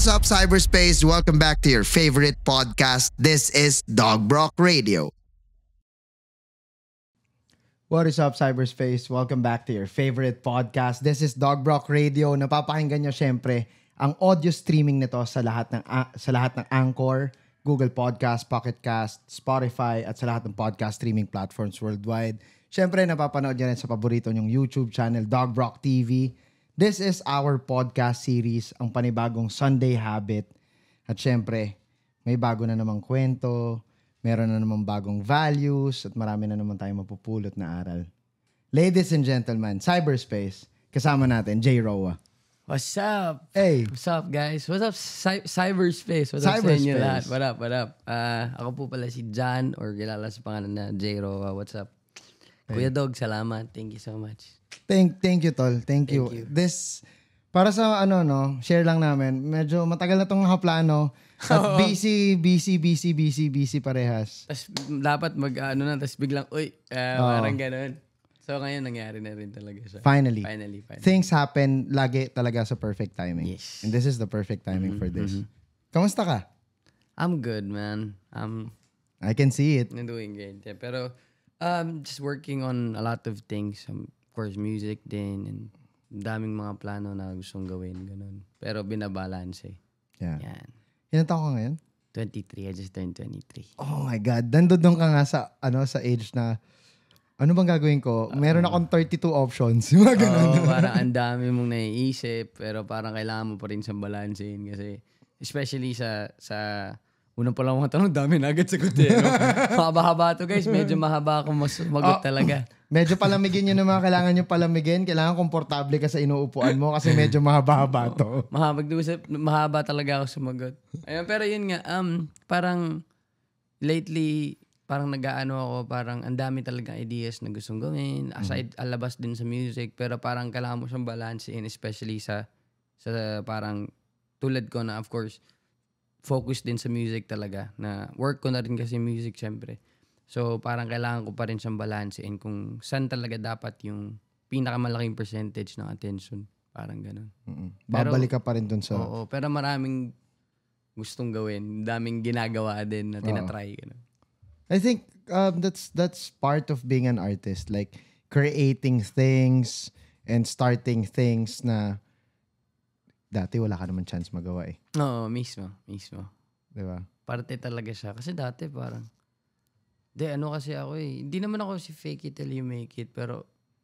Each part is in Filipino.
is up, cyberspace? Welcome back to your favorite podcast. This is DOUGBROCKRADIO. What is up, cyberspace? Welcome back to your favorite podcast. This is DOUGBROCKRADIO. Napapakinggan nyo syempre ang audio streaming nito sa lahat ng Anchor, Google Podcast, Pocket Cast, Spotify at sa lahat ng podcast streaming platforms worldwide. Syempre, napapanood nyo rin sa paborito nyong YouTube channel, DOUGBROCK TV. This is our podcast series, ang panibagong Sunday Habit. At syempre, may bago na namang kwento, meron na namang bagong values, at marami na naman tayong mapupulot na aral. Ladies and gentlemen, cyberspace, kasama natin, JRoa. What's up? Hey. What's up, guys? What's up, cyberspace? What's up sa inyo lahat? What up? Ako po pala si John, or kilala sa pangalan na JRoa. What's up? Hey. Kuya Dog, salamat. Thank you so much. Thank you, Tol. Thank you. This, para sa share lang namin, medyo matagal na itong nakaplano. At busy parehas. Tapos dapat tapos biglang, parang ganun. So ngayon nangyari na rin talaga siya. Finally. Things happen lagi talaga sa perfect timing. Yes. And this is the perfect timing for this. Kamusta ka? I'm good, man. I can see it. I'm doing good. Yeah, pero just working on a lot of things. Of course, music din. And daming mga plano na gustong gawin. Ganun. Pero binabalance eh. Yeah. Yan. Ilan taon ka ngayon? 23. I just turned 23. Oh my God. Nandun ka nga sa age na, ano bang gagawin ko? Meron akong 32 options. Parang ang dami mong naiisip, pero parang kailangan mo pa rin siyang balansehin kasi, especially sa unang pa lang mga tanong, dami na agad sagot eh. No? Mahaba-haba to guys. Medyo mahaba akong sumagot talaga. Medyo palamigin nyo naman. Kailangan nyo palamigin. Kailangan komportable ka sa inuupuan mo kasi medyo mahaba-haba to. Mahaba talaga ako sumagot. Ayun, pero yun nga, parang lately, parang nag-aano ako, parang ang dami talagang ideas na gustong gawin. Aside, alabas din sa music. Pero parang kailangan mo siyang balansein, especially sa parang tulad ko na, of course, focus din sa music talaga. Na work ko na rin kasi music, syempre. So, parang kailangan ko pa rin siyang balansein kung saan talaga dapat yung pinakamalaking percentage ng attention. Parang ganun. Babalik ka pa rin dun sa... Oo, pero maraming gustong gawin. Daming ginagawa din na tinatry. Ganun. I think that's part of being an artist. Like, creating things and starting things na dati wala ka naman chance magawa eh. Oo, mismo. Diba? Parte talaga siya. Kasi dati parang, kasi ako eh. Hindi naman ako si fake it till you make it. Pero,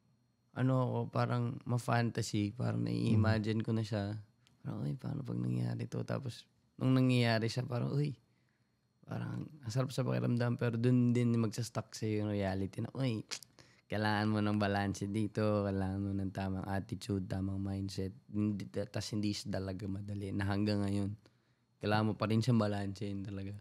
ako, parang ma-fantasy. Parang nai-imagine ko na siya. Parang, paano pag nangyari to? Tapos, nung nangyayari siya, parang, parang, ang sarap sa pakiramdam. Pero dun din magsastuck sa yung reality na, kailangan mo ng balance dito, kailangan mo ng tamang attitude, tamang mindset. Tapos hindi siya talaga madali. Na hanggang ngayon, kailangan mo pa rin siyang balancein talaga.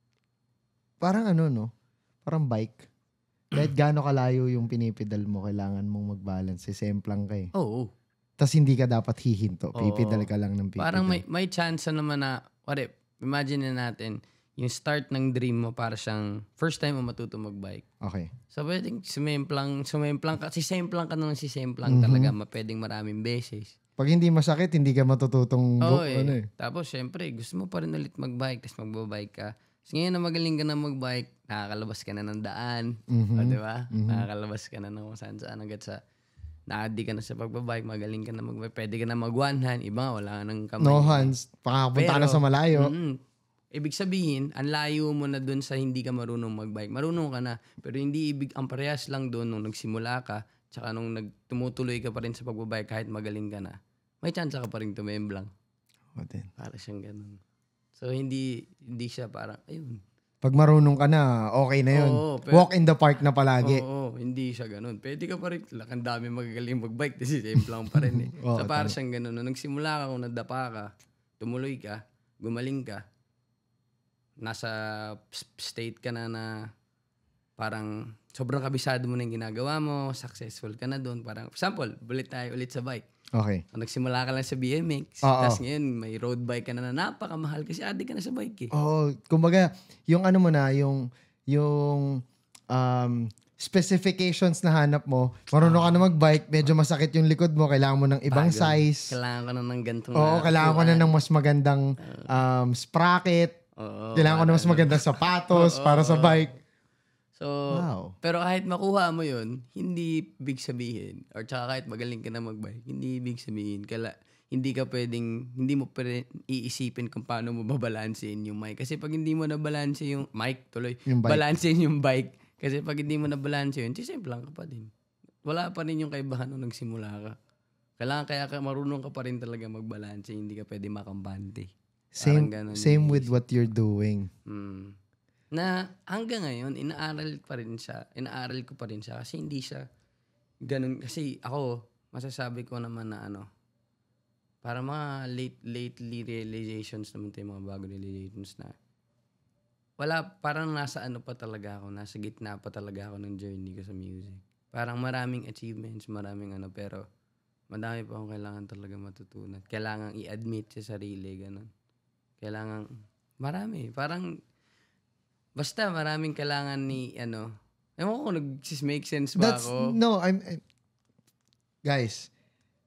Parang parang bike. Kahit gaano kalayo yung pinipedal mo, kailangan mong mag-balance. Semplang ka eh. Oo. Tapos hindi ka dapat hihinto. Pipedal ka lang ng pipedal. Parang may chance naman na, imagine na natin, yung start ng dream mo para siyang first time mo matuto mag-bike. Okay. So, pwedeng sumemplang ka. Sisemplang ka nang sisemplang talaga. Pwedeng maraming beses. Pag hindi masakit, hindi ka matututong Tapos, syempre, gusto mo pa rin ulit mag-bike. Tapos magbabike ka. So, ngayon na magaling ka na mag-bike, nakakalabas ka na ng daan. Diba? Nakakalabas ka na ng saan-saan hanggat sa naadi ka na sa pagbabike, magaling ka na mag-bike. Pwede ka na mag-one hand. Iba, wala ka ng kamay. No hands. Pakapunta ka na sa malayo. Ibig sabihin, ang layo mo na dun sa hindi ka marunong mag-bike. Marunong ka na. Pero hindi ang parehas lang dun nung nagsimula ka, tsaka nung tumutuloy ka pa rin sa pagbabike kahit magaling ka na. May chance ka pa rin tumemblang. Para siyang ganun. So, hindi siya parang, ayun. Pag marunong ka na, okay na yun. Walk in the park na palagi. Oo, hindi siya ganun. Pwede ka pa rin, ang dami magagaling mag-bike, kasi semplang pa rin eh. So, para siyang ganun. Nung nagsimula ka, kung nadapa ka, tumuloy ka, gumaling ka, nasa state ka na parang sobrang kabisado mo na yung ginagawa mo, successful ka na doon. Parang, for example, balik tayo ulit sa bike. Okay. Kung nagsimula ka lang sa BMX, tapos ngayon may road bike ka na napakamahal kasi adik ka na sa bike eh. Kumbaga, yung mo na, yung specifications na hanap mo, marunong ka na mag-bike, medyo masakit yung likod mo, kailangan mo ng ibang size. Kailangan ko na ng gantong Oo, kailangan ko na ng mas magandang sprocket. Kailangan ko na mas magandang sapatos para sa bike. So, pero kahit makuha mo yun, hindi big sabihin, or tsaka kahit magaling ka na mag-bike, hindi big sabihin, hindi mo iisipin kung paano mo babalansein yung mic. Kasi pag hindi mo na balance yung mic, balansein yung bike. Kasi pag hindi mo na balance yun, simple lang ka pa din. Wala pa rin yung kaibahan nung nagsimula ka. Kaya marunong ka pa rin talaga magbalance, hindi ka pwede makambante. Same with what you're doing. Na hanggang ngayon, inaaral ko pa rin siya kasi hindi siya ganun. Kasi ako, masasabi ko naman na para mga lately realizations naman tayo, mga bago realizations na parang nasa nasa gitna pa talaga ako ng journey ko sa music. Parang maraming achievements, pero madami pa akong kailangan talaga matutunan. Kailangan i-admit sa sarili, ganun. Kailangan, basta maraming kailangan ewan ko kung nag-make sense ba ako. No, guys,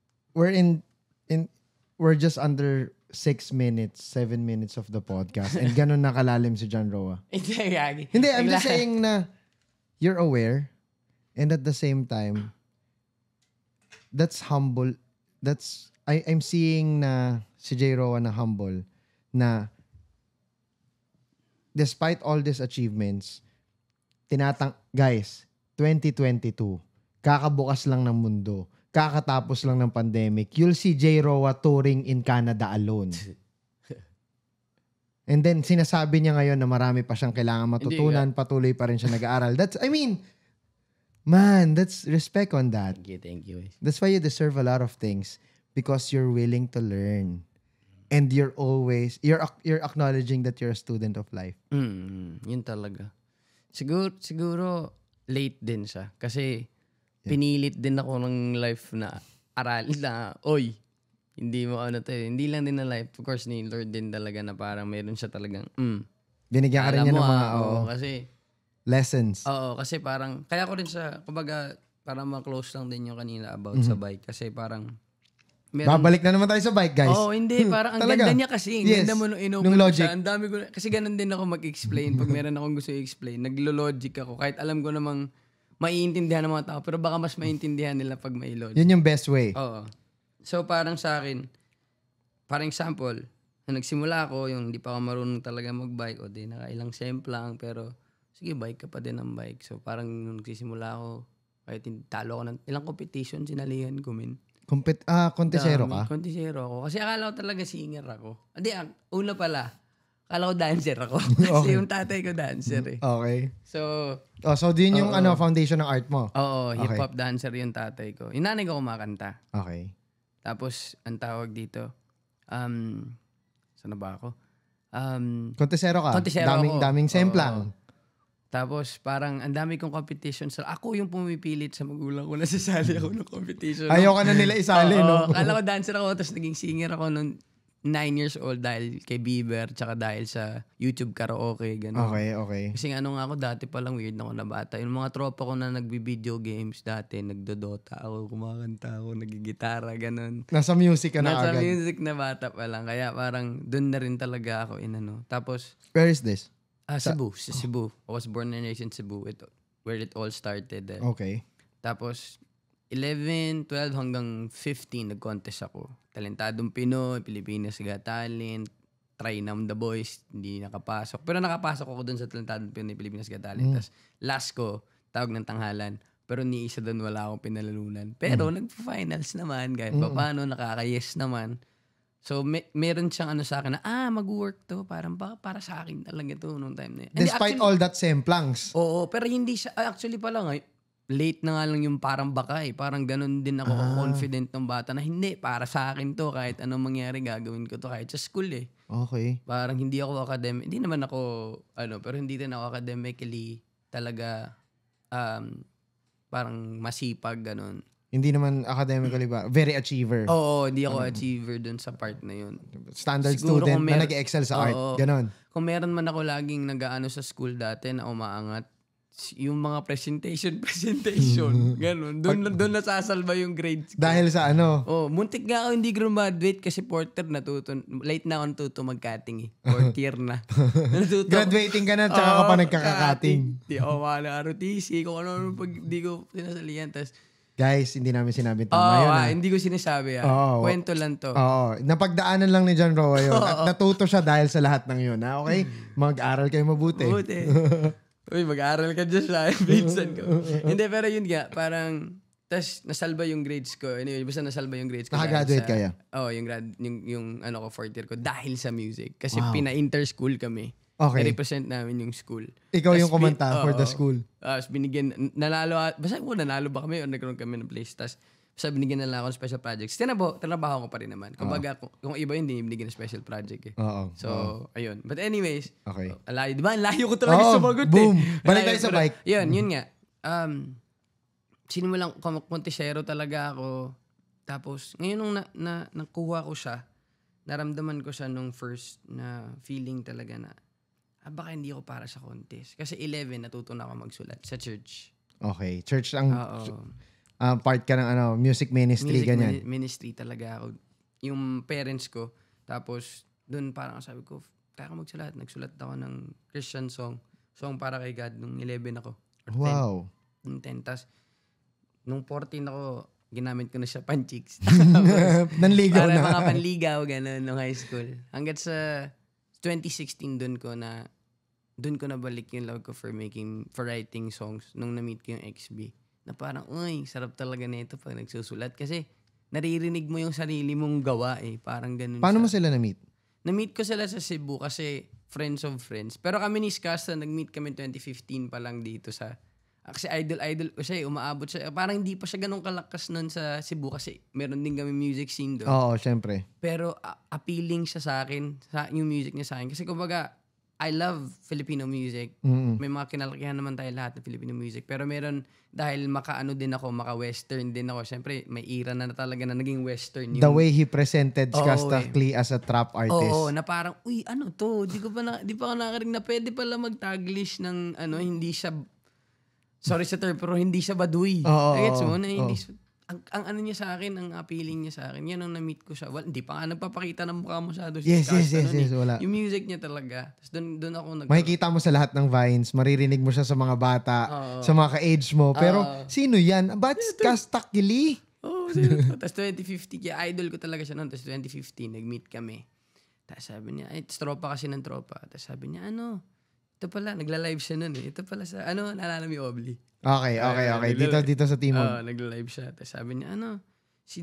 we're just under 6 minutes, 7 minutes of the podcast. And ganun nakalalim si JRoa. Hindi, I'm just saying na you're aware and at the same time, that's humble. I'm seeing na si JRoa na humble na despite all these achievements, guys, 2022, kakabukas lang ng mundo. Kakatapos lang ng pandemic, you'll see JRoa touring in Canada alone. And then, sinasabi niya ngayon na marami pa siyang kailangan matutunan, patuloy pa rin siya nag-aaral. That's respect on that. Thank you. That's why you deserve a lot of things because you're willing to learn. And you're acknowledging that you're a student of life. Yun talaga. Siguro late din siya. Kasi pinilit din ako ng life na aral na, hindi mo hindi lang din na life. Of course, ni Lord din talaga na parang meron siya talagang, binigyan ka rin niya ng mga, kasi, lessons. Oo, kasi parang, kaya ko rin siya, kumbaga, parang ma-close lang din yung kanina about sa bike. Kasi parang, babalik na naman tayo sa bike, guys. Hindi. Parang ang ganda niya kasi. Ang ganda mo nung inopen logic. Siya. Ang dami ko, kasi ganun din ako mag-explain. Pag meron akong gusto i-explain, naglo-logic ako. Kahit alam ko namang maiintindihan ng mga tao, pero baka mas maiintindihan nila pag may logic. Yun yung best way. Oo. So parang sa akin, parang example, nung nagsimula ako, yung hindi pa ako marunong talaga mag-bike, nakailang semp lang, pero sige, bike ka pa din ng bike. So parang nung nagsisimula ako, kahit talo ako ng ilang competition, sinalihan ko, min. Kontesero ka? Kontesero ako. Kasi akala ko talaga singer ako. Hindi, una pala, akala ko dancer ako. Kasi yung tatay ko dancer eh. Okay. So din yung foundation ng art mo? Oo, hip-hop dancer yung tatay ko. Yung nanay ko kumakanta. Okay. Tapos, ang tawag dito, saan na ba ako? Kontesero ka? Kontesero ako. Daming semplang. Tapos parang ang dami kong competition. So, ako yung pumipilit sa magulang ko na sasali ako ng competition. Ayaw ka na nila isali, no? Kala ko dancer ako, tapos naging singer ako nung 9 years old dahil kay Bieber, tsaka dahil sa YouTube karaoke, gano'n. Okay. Kasi nga ako dati palang weird na ako na bata. Yung mga tropa ko na nagbi-video games dati, nagdodota ako, kumakanta ako, nagigitara, gano'n. Nasa music ka na agad. Nasa music na bata pa lang. Kaya parang dun na rin talaga ako Tapos, where is this? Cebu. Sa Cebu. I was born and raised in Cebu. Where it all started. Okay. Tapos, 11, 12 hanggang 15 nag-contest ako. Talentadong Pinoy, Pilipinas Got Talent, Try Nam the Boys, hindi nakapasok. Pero nakapasok ako dun sa Talentadong Pinoy, Pilipinas Got Talent. Tapos, last ko, tawag ng tanghalan. Pero ni isa dun wala akong pinalalunan. Pero nag-finals naman, kahit paano, nakaka-yes naman. So, meron siyang sa akin na, mag-work to. Parang para sa akin talaga to nung time na yun. Despite actually, all that semplangs. Oo, pero hindi siya, actually pala nga, late na nga lang yung parang baka eh. Parang ganun din ako confident ng bata na hindi, para sa akin to. Kahit anong mangyari, gagawin ko to. Kahit sa school eh. Okay. Parang hindi ako hindi naman ako, pero hindi din ako academically talaga, parang masipag, ganun. Hindi naman academically ba? Very achiever. Oo, hindi ako achiever dun sa part na yun. Standard siguro student na nag-excel sa art. Ganon. Kung meron man ako laging nag-aano sa school dati na umaangat, yung mga presentation, ganun. Doon nasasalba yung grades ko. Dahil sa ano? Muntik nga ako hindi graduate kasi porter late na ako natuto mag-cutting eh. Fourth year na. Graduating ka na, tsaka ka pa nagkaka-cutting. Di ako wala ROTC, kung ano pag di ko sinasalihan. Tas, guys, hindi namin sinabi tama yun. Hindi ko sinasabi. Kwento lang to. Napagdaanan lang ni JRoa yun. At natuto siya dahil sa lahat ng yun. Okay? Mag-aral kayo mabuti. Uy, mag-aaral ka dyan sa pinsan ko. Hindi, pero yun nga, parang, tas nasalba yung grades ko. Anyway, basta nasalba yung grades ko. Nakagraduate kaya? Yung fourth year ko dahil sa music. Kasi pina-inter-school kami. Okay. I-represent namin yung school. Ikaw yung kumanta for the school. Binigyan, basta kung nanalo ba kami o nagkaroon kami ng place. Tas, basta binigyan na lang ako ng special projects. Tinabaho ko pa rin naman. Kumbaga, kung iba hindi binigyan ng special project eh. Ayun. But anyways, okay. Di ba? Layo ko talaga sumagot boom. eh. Balik tayo sa bike. Yun nga. Sinimulang kontisero talaga ako. Tapos, ngayon nung nakuha ko siya, naramdaman ko siya nung first na feeling talaga na, baka hindi ako para sa contest. Kasi 11, natuto na ako magsulat sa church. Okay. Church ang part ka ng music ministry, ganyan. Ministry talaga ako. Yung parents ko, tapos doon parang sabi ko, kaya ako magsulat. Nagsulat ako ng Christian song para kay God nung 11 ako. Wow. Nung 10. Tapos, nung 14 ako, ginamit ko na siya pan-chicks. Nanligaw na. Para mga panligaw, gano'n, nung high school. Hanggat sa 2016, doon ko nabalik yung love ko for writing songs nung na-meet ko yung XB. Na parang, uy, sarap talaga nito pag nagsusulat. Kasi naririnig mo yung sarili mong gawa eh. Parang ganun. Paano mo sila na-meet? Na-meet ko sila sa Cebu kasi friends of friends. Pero kami ni Skasta, nag-meet kami 2015 pa lang dito sa... Kasi idol ko siya, umaabot siya. Parang hindi pa siya ganun kalakas nun sa Cebu kasi meron din kami music scene doon. Oo, syempre. Pero appealing siya sa akin, yung music niya sa akin. Kasi kumbaga, I love Filipino music. Mm-hmm. May mga kinalakihan naman tayo lahat ng Filipino music. Pero meron, dahil maka-western din ako. Siyempre, may era na talaga na naging western. The way he presented Skasta Klee as a trap artist. Oo, na parang, uy, ano to? Di pa ako nakarinig na pwede pala mag-taglish ng, hindi siya, sorry sa term, pero hindi siya baduy. Gets mo? Na hindi siya, ang ano niya sa akin, ang appealing niya sa akin, yan ang na-meet ko siya. Well, hindi pa nga nagpapakita ng mukha masyado. Yes, wala. Yung music niya talaga. Tapos doon ako makikita mo sa lahat ng vines, maririnig mo siya sa mga bata, sa mga ka-age mo. Pero, sino yan? Ba't Skasta Klee? Tapos 2015, idol ko talaga siya noon. Tapos 2015, nag-meet kami. Tapos sabi niya, tropa kasi ng tropa. Tapos sabi niya, ito pala, nagla-live siya noon eh. Ito pala sa, naalala mo yung Obli. Okay. Dito sa Timog. Nagla-live siya. Tapos sabi niya, si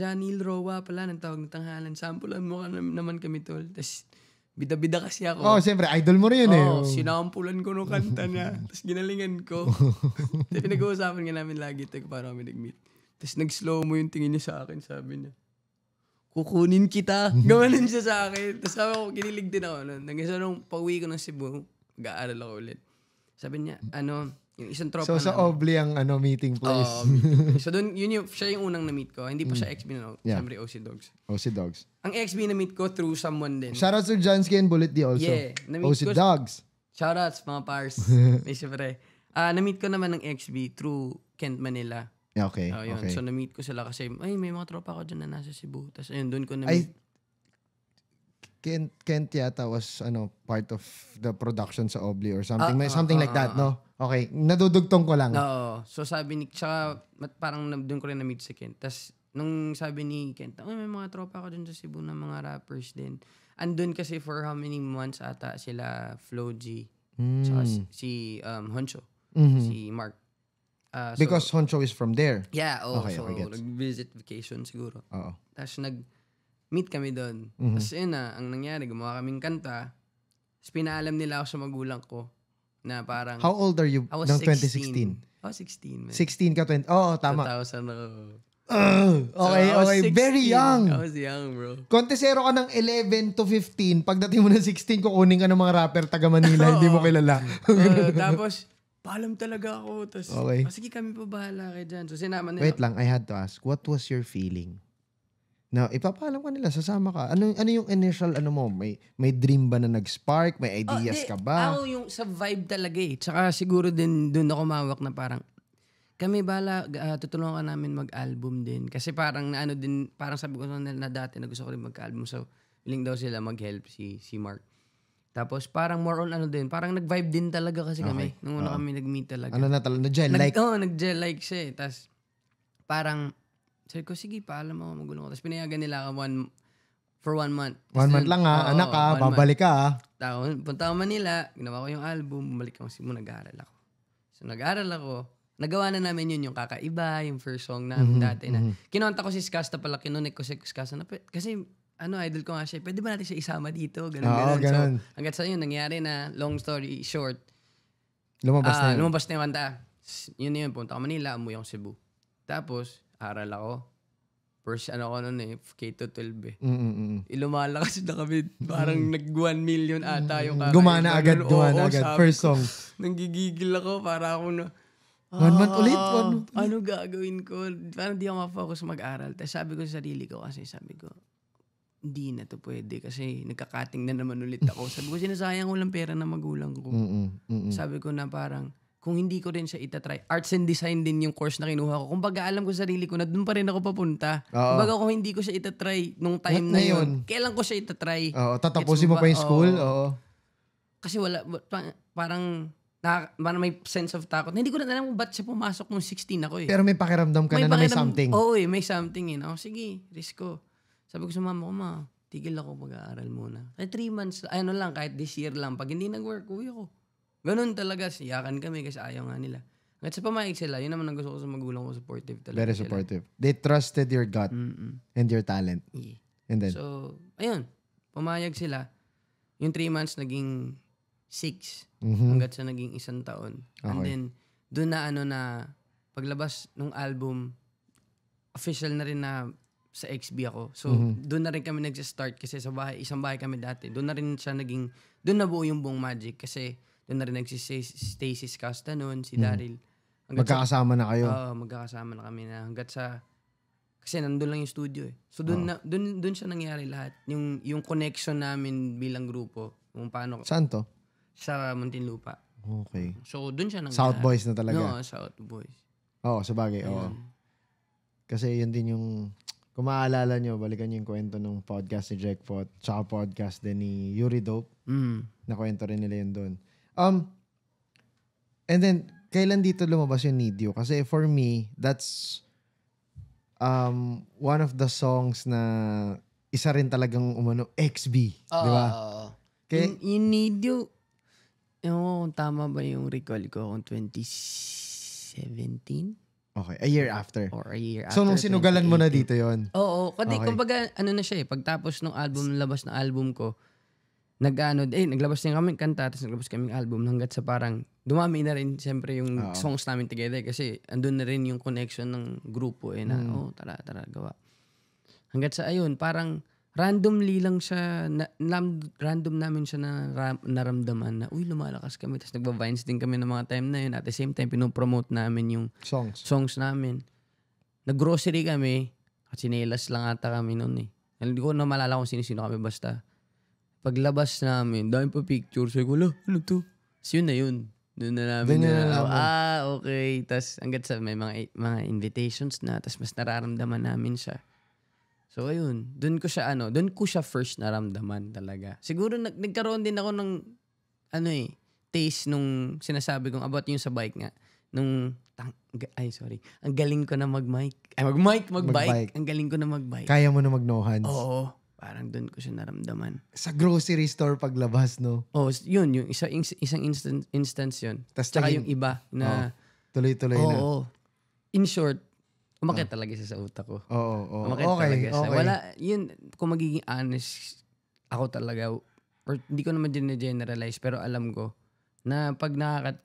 JRoa pala, ng tawag ng tanghalan. Sampulan mo ka naman kami, tol. Tapos, bida-bida kasi ako. Siyempre, idol mo rin yun eh. Sinampulan ko nung kanta niya. Tapos ginalingan ko. Tapos pinag-uusapan nga namin lagi ito para kami nag-meet. Tapos nag-slow mo yung tingin niya sa akin, sabi niya, kukunin kita. Gawanan siya sa akin. Tapos sabi ko, kinilig din ako. Nag-isa nung pauwi ko ng Cebu, mag-aaral ako ulit. Sabi niya, yung isang tropa sa Obli ang meeting place. So doon, siya yung unang na-meet ko. Hindi pa siya XB na, siyempre OC Dogs. Ang XB na-meet ko through someone din. Shoutouts to Jansky and Bullet D also. Yeah. OC Dogs. Shoutouts, mga pars. May siyempre. Na-meet ko naman ng XB through Kent, Manila. Okay. Okay. So na-meet ko sila kasi, may mga tropa ko dyan na nasa Cebu. Tapos ayun, doon ko na-meet. Kent yata was part of the production sa Obli or something. Something like that, no? Okay. Nadudugtong ko lang. Oo. So sabi ni, tsaka parang doon ko rin na-meet si Kent. Tapos nung sabi ni Kent, may mga tropa ko dun sa Cebu na mga rappers din. Andun kasi for how many months ata sila Flo G. Tsaka si Honcho. Si Mark. Because Honcho is from there. Yeah. Okay, so nag-visit vacation siguro. Oo. Tapos meet kami doon. Tapos yun ang nangyari, gumawa kaming kanta. Tapos pinaalam nila ako sa magulang ko na parang... How old are you ng 2016? I was 16, man. 16 ka, 20. Oo, tama. 2000 ako. Okay. Very young. I was young, bro. Kontesero ka ng 11 to 15. Pagdating mo ng 16, kukunin ka ng mga rapper taga Manila, hindi mo kilala. Tapos, paalam talaga ako. Tapos, okay. sige kami pa bahala kayo dyan. So, sinama nila. Wait lang, I had to ask, what was your feeling? na ipapaalam ka nila, sasama ka. Ano yung initial mo? May dream ba na nag-spark? May ideas ka ba? Ako yung sa vibe talaga eh. Tsaka siguro din doon ako mawak na parang kami bala, tutulungan namin mag-album din. Kasi parang naano din, parang sabi ko na dati na gusto ko rin mag-album. So, willing daw sila mag-help si Mark. Tapos parang more on din, parang nag-vibe din talaga kasi kami. Nung una kami nag-meet talaga. Ano na talaga? Nag-gel-like? Nag-gel-like siya eh. Tapos parang, sabi ko, sige, paalam ako, magulong ko. Tapos pinayagan nila ako for 1 month. 1 month lang anak ka, babalik ka Punta ako Manila, ginawa ko yung album, bumalik ako kasi nag-aaral ako. So nag-aaral ako, nagawa na namin yun yung kakaiba, yung first song namin dati na. Kinonta ko si Skasta pala, kinunik ko si Skasta na, kasi idol ko nga siya, pwede ba natin siya isama dito? Ganun. So hanggat sa yun, nangyari na, long story short, lumabas na yung kanta. Yun, punta ako Manila, umuwi ako Cebu. Tapos, aral ako. First, K-12 eh. Lumalakas na kami. Parang nag-1 million ata yung kakaiba. Gumana agad. First song. Nanggigigil ako. Para ako na, 1 month ulit? Ano gagawin ko? Parang di ako ma-focus mag-aral. Tapos sabi ko sa sarili ko, hindi na to pwede kasi nagkakating na naman ulit ako. Sabi ko, sinasayang ko lang pera na magulang ko. Sabi ko na parang, kung hindi ko rin siya itatry, arts and design din yung course na kinuha ko. Kumbaga alam ko sa sarili ko na doon pa rin ako papunta. Kumbaga kung hindi ko siya itatry nung time na yun, kailan ko siya itatry? Tatapusin mo pa yung school? Kasi wala, parang may sense of takot. Hindi ko na alam kung ba't siya pumasok nung 16 ako eh. Pero may pakiramdam ka na may something. Oo may something eh. Sige, risk ko. Sabi ko sa mama ko, tigil ako mag-aaral muna. Kahit 3 months, kahit this year lang. Pag hindi nag-work, uwi ako. Ganun talaga, siyakan kami kasi ayaw nga nila. At sa pamaig sila, yun naman ang gusto ko sa magulang ko, supportive talaga. Very supportive. They trusted your gut and your talent. Yeah. And then? So, ayun, pumayag sila. Yung 3 months naging 6 hanggat sa naging 1 taon. Okay. And then, doon na paglabas ng album, official na rin na sa XB ako. So, doon na rin kami nag-start kasi sa bahay, isang bahay kami dati. Doon na rin siya doon nabuo yung buong magic kasi doon na rin nagsistay si Skasta noon, si Daryl. Magkakasama na kayo? Oo, magkakasama na kami na hanggat sa, kasi nandun lang yung studio eh. So doon siya nangyari lahat. Yung connection namin bilang grupo. Kung paano. Saan to? Sa Muntinlupa. Okay. So doon siya nangyari. South Boys na talaga? No, South Boys. Oo, sabagay. Oo. Kasi yun din yung, kung maaalala nyo, balikan nyo yung kwento ng podcast ni Jackpot, tsaka podcast din ni Yuri Dope. Nakwento rin nila yun doon. And then, kailan dito lumabas yung Need You? Kasi for me, that's one of the songs na isa rin talagang XB. Di ba? Yung Need You, kung tama ba yung recall ko, kung 2017? Okay, a year after. Or a year after. So, nung sinugalan mo na dito yon? Oo. Kumbaga, na siya eh. Pagtapos ng album, labas na album ko, naglabas din kami kanta, tapos naglabas kaming album hanggat sa parang dumami na rin siyempre yung songs namin together kasi andun na rin yung connection ng grupo eh na tara gawa. Hanggat sa ayun, parang randomly lang siya, random namin siya na naramdaman na lumalakas kami. Tapos nagba-vines din kami ng mga time na yun. At the same time, pinopromote namin yung songs namin. Nag-grocery kami at sinelas lang ata kami noon eh. Hindi ko na malala kung sino-sino kami basta. Paglabas namin, dahil pa picture. Sabi ko, ano to? So yun na yun. Doon na namin. Okay. Tapos hanggat sa may mga invitations na. Tapos mas nararamdaman namin siya. So ayun, doon ko siya first naramdaman talaga. Siguro nagkaroon din ako ng taste nung sinasabi kong about yung sa bike nga. Ang galing ko na mag-bike. Ang galing ko na mag-bike. Kaya mo na mag-no hands. Oo. Parang doon ko siya naramdaman. Sa grocery store paglabas, no? Yun. Yung isang instance yun. Tsaka yung iba na... tuloy-tuloy na. Oo. In short, umakit talaga siya sa utak ko. Oo. Umakit talaga siya. Wala, yun, kung magiging honest, ako talaga, or hindi ko naman generalize, pero alam ko, na pag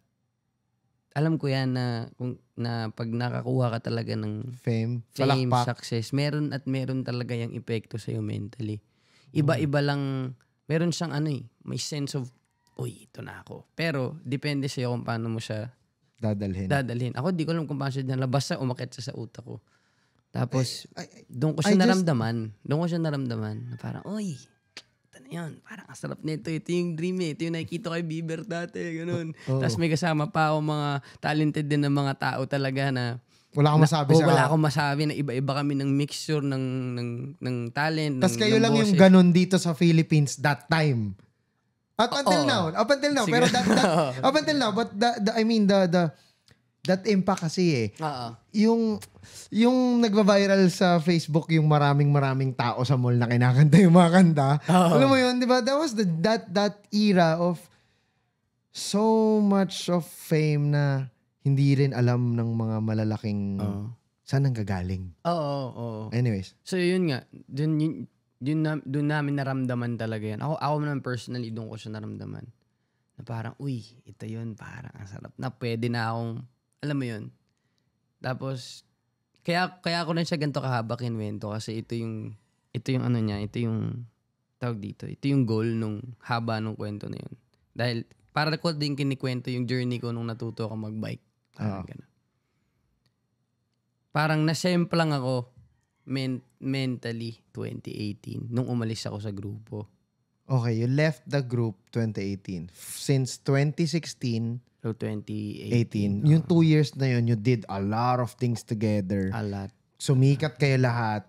alam ko yan na pag nakakuha ka talaga ng fame, success, meron talaga yung epekto sa'yo mentally. Iba-iba lang, meron siyang may sense of, ito na ako. Pero, depende sa'yo kung paano mo siya dadalhin. Ako, di ko alam kung paano siya nalabas sa umakit sa utak ko. Tapos, doon ko siya naramdaman. Doon ko siya naramdaman. Na parang, oy, ito na yun. Parang ang sarap nito. Ito yung dream eh. Ito yung nakikita kay Bieber dati. Ganun. Tapos may kasama pa ako mga talented din ng mga tao talaga na wala akong masabi sa... Wala akong masabi na iba-iba kami ng mixture ng talent. Tapos kayo lang yung ganun dito sa Philippines that time. Up until now. Pero up until now, but I mean, that impact kasi eh. Yung nagva-viral sa Facebook yung maraming tao sa mall na kinakanta yung mga kanta. Alam mo yun, di ba? That was that era of so much of fame na hindi rin alam ng mga malalaking saan nanggagaling. Oo. Anyways. So yun nga, dun namin naramdaman talaga yan. Ako naman personally, doon ko siya naramdaman. Na parang, uy, ito yun, parang ang sarap na pwede na akong, alam mo yun. Tapos, kaya ako na siya ganito kahaba kinwento kasi ito yung ano niya, ito yung tawag dito. Ito yung goal nung haba nung kwento na yun. Dahil, para ko din kinikwento yung journey ko nung natuto ako magbike. Parang nasemplang ako mentally 2018 nung umalis ako sa grupo. Okay, you left the group 2018. Since 2016 to 2018. Yung 2 years na yun, you did a lot of things together. A lot. Sumikat kayo lahat.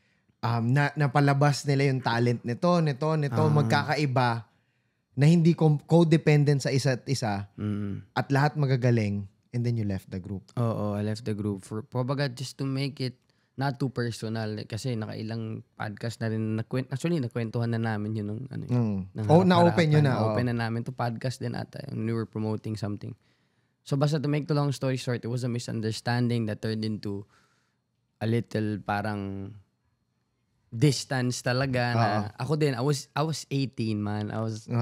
Napalabas nila yung talent nito, magkakaiba na hindi codependent sa isa't isa at lahat magagaling. And then you left the group. Oo, I left the group for probably just to make it not too personal kasi nakailang podcast na rin nakwentuhan na namin yun nung ano yun. Na-open yun na. Open na namin to podcast din ata. We were promoting something. So basta to make the long story short, it was a misunderstanding that turned into a little parang distance talaga na ako din. I was 18, man.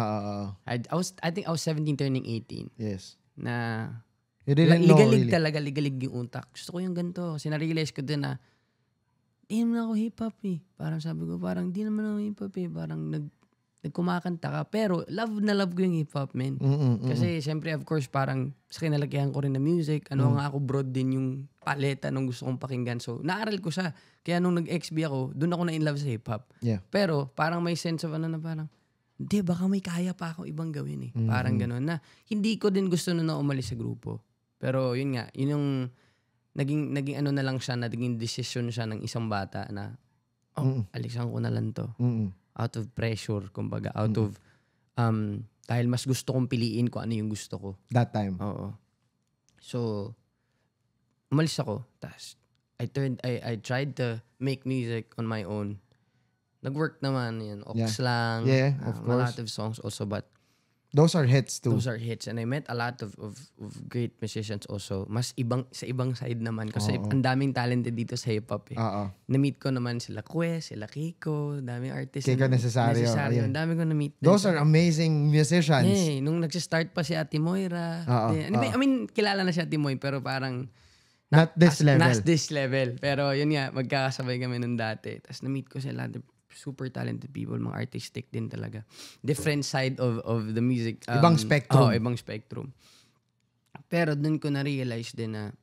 I think I was 17 turning 18. Yes. Na ligalig talaga, ligalig yung utak. Gusto ko yung ganito. Kasi na-realize ko din na di naman ako hip-hop eh. Parang sabi ko, parang di naman ako hip-hop eh. Parang nagkumakanta ka. Pero love ko yung hip-hop, man. Kasi syempre, of course, parang sa kinalakihan ko rin na music. Nga ako broad din yung paleta nung gusto kong pakinggan. So, naaral ko siya. Kaya nung nag-XB ako, doon ako na-in-love sa hip-hop. Yeah. Pero parang may sense of na parang, hindi, baka may kaya pa akong ibang gawin eh. Parang gano'n na. Hindi ko din gusto na umalis sa grupo. Pero yun nga, yun yung naging ano na lang siya, naging decision siya ng isang bata na alisan ko na lang to. Out of pressure, kumbaga. Out of, dahil mas gusto kong piliin ko ano yung gusto ko. That time. Oo. So, umalis ako. Tapos, I tried to make music on my own. Nag-work naman yun. Ox lang. Yeah, of course. A lot of songs also, but those are hits too. Those are hits. And I met a lot of great musicians also. Mas sa ibang side naman. Kasi ang daming talented dito sa hip-hop eh. Na-meet ko naman sila Kwe, sila Kiko, daming artists. Kiko Necesario. Ang dami ko na-meet. Those are amazing musicians. Yeah, nung nagsistart pa si Ate Moira. I mean, kilala na si Ate Moy, pero parang not this level. Not this level. Pero yun nga, magkakasabay kami nung dati. Tapos na-meet ko sila. Super talented people, mga artistic din talaga. Different side of the music. Ibang spectrum. Ibang spectrum. Pero doon ko na-realize din na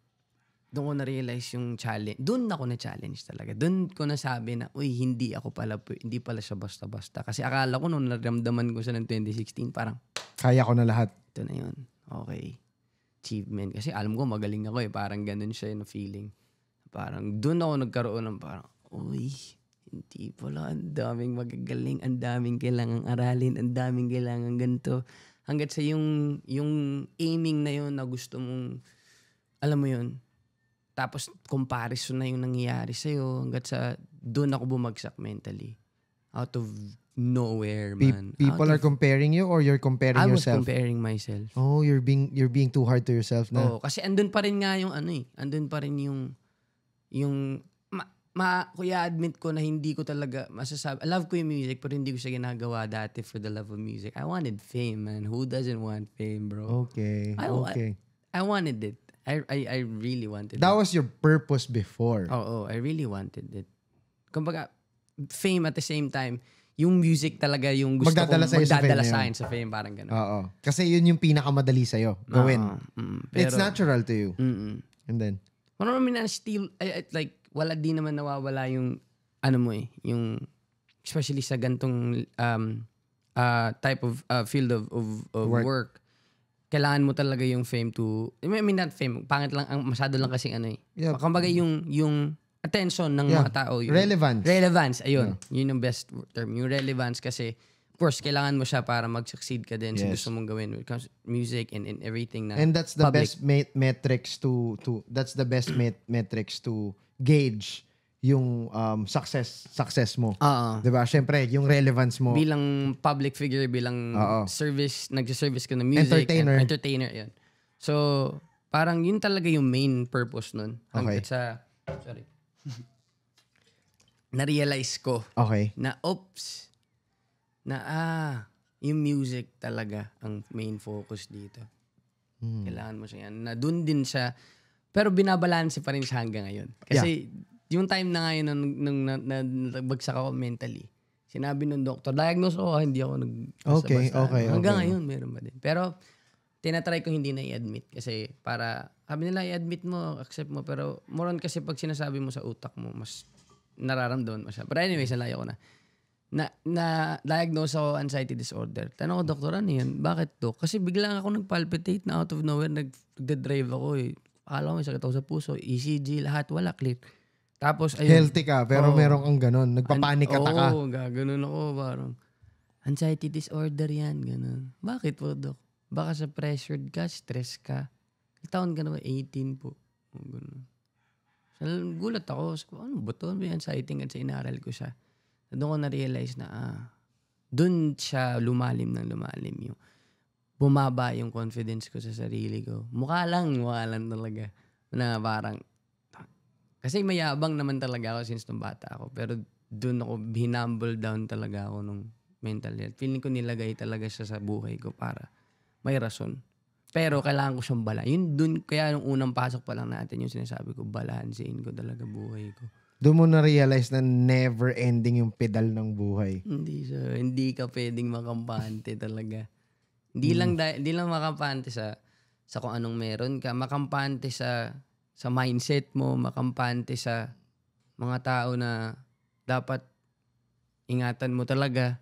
yung challenge. Doon ako na-challenge talaga. Doon ko nasabi na, uy, hindi pala siya basta-basta. Kasi akala ko nung naramdaman ko siya ng 2016, parang, kaya ko na lahat. Ito na yun. Okay. Achievement. Kasi alam ko, magaling ako eh. Parang ganun siya yung feeling. Parang doon ako nagkaroon ng parang, uy, hindi pala, ang daming magagaling, ang daming kailangang aralin, ang daming kailangang ganito. Hanggat sa yung aiming na yun na gusto mong, alam mo yun, tapos comparison na yung nangyayari sa'yo, hanggat sa doon ako bumagsak mentally. Out of nowhere, man. People are comparing you or you're comparing yourself? I was comparing myself. Oh, you're being too hard to yourself na. Oo, kasi andun pa rin nga yung andun pa rin yung kuya admit ko na hindi ko talaga masasabi. I love ko yung music pero hindi ko siya ginagawa dati for the love of music. I wanted fame, man. Who doesn't want fame, bro? Okay. I wanted it. I really wanted it. That was your purpose before. Oo, I really wanted it. Kumbaga, fame at the same time, yung music talaga yung gusto kong magdadala sa akin sa fame, parang gano'n. Oo. Kasi yun yung pinakamadali sa'yo. Gawin. Pero, it's natural to you. Mm-mm. And then? Marami na still, like, wala din naman nawawala yung ano mo yung especially sa gantong type of field of work. Kailangan mo talaga yung fame to, I mean not fame, pangit lang, masyado lang kasi ano eh. Yeah. Kumbaga yung attention ng mga tao. Yung relevance, ayun. Yun yung best term. Yung relevance kasi, of course, kailangan mo siya para mag-succeed ka din sa gusto mong gawin when it comes to music and everything na and that's the public. best metrics to that's the best metrics to gauge yung success mo. Diba? Syempre, yung relevance mo. Bilang public figure, bilang nagsiservice ka ng music. Entertainer. Yan. So, parang yun talaga yung main purpose nun. Hanggat sa, na-realize ko na, yung music talaga ang main focus dito. Kailangan mo siya yan. Na dun din siya, pero binabalanse pa rin siya hanggang ngayon. Kasi, yung time na ngayon nung nagbagsak ako mentally, sinabi ng doktor, diagnose ko, hindi ako nag-basta-basta. Hanggang ngayon, meron ba din. Pero, tinatry ko hindi na i-admit. Kasi, para, sabi nila, i-admit mo, accept mo. Pero, moron kasi pag sinasabi mo sa utak mo, mas nararamdaman mo siya. But anyways, nalayo ko na. Na-diagnose ako anxiety disorder. Tanong ko, doktor, ano yan? Bakit to? Kasi biglang ako nag-palpitate na out of nowhere, nag-drive ako eh. Akala ko may sakit ako sa puso, ECG, lahat, wala, clear. Tapos, ayun. Healthy ka, pero meron kang ganun. Nagpapanik ka. Oo, gaganon ako. Parang, anxiety disorder yan, ganun. Bakit po, Dok? Baka sa pressured ka, stress ka. Taon ka na ba? 18 po. Ganun. So, gulat ako. So, ano ba ito? May anxiety kasi inaral ko siya. Doon ko na-realize na, doon siya lumalim yung bumaba yung confidence ko sa sarili ko. Mukha lang talaga. Na parang, kasi mayabang naman talaga ako since nung bata ako. Pero doon ako, hinumble down talaga ako nung mental health. Feeling ko nilagay talaga siya sa buhay ko para may rason. Pero kailangan ko siyang bala. Yun doon, kaya nung unang pasok pa lang natin, yung sinasabi ko, balansein ko talaga buhay ko. Doon mo na-realize na never ending yung pedal ng buhay. Hindi ka pwedeng makampante talaga. Hindi lang makampante sa kung anong meron ka. Makampante sa mindset mo, makampante sa mga tao na dapat ingatan mo talaga.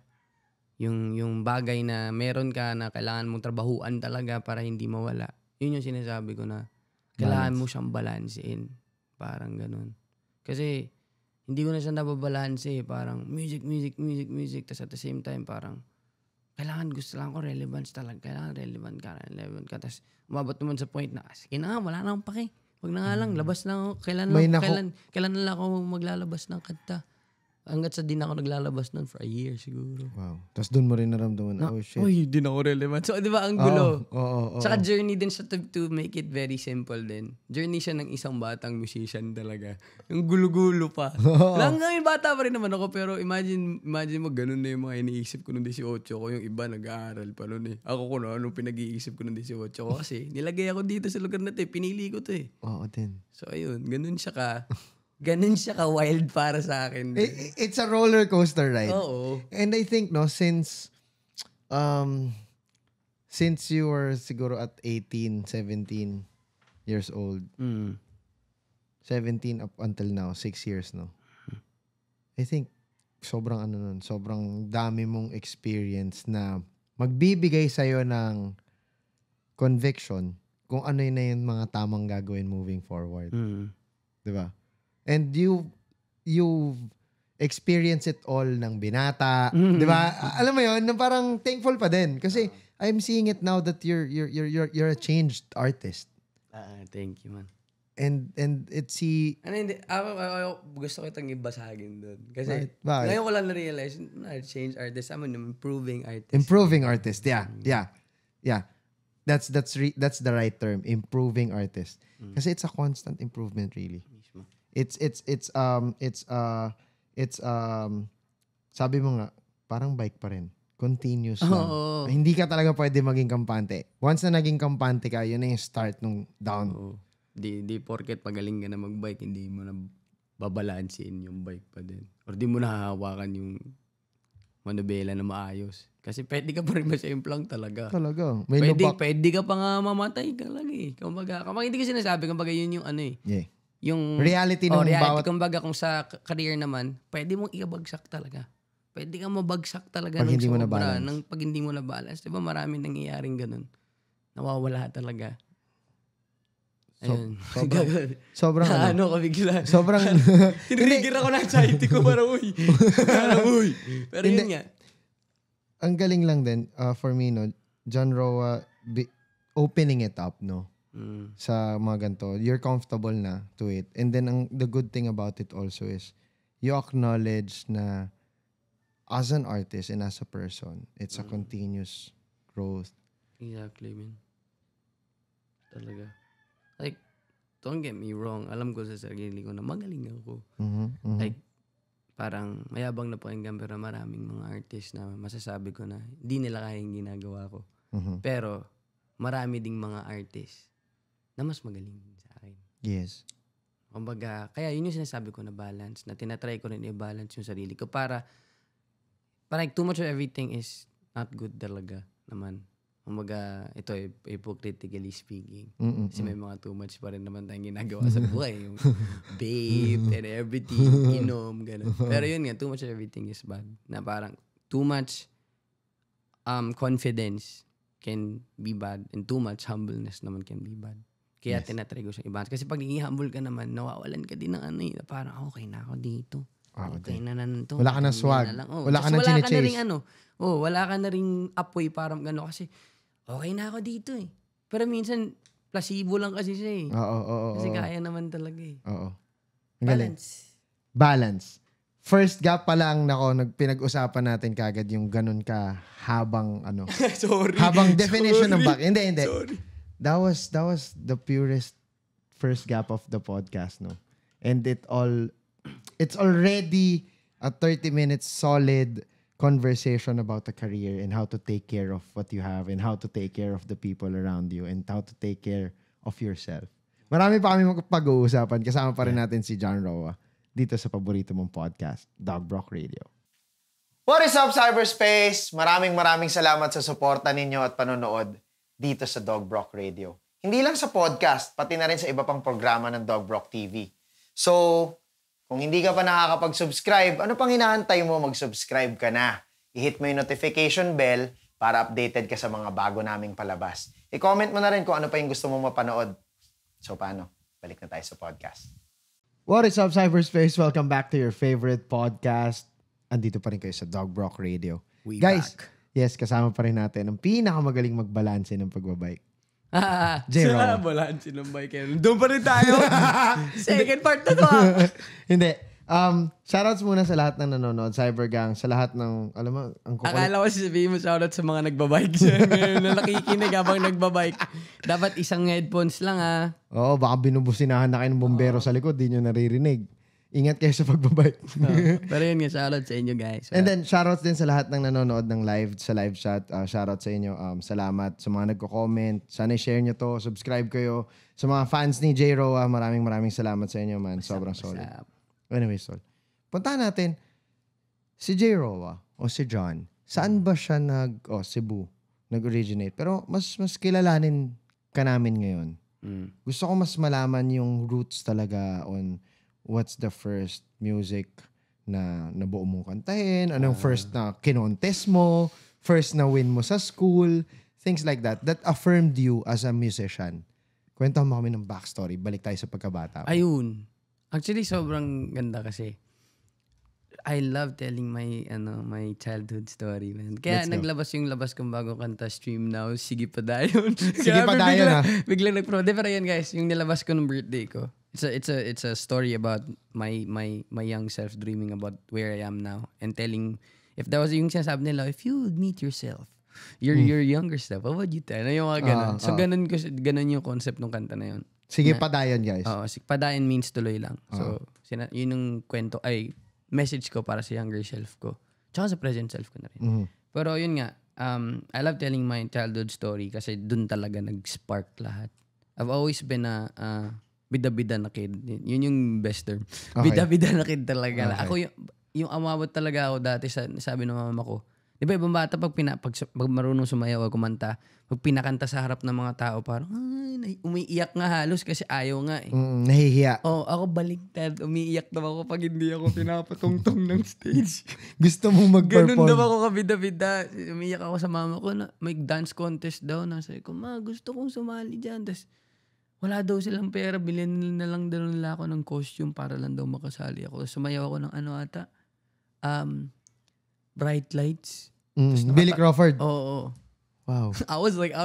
Yung bagay na meron ka na kailangan mong trabahuan talaga para hindi mawala. Yun yung sinasabi ko na kailangan mo siyang balansein. Parang ganun. Kasi hindi ko na siya nababalanse. Parang music. Tapos at the same time parang kailangan gusto lang ko relevance talaga. Kailangan relevant ka. Tapos umabot naman sa point na, sige na, wala na akong pake. Wag na nga lang, labas na ako. Kailan na lang ako maglalabas ng kanta. Hanggat sa din ako naglalabas nun for a year siguro. Wow. Tapos doon mo rin naramdaman, oh shit. Uy, din ako relevant. So, di ba, ang gulo. Oo. Tsaka journey din siya to make it very simple din. Journey siya ng isang batang musician talaga. Yung gulo-gulo pa. Lang ngayon, bata pa rin naman ako, pero imagine mo, ganun na yung mga iniisip ko nung 18 ko. Yung iba, nag-aaral pa nun eh. Ako ko na, anong pinag-iisip ko nung 18 ko. Kasi, nilagay ako dito sa lugar na to eh. Pinili ko to eh. Oo, din. So, ayun. Ganun siya ka-wild para sa akin. It's a roller coaster ride. Oo. And I think, no, since you were siguro at 18, 17 years old, 17 up until now, 6 years, no? I think, sobrang dami mong experience na magbibigay sa'yo ng conviction kung ano na yung mga tamang gagawin moving forward. Diba? And you've experienced it all ng binata, 'di ba? Alam mo 'yon, na parang thankful pa din kasi I'm seeing it now that you're a changed artist. Thank you, man. And it's gusto ko itong ibasagin doon. Kasi Bakit? ngayon ko lang na-realize, change artist, I'm an improving artist. Improving artist. Yeah. That's the right term, improving artist. Kasi it's a constant improvement really. It's sabi mo nga, parang bike pa rin. Continuous lang. Hindi ka talaga pwede maging kampante. Once na naging kampante ka, yun na yung start nung down. Di porket pagaling ka na magbike, hindi mo na babalansin yung bike pa din. Or di mo na hahawakan yung manubela na maayos. Kasi pwede ka pa rin masimplang talaga. Talaga. Pwede ka pa nga mamatay ka lang eh. Kumbaga hindi ko sinasabi, kumbaga yun yung ano eh. Yeah. yung reality ng bawat... Kumbaga kung sa career naman, pwede mong ibagsak talaga. Pwede kang mabagsak talaga pag ng hindi mo na sobra. balance. Pag hindi mo na balance. Diba maraming nangyayaring ganun. Nawawala talaga. Ayun. Sobrang ano ka bigla. Sobrang... Tinrigger ako na anxiety ko. Parang uy. Pero yun nga. Ang galing lang din, for me, no, JRoa, opening it up, no? Sa mga ganito. You're comfortable na to it. And then, the good thing about it also is, you acknowledge na as an artist and as a person, it's a continuous growth. Exactly, man. Talaga. Like, don't get me wrong. Alam ko sa sarili ko na magaling ako. Like, parang mayabang na pakinggan pero maraming mga artist na masasabi ko na hindi nila kaya yung ginagawa ko. Pero, marami ding mga artist na mas magaling sa akin. Yes. Kumbaga, kaya yun yung sinasabi ko na balance, na tinatry ko rin i-balance yung sarili ko para too much of everything is not good talaga naman. Kumbaga, ito hypocritically speaking. Kasi may mga too much pa rin naman tayong ginagawa sa buhay. Yung babe and everything, inom, gano'n. Pero yun nga, too much of everything is bad. Na parang too much confidence can be bad and too much humbleness naman can be bad. Kaya tinatry ko siyang i-balance. Kasi pag i-humble ka naman, nawawalan ka din ng ano eh. Parang okay na ako dito. Okay na to. Wala ka na swag. Wala ka na chine-chase. Wala ka na ring apoy parang gano'n. Kasi okay na ako dito eh. Pero minsan, placebo lang kasi siya eh. Oo. Kasi kaya naman talaga eh. Oo. Balance. First gap pa lang pinag-usapan natin kagad yung ganun ka habang Sorry. habang definition ng back. Hindi. Sorry. That was the purest first gap of the podcast, no? And it's already a 30 minutes solid conversation about the career and how to take care of what you have and how to take care of the people around you and how to take care of yourself. Marami pa kami pag-uusapan. Kasama pa rin natin si JRoa dito sa paborito mong podcast, DOUGBROCK Radio. What is up, cyberspace? Maraming salamat sa suporta ninyo at panonood dito sa DOUGBROCK Radio. Hindi lang sa podcast, pati na rin sa iba pang programa ng DOUGBROCK TV. So, kung hindi ka pa nakakapag-subscribe, ano pang hinahantay mo? Mag-subscribe ka na. I-hit mo yung notification bell para updated ka sa mga bago naming palabas. I-comment mo na rin kung ano pa yung gusto mo mapanood. So, paano? Balik na tayo sa podcast. What is up, cyberspace? Welcome back to your favorite podcast. Andito pa rin kayo sa DOUGBROCK Radio. Guys, back. Yes, kasama pa rin natin ang pinakamagaling magbalanse ng pagbabike. JRoa. Balanse ng bike. Doon pa rin tayo. Second part na to. Hindi. Shoutouts muna sa lahat ng nanonood, Cybergang, sa lahat ng, alam mo, ang Akala ko sabihin mo shoutout sa mga nagbabike. Na nakikinig habang nagbabike. Dapat isang headphones lang Oo, baka binubusinahan na kayo ng bombero sa likod, di nyo naririnig. Ingat kayo sa pagbabike. Pero yun nga, shoutout sa inyo guys. And then, shoutouts din sa lahat ng nanonood ng live, sa live chat. Shoutout sa inyo. Salamat sa mga nagko-comment. Sana share nyo to. Subscribe kayo. Sa mga fans ni JRoa, maraming salamat sa inyo, man. Sobrang solid. Anyway, Sol. Puntahan natin, si JRoa o si John, saan ba siya Cebu, nag-originate? Pero mas kilalanin ka namin ngayon. Gusto ko mas malaman yung roots talaga on what's the first music na nabuo mong kantahin, anong first na kinontes mo, first na win mo sa school, things like that affirmed you as a musician. Kwento mo kami ng backstory. Balik tayo sa pagkabata. Ayun. Actually, sobrang ganda kasi. I love telling my childhood story, man. Kaya naglabas yung labas kong bagong kanta, Stream Now, Sige Padayon. Sige Padayon, Biglang nag-promote. Pero yan, guys, yung nilabas ko ng birthday ko. It's a story about my young self dreaming about where I am now and telling, if that was yung sinasabi nila, if you would meet yourself, your younger self, what would you tell? Yung mga ganun. So ganun yung concept ng kanta na yun. Sige Padayon, guys. Sige Padayon means tuloy lang. So yun yung kwento, message ko para sa younger self ko. Tsaka sa present self ko na rin. Pero yun nga, I love telling my childhood story kasi dun talaga nag-spark lahat. I've always been a bida-bida na kid. Yun yung best term. Okay. Bida-bida na kid talaga. Okay. Ako yung umabot talaga ako dati sabi ng mama ko. Di ba ibang bata pag marunong sumayaw o kumanta, pag pinakanta sa harap ng mga tao, parang umiiyak nga halos kasi ayaw nga eh. Nahihiya. Ako baliktad. Umiiyak daw ako pag hindi ako pinapatungtong ng stage. Gusto mong mag-perform. Ganun daw ako kabida-bida. Umiiyak ako sa mama ko na may dance contest daw. Sabi ko, ma, gusto kong sumali dyan. Tapos wala daw silang pera. Bilhin na lang daw nila ako ng costume para lang daw makasali ako. Sumayaw ako ng Bright Lights. Billy Crawford. Oo. Wow. I was like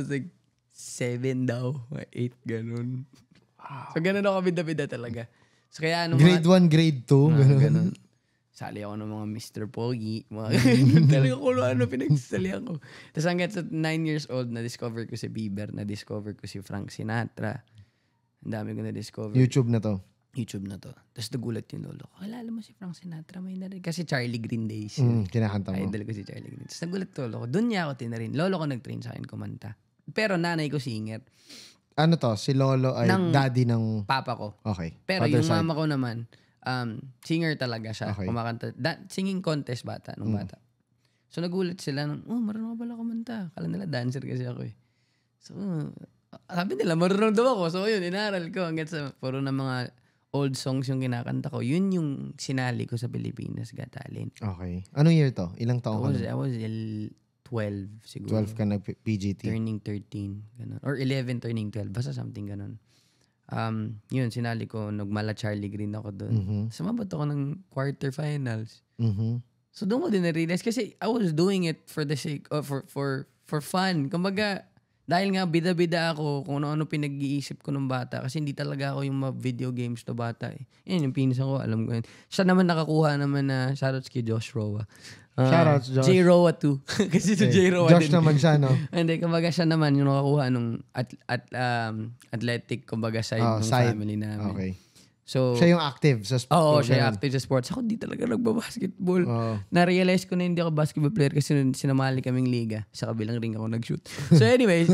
7 daw. 8, ganun. Wow. So, ganun ako bida-bida talaga. So, kaya grade 1, grade 2. Ganun. Sali ako ng mga Mr. Pogi. Talaga ko pinagsalihan ko. Tapos hanggang sa 9 years old, na-discover ko si Bieber, na-discover ko si Frank Sinatra. Ang dami ko na-discover. YouTube na to. Tapos nagulat yung lolo ko. Kilala mo si Frank Sinatra? May narin. Kasi Charlie Green Days. Kinakanta mo. Idol ko si Charlie Green. Tapos nagulat lolo ko. Doon niya ako tinarin. Lolo ko nag-train sa akin kumanta. Pero nanay ko singer. Ano to? Si lolo ay daddy ng papa ko. Okay. Pero yung mama ko naman, singer talaga siya. Okay. Kumakanta. Singing contest bata, nung bata. So nagulat sila marunong ka pala kumanta. Kala nila dancer kasi ako eh. So, sabi nila, marunong daw ako. So yun, inaral ko. Hanggang sa puro na mga old songs yung kinakanta ko. Yun yung sinali ko sa Pilipinas Got Talent. Okay. Anong year to? Ilang taong ka I was 12 siguro. 12 ka nag-PGT. Turning 13. Ganun. Or 11 turning 12. Basta something ganun. Yun, sinali ko. Nagmala Charlie Green ako doon. Sumabot ako ng quarterfinals. So doon ko din na-realize kasi I was doing it for the sake of, for fun. Kumbaga, dahil nga bida-bida ako kung ano pinag-iisip ko ng bata kasi hindi talaga ako yung video games na bata eh. Yan yung pinsan ko, alam ko yun. Siya naman nakakuha naman na shoutouts kay JRoa. Shoutouts, Josh. JRoa 2. Kasi si JRoa Josh din. naman siya, no? Hindi, kumbaga siya naman yung nakakuha nung athletic, kumbaga side ng family namin. Okay. So, siya yung active sa sports. Oo, siya yung active sa sports. Ako di talaga nagbabasketball. Na-realize ko na hindi ako basketball player kasi sinamali kaming liga. Sa kabilang ring ako nag-shoot. So anyways.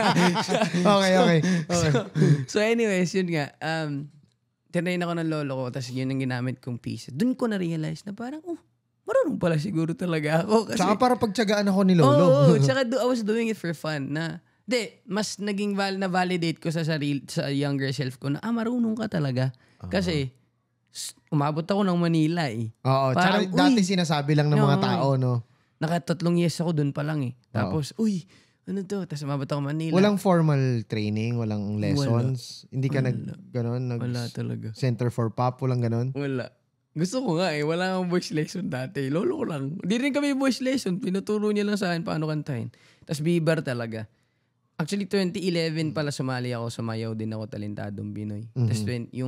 Okay. So anyways, yun nga. Tinayin ako ng lolo ko tapos yun ang ginamit kong piece. Doon ko na-realize na parang, marunong pala siguro talaga ako. Kasi, tsaka para pagtsagaan ako ni lolo. Oo, tsaka I was doing it for fun na mas naging na-validate ko sa younger self ko na marunong ka talaga. Kasi umabot ako ng Manila eh. Oo, tsaka dati sinasabi lang ng mga tao, no? 3 years ako dun pa lang eh. Tapos, ano to? Tapos umabot ako Manila. Walang formal training, walang lessons. Hindi ka wala talaga. Center for Pop, walang ganon? Wala. Gusto ko nga eh. Wala akong voice lesson dati. Lolo ko lang. Hindi rin kami voice lesson. Pinuturo niya lang sa akin paano kantahin. Tapos Bieber talaga. Actually, 2011 pala sumali ako. Sumayaw din ako Talentadong Pinoy. Tapos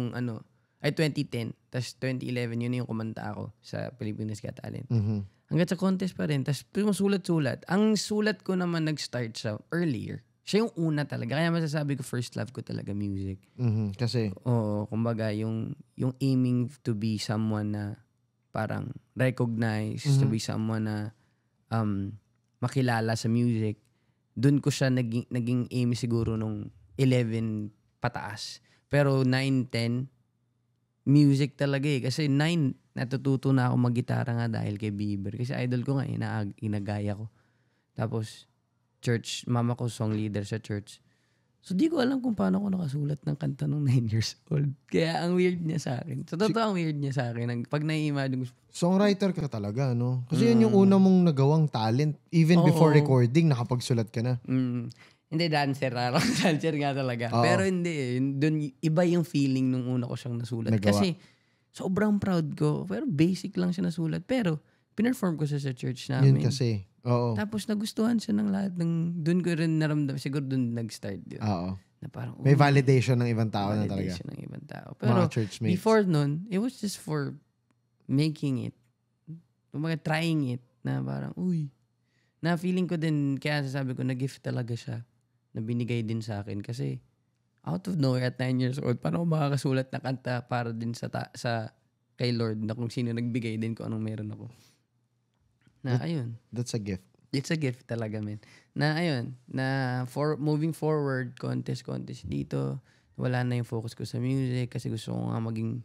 2010. Tapos 2011, yun yung kumanta ako sa Philippines Got Talent. Hanggang sa contest pa rin. Tapos sulat-sulat. Ang sulat ko naman nag-start sa earlier. Siya yung una talaga. Kaya masasabi ko first love ko talaga music. Kasi? Oo. Kumbaga, yung aiming to be someone na parang recognized, to be someone na makilala sa music. Doon ko siya naging aim siguro nung 11 pataas. Pero 9, 10, music talaga eh. Kasi 9, natututo na ako mag-gitara nga dahil kay Bieber. Kasi idol ko nga, inagaya ko. Tapos, church, mama ko song leader sa church. So, di ko alam kung paano ako nakasulat ng kanta nung 9 years old. Kaya, ang weird niya sa akin. So, totoo ang weird niya sa akin. Pag nai-imagine ko, songwriter ka talaga, no? Kasi yun yung una mong nagawang talent. Even before recording, nakapagsulat ka na. Hindi, dancer. Dancer nga talaga. Pero hindi eh. Doon, iba yung feeling nung una ko siyang nasulat. Nagawa. Kasi, sobrang proud ko. Pero basic lang siya nasulat. Pero, pinerform ko siya sa church namin. Yun kasi. Oo. Tapos, nagustuhan siya ng lahat. Doon ko rin naramdam. Siguro doon nag-start yun. Oo. Na parang, may validation ng ibang tao na talaga. Validation ng ibang tao. Pero, mga churchmates. before nun, it was just for making it. Trying it. Na parang, na feeling ko din, kaya sasabi ko, na-gift talaga siya. Na binigay din sa akin. Kasi, out of nowhere at 9 years old, paano ako makakasulat na kanta para din sa kay Lord na kung sino nagbigay din ko anong meron ako. Na, ayun. That's a gift. It's a gift talaga, man. Na, ayun. Na, moving forward, contest dito, wala na yung focus ko sa music kasi gusto ko nga maging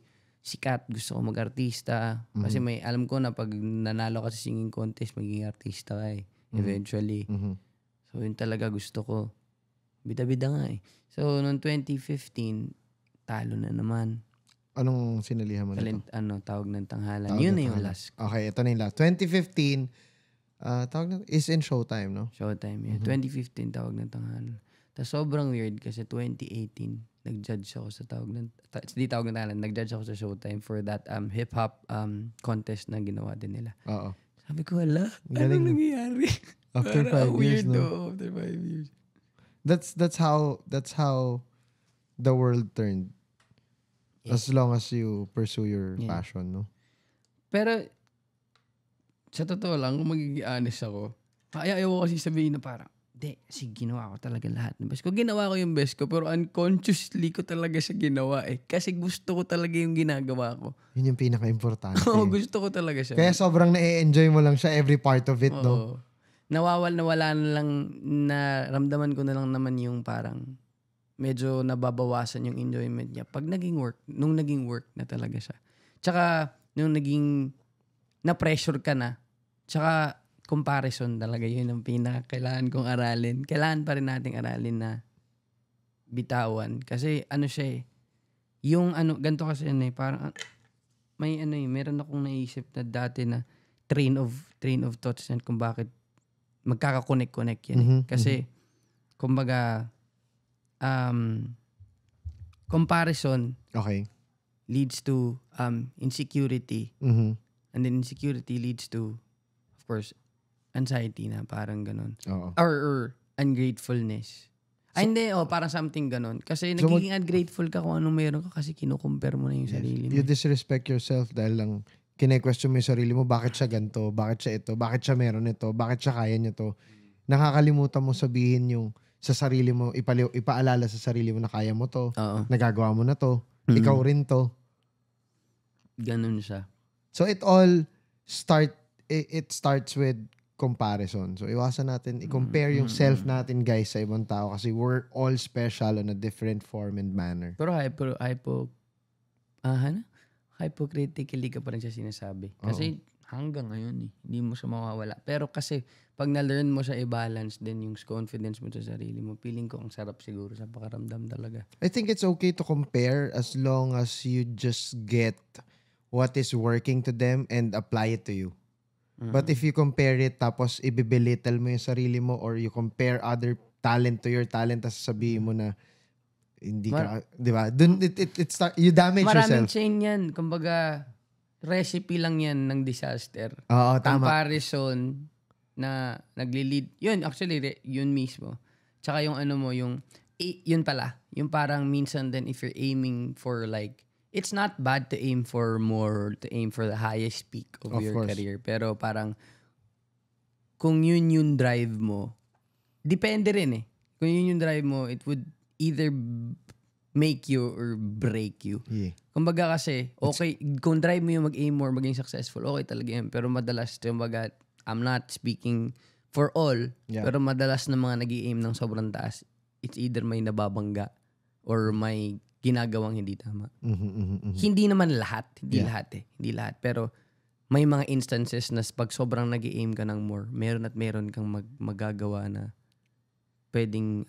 sikat, gusto ko mag-artista. Kasi may, alam ko na pag nanalo ka sa singing contest, magiging artista ka eh. Eventually. So, yun talaga gusto ko. Bida-bida nga eh. So, noong 2015, talo na naman. Anong sinalihan mo nito? Tawag ng tanghalan. Tawag Yun ng na yung tanghalan. last. Okay, ito na yung last. 2015, tawag na, is in Showtime, no? Showtime, yeah. 2015, tawag ng tanghalan. Tapos sobrang weird kasi 2018, nag-judge ako sa nag-judge ako sa Showtime for that hip-hop contest na ginawa din nila. Oo. Sabi ko, hala, Galing, anong nangyayari? After 5 years, weird, no? After 5 years. That's how the world turned. Yeah. As long as you pursue your passion, no? Pero, sa totoo lang, kung magiging honest ako, ayaw ko kasi sabihin na parang, kasi ginawa ko talaga lahat ng best ko. Ginawa ko yung best ko, pero unconsciously ko talaga siya ginawa eh. Kasi gusto ko talaga yung ginagawa ko. Yun yung pinaka-importante. Oo, gusto ko talaga siya. Kaya sobrang na-enjoy mo lang siya every part of it, no? Nawala na lang, naramdaman ko na lang naman yung parang medyo nababawasan yung enjoyment niya pag nung naging work na talaga siya. Tsaka, nung naging na-pressure ka na, tsaka comparison talaga yun ang kailangan kong aralin. Kailangan pa rin nating aralin na bitawan. Kasi siya eh, yung ganito kasi parang meron akong naisip na dati na train of thoughts yan kung bakit magkaka-connect yan. Kasi, kumbaga, comparison leads to insecurity. And then insecurity leads to, of course, anxiety na parang ganun. Or ungratefulness. Hindi, parang something ganun. Kasi nagiging ungrateful ka kung anong meron ka kasi kinukumpare mo na yung sarili mo. You disrespect yourself dahil lang kine-question mo yung sarili mo, bakit siya ganito, bakit siya ito, bakit siya meron ito, bakit siya kaya niya to. Nakakalimutan mo sabihin yung sa sarili mo, ipaalala sa sarili mo na kaya mo to, nagagawa mo na to, ikaw rin to. Ganun siya. So it starts with comparison. So iwasan natin, i-compare yung self natin guys sa ibang tao kasi we're all special on a different form and manner. Pero hypocritically ka pa rin siya sinasabi. Kasi hanggang ngayon hindi mo siya mawawala. Pero kasi pag na-learn mo siya i-balance din yung confidence mo sa sarili mo, feeling ko ang sarap siguro sa pakaramdam talaga. I think it's okay to compare as long as you just get what is working to them and apply it to you. But if you compare it tapos i-belittle mo yung sarili mo or you compare other talent to your talent tapos sabihin mo na hindi ka, di ba? You damage maraming yourself. chain yan. Kumbaga, recipe lang yan ng disaster. Oo, tama. Comparison na nagli-lead. Yun, actually, yun mismo. Tsaka yung yun pala. Yung parang minsan din if you're aiming for like, it's not bad to aim for more, to aim for the highest peak of your career. Pero parang, kung yun yung drive mo, depende rin eh. Kung yun yung drive mo, it would either make you or break you. Yeah. Kumbaga kasi, okay, kung drive mo yung mag-aim more, maging successful, okay talaga yun. Pero madalas, kumbaga, I'm not speaking for all, pero madalas na mga nag-i-aim ng sobrang taas, it's either may nababangga or may ginagawang hindi tama. Hindi naman lahat. Hindi lahat. Pero may mga instances na pag sobrang nag-i-aim ka ng more, meron kang magagawa na pwedeng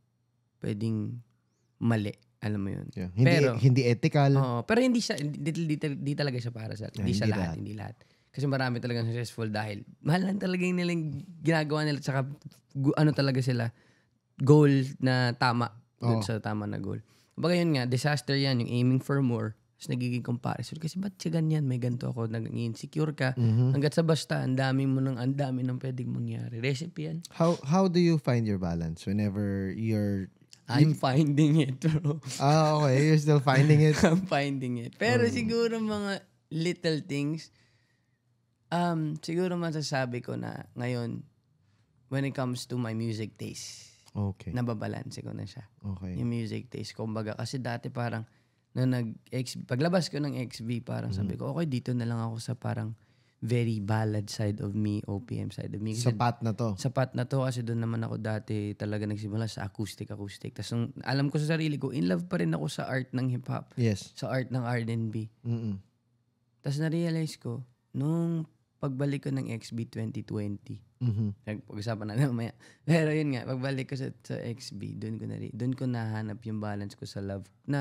mali. Alam mo yun. Yeah. Hindi ethical. Pero hindi talaga siya para sa hindi lahat. Kasi marami talagang successful dahil mahal lang talaga yung nilang ginagawa nila tsaka talaga sila goal na tama dun sa tama na goal. Kumbaga yun nga, disaster yan, yung aiming for more, tapos nagiging comparison. Kasi ba't siya ganyan? May ganito ako, nag-insecure ka. Hanggat sa basta, ang dami ng pwedeng mangyari. Recipe yan. How do you find your balance whenever I'm finding it, bro. Okay. You're still finding it? I'm finding it. Pero siguro mga little things, siguro masasabi ko na ngayon, when it comes to my music taste, nababalanse ko na siya. Yung music taste. Kumbaga, kasi dati parang, paglabas ko ng XB, parang sabi ko, okay, dito na lang ako sa parang very ballad side of me, OPM side of me. Kasi Sapat na to. sapat na to kasi doon naman ako dati talaga nagsimula sa acoustic. Tapos nung alam ko sa sarili ko, in love pa rin ako sa art ng hip-hop. Yes. Sa art ng R&B. Mm-mm. Tapos na-realize ko, nung pagbalik ko ng XB 2020, pag-usapan natin mamaya. Pero yun nga, pagbalik ko sa XB, doon ko nahanap yung balance ko sa love na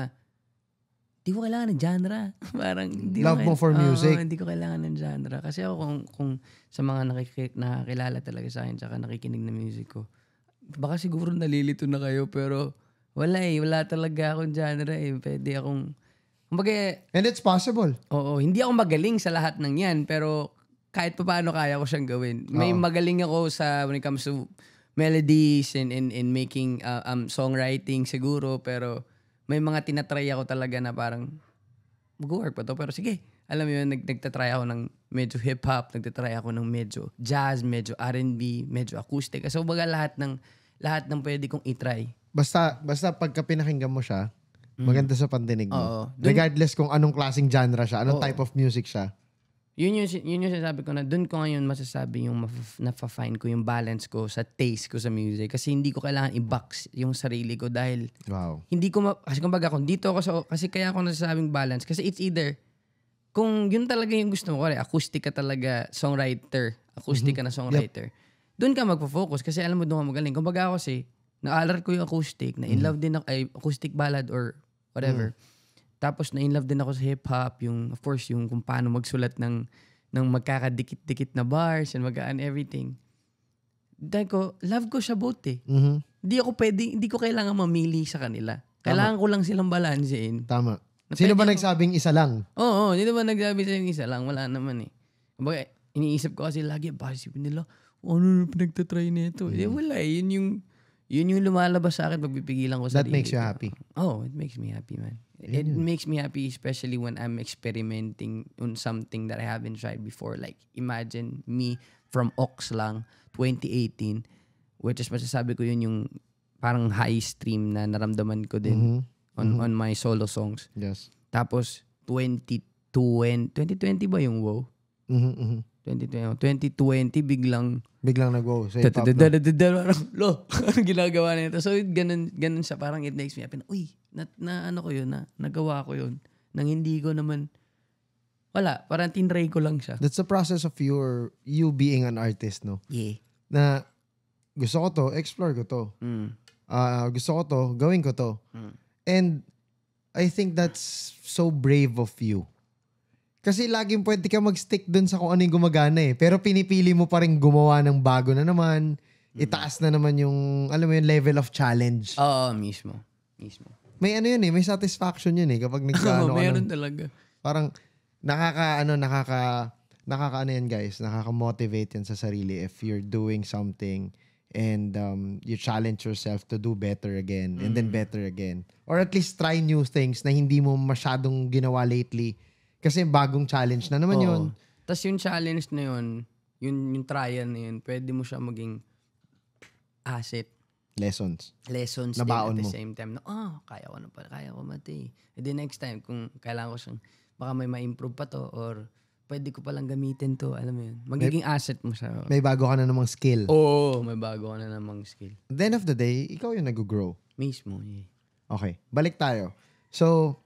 di ko kailangan ng genre. Parang love mo for music. Hindi ko kailangan ng genre. Kasi ako kung sa mga nakakilala talaga sa akin tsaka nakikinig na music ko, baka siguro nalilito na kayo pero wala talaga akong genre eh. Pwede akong kumbaga, and it's possible. Oo, hindi ako magaling sa lahat ng yan pero kahit pa paano kaya ko siyang gawin. May magaling ako sa when it comes to melodies and making songwriting siguro pero may mga tinatry ako talaga na parang mag-work pa to. Pero sige, alam mo yun, nagtatry ako ng medyo hip-hop, nagtatry ako ng medyo jazz, medyo R&B, medyo acoustic. So baga lahat ng pwede kong itry. Basta pagka pinakinggan mo siya, maganda sa pandinig mo. Oo. Regardless kung anong klaseng genre siya, anong type of music siya. Yun yung sinasabi ko na doon ko ngayon masasabi yung na-find ko yung balance ko sa taste ko sa music. Kasi hindi ko kailangan i-box yung sarili ko dahil hindi ko kasi kumbaga kung dito ako kasi kaya ako nasasabing balance kasi it's either kung yun talaga yung gusto mo, acoustic ka talaga songwriter, acoustic ka na songwriter, doon ka magpo-focus kasi alam mo doon ka magaling. Kumbaga ako kasi naalar ko yung acoustic, na in love din ako, acoustic ballad or whatever. Tapos na-in-love din ako sa hip-hop, yung, of course, yung kung paano magsulat ng magkakadikit-dikit na bars and everything. Dahil ko, love ko siya both eh. Hindi ko kailangan mamili sa kanila. Kailangan ko lang silang balansein. Tama. Sino ba nagsabing isa lang? Oo, sino ba nagsabi sa isa lang? Wala naman eh. Kumbaga, iniisip ko kasi lagi, bakit isipin nila, ano na pinagtatry nito? Eh, wala eh. Yun yung lumalabas sa akin pag pipigilan ko sa That makes you happy. Oh, it makes me happy, man. It makes me happy especially when I'm experimenting on something that I haven't tried before. Like, imagine me from Ox lang, 2018, which is masasabi ko yun yung parang high stream na naramdaman ko din on my solo songs. Yes. Tapos, 2020 ba yung WoW? 2020 biglang nag-wow sa hip-hop. Lo, anong ginagawa na ito? So, ganun siya. Parang it makes me happy. Uy, ano ko yun, nagawa ko yun. Nang hindi ko naman, wala, parang tinry ko lang siya. That's the process of you being an artist, no? Yeah. Na gusto ko to, explore ko to. Gusto ko to, gawin ko to. And I think that's so brave of you. Kasi laging pwede ka mag-stick dun sa kung ano yung gumagana eh. Pero pinipili mo pa rin gumawa ng bago na naman. Itaas na naman yung, alam mo yung level of challenge. Oo, mismo. May ano yun eh, may satisfaction yun eh. Kapag nagkaano meron talaga. Parang nakaka-ano yan guys, nakaka-motivate yan sa sarili if you're doing something and you challenge yourself to do better again and then better again. Or at least try new things na hindi mo masyadong ginawa lately. Kasi bagong challenge na naman yun. Tapos yung challenge na yun, yung trial na yun, pwede mo siya maging asset. Lessons Na din at the same time. Kaya ko na pala, kaya ko mati. And then next time, kung kailangan ko siyang, baka may ma-improve pa to or pwede ko palang gamitin to, alam mo yun. Magiging asset mo siya. May bago ka na namang skill. Oo, may bago ka na namang skill. At the end of the day, ikaw yung nag-grow. Mismo, yeah. Okay, balik tayo. So,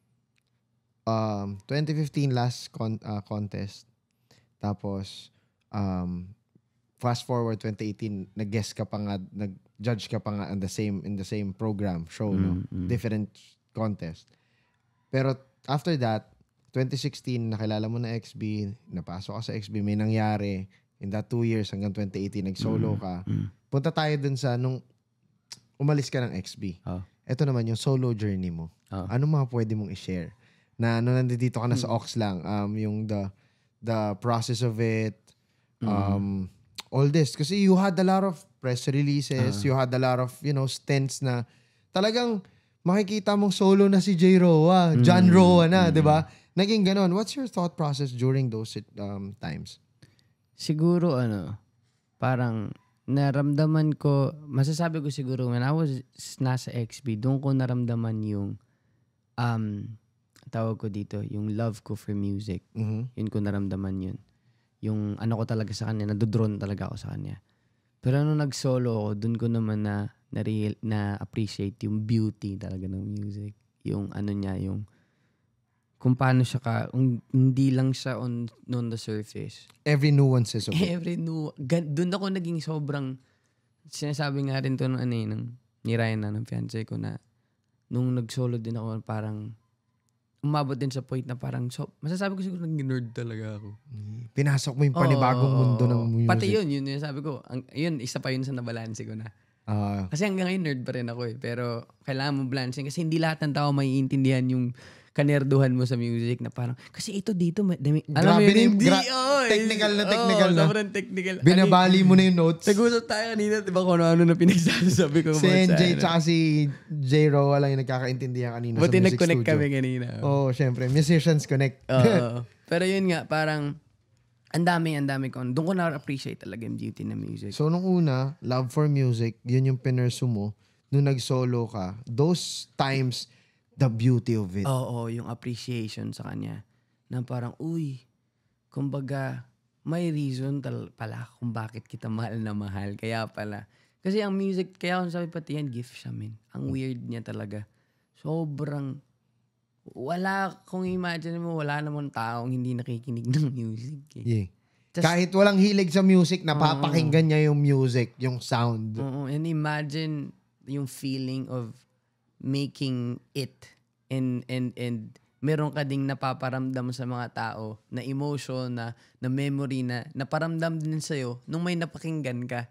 2015 last contest. Tapos, fast forward 2018, nag-guest ka pa nga, nag-judge ka pa nga in the same program, show, no? Different contest. Pero after that, 2016, nakilala mo na XB, napasok ka sa XB, may nangyari. In that 2 years, hanggang 2018, nag-solo ka. Punta tayo dun sa, nung umalis ka ng XB. Ito naman yung solo journey mo. Ano mga pwede mong i-share? Na nandito ka na sa Ox lang, yung the process of it, all this. Kasi you had a lot of press releases, you had a lot of, stints na talagang makikita mong solo na si JRoa, JRoa na, di ba? Naging ganon. What's your thought process during those times? Siguro, parang naramdaman ko, masasabi ko siguro, when I was nasa XB, doon ko naramdaman yung, tawag ko dito, yung love ko for music. Yun ko naramdaman yun. yung ano ko talaga sa kanya, nadodron talaga ako sa kanya. Pero nung nag-solo ako, dun ko naman na appreciate yung beauty talaga ng music. Yung ano niya, yung kung paano siya hindi lang siya on the surface. Every nuances of it. Doon ako naging sobrang, sinasabi nga rin to ng ni Ryan ng fiancé ko na, nung nag-solo din ako, parang, umabot din sa point na parang, masasabi ko siguro naging nerd talaga ako. Pinasok mo yung panibagong mundo ng music. Pati yun sabi ko, yun, isa pa yun sa nabalanse ko na. Kasi hanggang ngayon nerd pa rin ako pero kailangan mo balancing kasi hindi lahat ng tao maiintindihan yung kanerduhan mo sa music na parang, kasi ito dito, alam mo yun, technical na. Sobrang technical. Binabali mo na yung notes. Nag-usap tayo kanina, diba kung ano na pinagsasabi ko. Si NJ tsaka si JRoa lang yung nagkakaintindihan kanina sa music studio. Buti nag-connect kami kanina. Syempre. Musicians connect. Pero yun nga, parang, ang dami ko. Doon ko na-appreciate talaga yung beauty ng music. So, nung una, love for music, yun yung pinursu mo. Nung nag-solo ka, those times, the beauty of it. Oo, yung appreciation sa kanya. Na parang, kumbaga, may reason pala kung bakit kita mahal na mahal. Kaya pala. Kasi ang music, kaya ako sabi pati yan, gift siya, man. Ang weird niya talaga. Sobrang, kung imagine mo, wala namang taong hindi nakikinig ng music. Yeah. Kahit walang hilig sa music, napapakinggan niya yung music, yung sound. And imagine yung feeling of making it and meron ka ding napaparamdam sa mga tao na emotion, na memory na naparamdam din sa'yo nung may napakinggan ka.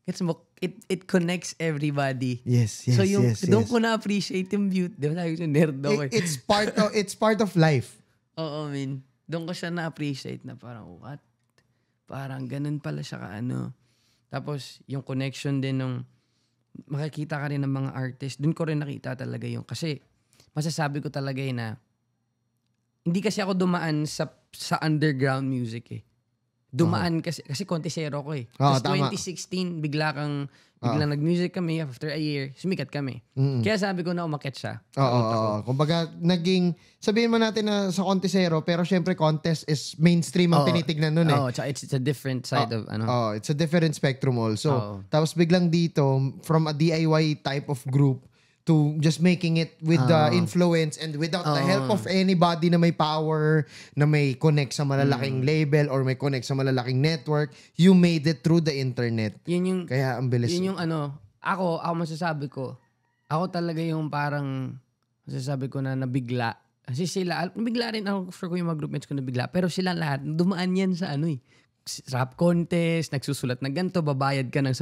It connects everybody. Yes. So doon ko na-appreciate yung beauty. Di ba sabi ko, nerd ako eh. It's part of life. Oo, man. Doon ko siya na-appreciate na parang, what? Parang ganun pala siya Tapos, yung connection din nung makikita ka rin ng mga artist, dun ko rin nakita talaga yung, kasi masasabi ko talaga na hindi kasi ako dumaan sa underground music eh. Dumaan kasi kontisero ko eh. Tapos 2016, biglang nag-music kami, after a year, sumikat kami. Kaya sabi ko na umakyat siya. Kumbaga, sabihin mo natin na sa kontisero, pero syempre contest is mainstream ang tinitignan nun eh. Tsaka it's a different side of it's a different spectrum also. Tapos biglang dito, from a DIY type of group, to just making it with the influence and without the help of anybody na may power, na may connect sa malalaking label or may connect sa malalaking network, you made it through the internet. Kaya ang bilis. Yun yung ako masasabi ko, ako talaga yung parang, masasabi ko na nabigla. Kasi sila, nabigla rin ako, sure ko yung mga groupmates ko nabigla, pero sila lahat, dumaan yan sa rap contest, nagsusulat na ganito, babayad ka ng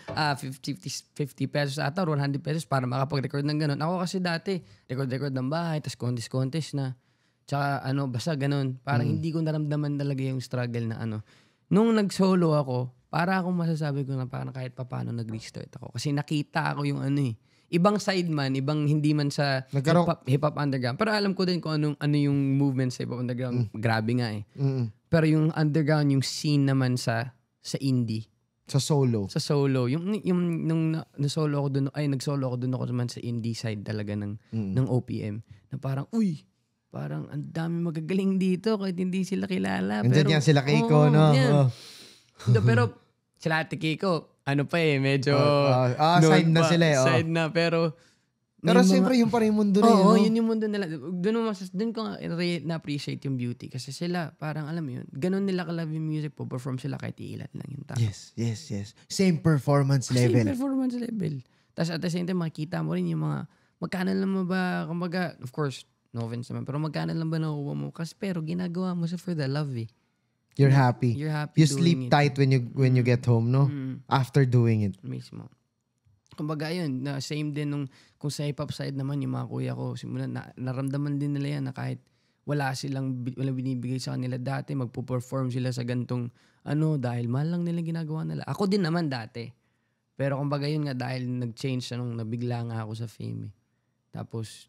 50 pesos ata or 100 pesos para makapag-record ng ganun. Ako kasi dati, record ng bahay, tas contest na. Tsaka basta ganun. Parang hindi ko naramdaman talaga yung struggle na Nung nag-solo ako, para akong masasabi ko na parang kahit paano nag-restart ako. Kasi nakita ako yung ibang side man, ibang hindi man sa hip-hop underground. Pero alam ko din kung ano yung movement sa hip-hop underground. Grabe nga eh. Pero yung underground, yung scene naman sa indie. Sa solo. Nung nag-solo ako doon ako naman sa indie side talaga ng OPM. Na parang, parang ang dami magagaling dito kahit hindi sila kilala. Nandiyan yan sila Kiko, no? Yeah. Pero sila Ate Kiko, medyo side na sila eh. Side na, pero siyempre yung pa rin mundo na yun. Yun yung mundo nila. Doon ko na-appreciate yung beauty. Kasi sila, parang alam mo yun, ganun nila ka-love yung music po. Perform sila kahit ilan lang yung tao. Yes. Same performance level. Tapos at the same time, makikita mo rin yung mga, magkano lang mo ba, kumbaga, of course, no offense naman, pero magkano lang ba nakuha mo? Kasi pero ginagawa mo siya for the love eh. You're happy. You sleep tight when you get home, no? After doing it. Mismo. Kumbaga yun, same din kung sa hip-hop side naman, yung mga kuya ko, simulan, naramdaman din nila yan na kahit wala binibigay sa kanila dati, magpo-perform sila sa gantong, dahil mahal lang nila ginagawa nila. Ako din naman dati. Pero kumbaga yun nga, dahil nag-change na nung nabigla nga ako sa fame eh. Tapos,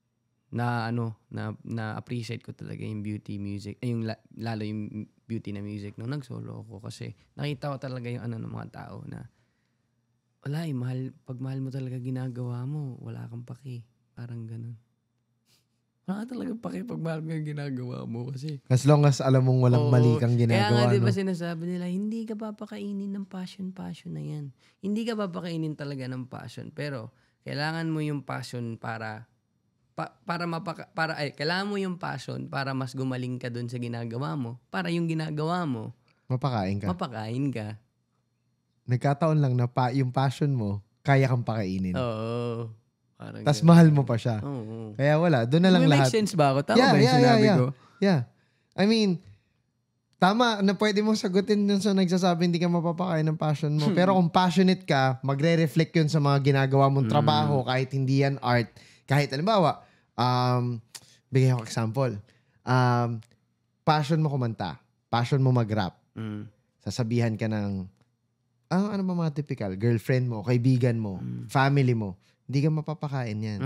na-appreciate ko talaga yung beauty music, lalo yung beauty na music nung nag-solo ako. Kasi nakita ko talaga yung ng mga tao na, wala pag mahal mo talaga ginagawa mo, wala kang paki. Parang ganun. Wala ka talaga pakipagmahal mo yung ginagawa mo kasi. As long as alam mong walang mali kang ginagawa. Kaya nga diba no? sinasabi nila, hindi ka papakainin ng passion na yan. Hindi ka papakainin talaga ng passion. Pero kailangan mo yung passion kailangan mo yung passion para mas gumaling ka dun sa ginagawa mo. Para yung ginagawa mo, Mapakain ka. Nagkataon lang na yung passion mo, kaya kang pakainin. Oo. Tas mahal mo pa siya. Oo. Kaya wala, doon na lang May lahat. make sense ba ako? Tama ba yung sinabi ko? Yeah. I mean, tama na pwede mo sagutin dun sa nagsasabi hindi ka mapapakain ng passion mo. Pero kung passionate ka, magre-reflect yun sa mga ginagawa mong trabaho, kahit hindi yan art. Kahit halimbawa, bigyan ko example. Passion mo kumanta. Passion mo mag-rap. Sasabihan ka ng, ano ba mga typical? Girlfriend mo, kaibigan mo, family mo. Hindi ka mapapakain yan.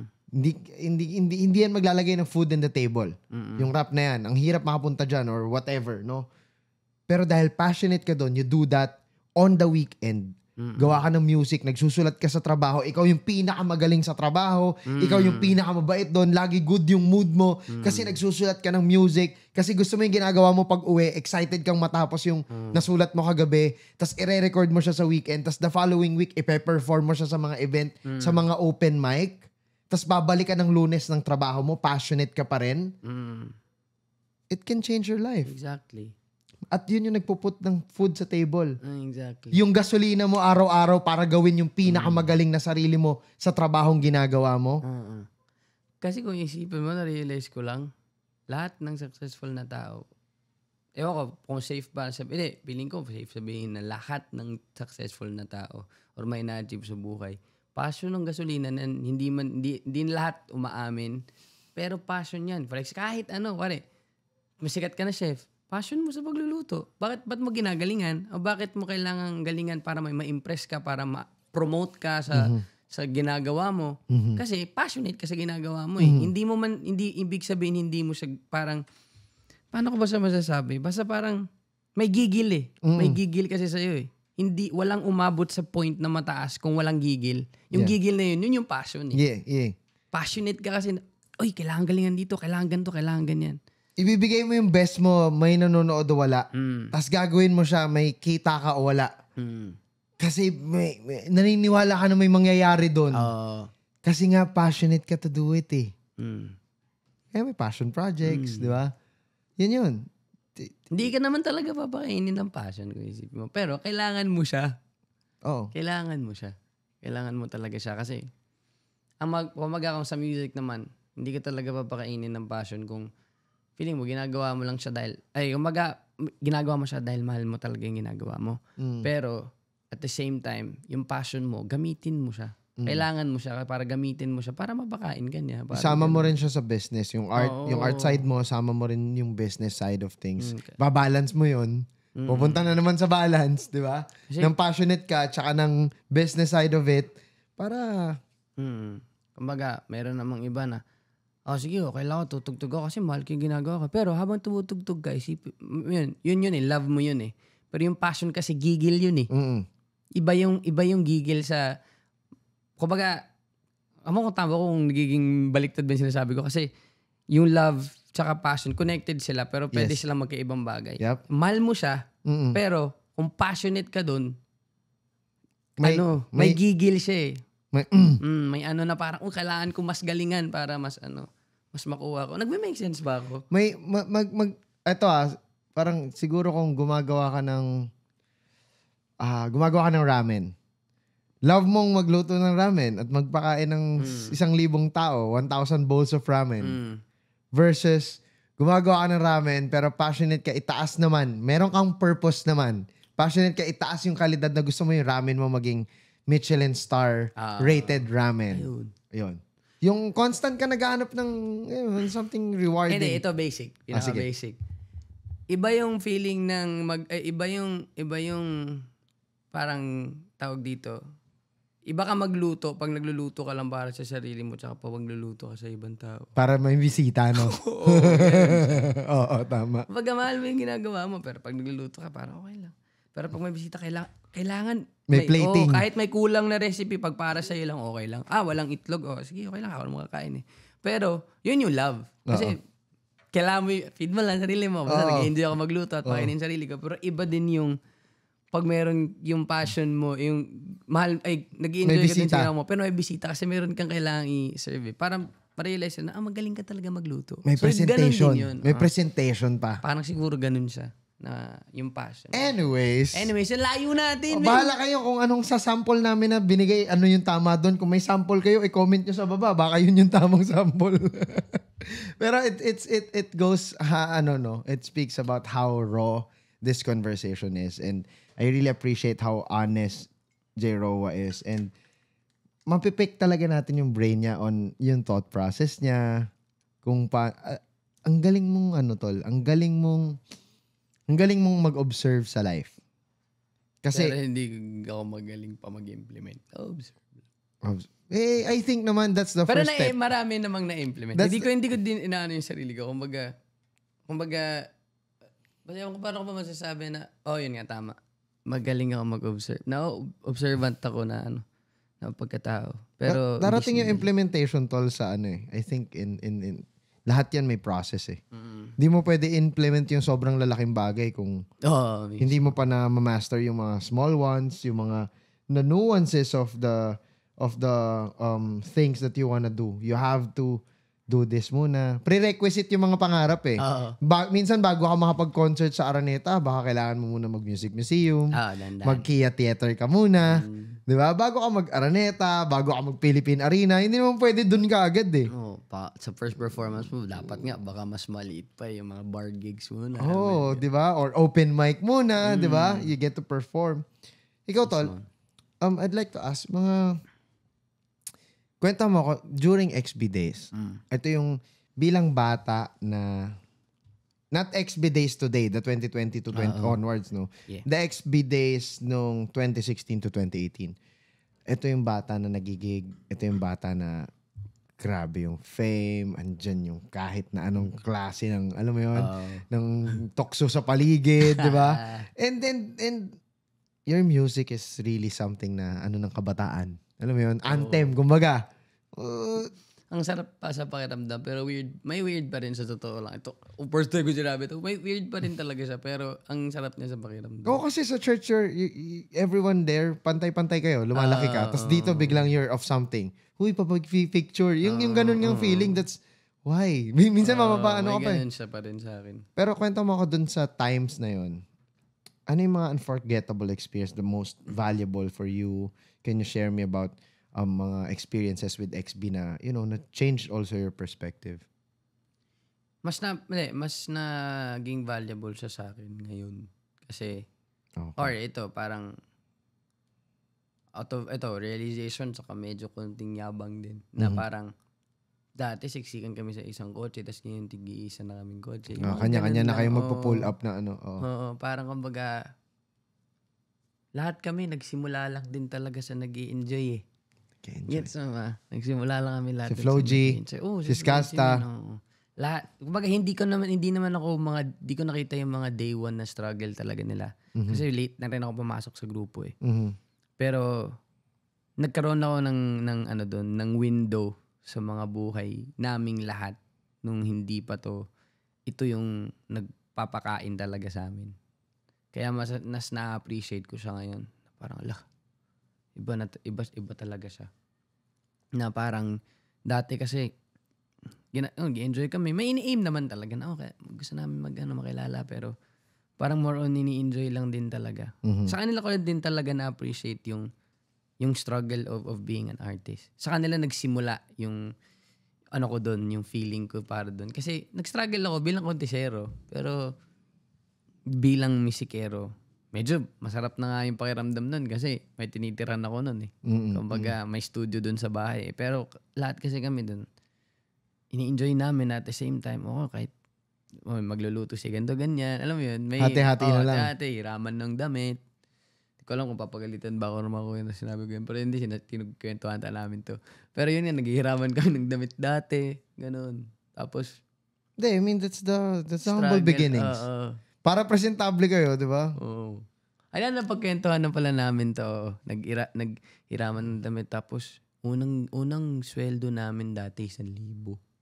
Hindi yan maglalagay ng food in the table. Yung rap na yan, ang hirap makapunta dyan or whatever, no? Pero dahil passionate ka doon, you do that on the weekend. Gawa ka ng music, nagsusulat ka sa trabaho, ikaw yung pinakamagaling sa trabaho, ikaw yung pinakamabait doon, lagi good yung mood mo, kasi nagsusulat ka ng music, kasi gusto mo yung ginagawa mo pag uwi, excited kang matapos yung nasulat mo kagabi, tas ire-record mo siya sa weekend, tas the following week, ipe-perform mo siya sa mga event, sa mga open mic, tas babalik ka ng Lunes ng trabaho mo, passionate ka pa rin, it can change your life. Exactly. At yun yung nagpuput ng food sa table. Exactly. Yung gasolina mo araw-araw para gawin yung pinakamagaling na sarili mo sa trabahong ginagawa mo. Kasi kung isipin mo, na-realize ko lang, lahat ng successful na tao, ewan ko kung safe ba sabihin, hindi, feeling ko safe sabihin na lahat ng successful na tao or may na-achieve sa buhay, passion ng gasolina na hindi lahat umaamin, pero passion yan. For example, kahit ano, masikat ka na chef, passion mo sa pagluluto. Ba't mo ginagalingan? O bakit mo kailangan galingan para may ma-impress ka, para ma-promote ka sa ginagawa mo? Kasi passionate ka sa ginagawa mo eh. Hindi ibig sabihin hindi mo siya parang, paano ko ba siya masasabi? Basta parang may gigil eh. May gigil kasi sa'yo eh. Walang umabot sa point na mataas kung walang gigil. Yung gigil na yun yung passion eh. Yeah. Passionate ka kasi, kailangan galingan dito, kailangan ganito, kailangan ganyan. Ibibigay mo yung best mo, may nanonood o wala. Tapos gagawin mo siya, may kita ka o wala. Kasi may naniniwala ka na may mangyayari doon. Kasi nga, passionate ka to do it eh. Kaya may passion projects, di ba? Yun. Hindi ka naman talaga papakainin ng passion kung isipin mo. Pero kailangan mo siya. Oo. Kailangan mo siya. Kailangan mo talaga siya. Kasi, kung sa music naman, hindi ka talaga papakainin ng passion kung feeling mo, ginagawa mo lang siya ginagawa mo siya dahil mahal mo talaga yung ginagawa mo. Pero, at the same time, yung passion mo, gamitin mo siya. Kailangan mo siya para gamitin mo siya para mapakain ka niya. Sama mo rin siya sa business. Yung art side mo, sama mo rin yung business side of things. Babalance mo yun. Pupunta na naman sa balance, di ba? Nang passionate ka, tsaka ng business side of it, para... Kumbaga, meron namang iba na, sige, okay lang ako, tutugtog ako kasi mahal ko yung ginagawa ko. Pero habang tumutugtog ka, yun eh, love mo yun eh. Pero yung passion kasi gigil yun eh. Iba yung gigil sa, kumbaga, kung tama ko kung nagiging baliktad ba yung sinasabi ko. Kasi yung love tsaka passion, connected sila, pero pwede silang magkaibang bagay. Yep. Mahal mo siya, pero kung passionate ka dun, may gigil siya eh. May ano na parang, kailangan ko mas galingan para mas makuha ko. Nagme-make sense ba ako? Parang siguro kung gumagawa ka ng ramen. Love mong magluto ng ramen at magpakain ng 1,000 tao, 1,000 bowls of ramen. Versus, gumagawa ka ng ramen pero passionate ka, itaas naman. Meron kang purpose naman. Passionate ka, itaas yung kalidad na gusto mo yung ramen mo maging Michelin star rated ramen. Ayun. Yung constant ka naghahanap ng something rewarding. Hindi, ito basic. Basic. Iba yung feeling ng iba yung parang tawag dito. Iba ka magluto pag nagluluto ka lang para sa sarili mo tsaka pag magluluto ka sa ibang tao. Para may bisita, no? Oo, tama. Pag mahal mo yung ginagawa mo, pero pag nagluluto ka, parang okay lang. Pero pag may bisita, kailangan may plating. Kahit may kulang na recipe, pag para sa'yo lang, okay lang. Walang itlog. Sige, okay lang. Ako na makakain eh. Pero, yun yung love. Kasi, kailangan mo feed mo lang sarili mo. Basta nag-enjoy ako magluto at pakainin sarili ko. Pero iba din yung pag meron yung passion mo, yung mahal, nag-enjoy ka din sa mo, pero may bisita kasi meron kang kailangang i-serve. Parang ma-realize na, magaling ka talaga magluto. May so, presentation. Din yun. May presentation pa. Parang siguro ganun siya na yung passion. Anyways, yung layo natin. Bahala kayo kung anong sa sample namin na binigay, ano yung tama doon. Kung may sample kayo, i-comment nyo sa baba. Baka yun yung tamang sample. Pero it goes, it speaks about how raw this conversation is. And I really appreciate how honest JRoa is. And mapipick talaga natin yung brain niya on yung thought process niya. Kung ang galing mong ang galing mong mag-observe sa life. Kasi pero hindi ako magaling pa mag-implement. I think naman that's the pero first step. Pero marami namang na-implement. Hindi ko din inaano yung sarili ko. Kumbaga, basta yung paano ko pa masasabi na, yun nga, tama. Magaling ako mag-observe. Na-observant ako na pagkatao. Pero darating yung implementation tol sa I think in lahat yan may process eh. Hindi mo pwede implement yung sobrang lalaking bagay kung hindi mo pa na ma-master yung mga small ones, yung mga nuances of the things that you wanna do. You have to do this muna. Prerequisite yung mga pangarap eh. Minsan bago ka makapag-concert sa Araneta, baka kailangan mo muna mag-music museum. Mag-Kia Theater ka muna. Di ba? Bago ka mag-Araneta, bago ka mag-Philippine Arena, hindi naman pwede dun ka agad eh. Sa first performance mo, dapat nga baka mas maliit pa yung mga bar gigs muna. Di ba? Or open mic muna, di ba? You get to perform. Ikaw, tol, I'd like to ask, kwenta mo ako, during XB days, ito yung bilang bata na, not XB days today, the 2020 to 20 onwards, no? Yeah. The XB days nung 2016 to 2018. Ito yung bata na nagigig, ito yung bata na grabe yung fame, andyan yung kahit na anong klase ng, alam mo yun, ng tokso sa paligid, di ba? And your music is really something na, ng kabataan. Alam mo yun? Anthem, kumbaga. Ang sarap pa sa pakiramdam, pero may weird pa rin sa totoo lang. Ito, first time ko sinabi ito, may weird pa rin talaga siya, pero ang sarap niya sa pakiramdam. Kasi sa church, everyone there, pantay-pantay kayo, lumalaki ka. Tapos dito, biglang you're of something. Huy, papag-picture. Yung ganun yung feeling, that's why. Minsan mapapaano ka pa. May ganun siya pa rin sa akin. Pero kwento mo ako dun sa times na yun. Ano yung mga unforgettable experience, the most valuable for you? Can you share me about mga experiences with XB na, na changed also your perspective? Mas naging valuable siya sa akin ngayon. Kasi, or ito, parang, realization, saka medyo konting yabang din. Na parang, dati siksikan kami sa isang kotse, tapos ngayon tig-iisa na kaming kotse. Kanya-kanya na kayo magpo-pull up na parang kumbaga, lahat kami nagsimula lang din talaga sa nag-i-enjoy eh. Gets mo ba? Nagsimula lang kami lahat. Si Flo G, si Skasta. Lahat. Kumbaga, hindi ko nakita yung mga day one na struggle talaga nila. Kasi late na rin ako pumasok sa grupo eh. Pero, nagkaroon ako ng window sa mga buhay naming lahat nung hindi pa ito yung nagpapakain talaga sa amin. Kaya mas na-appreciate ko siya ngayon. Parang, iba talaga siya. Na parang, dati kasi, enjoy kami. May ini-aim naman talaga na, gusto namin makilala, pero parang more on ini-enjoy lang din talaga. Sa kanila ko din talaga na-appreciate yung struggle of being an artist. Sa kanila nagsimula yung ko doon, yung feeling ko para doon. Kasi nag-struggle ako bilang kontisero, pero bilang musikero, medyo masarap na nga yung pakiramdam nun kasi may tinitiran ako nun eh. Kumbaga, may studio dun sa bahay eh. Pero lahat kasi kami dun, ini-enjoy namin at the same time, kahit magluluto si ganito, ganyan. Alam mo yun, may hati-hati na lang. Hati, hiraman ng damit. Hindi ko alam kung papagalitan ba ako naman ko yung sinabi ko yun. Pero hindi, tinugkwentuhan namin to. Pero yun nga, naghihiraman kami ng damit dati. Ganun. Tapos, I mean, that's the humble beginnings. Para presentable kayo, di ba? Oo. Ayan, napagkwentuhan na pala namin to. Naghiraman ng damit. Tapos, unang sweldo namin dati, 1,000.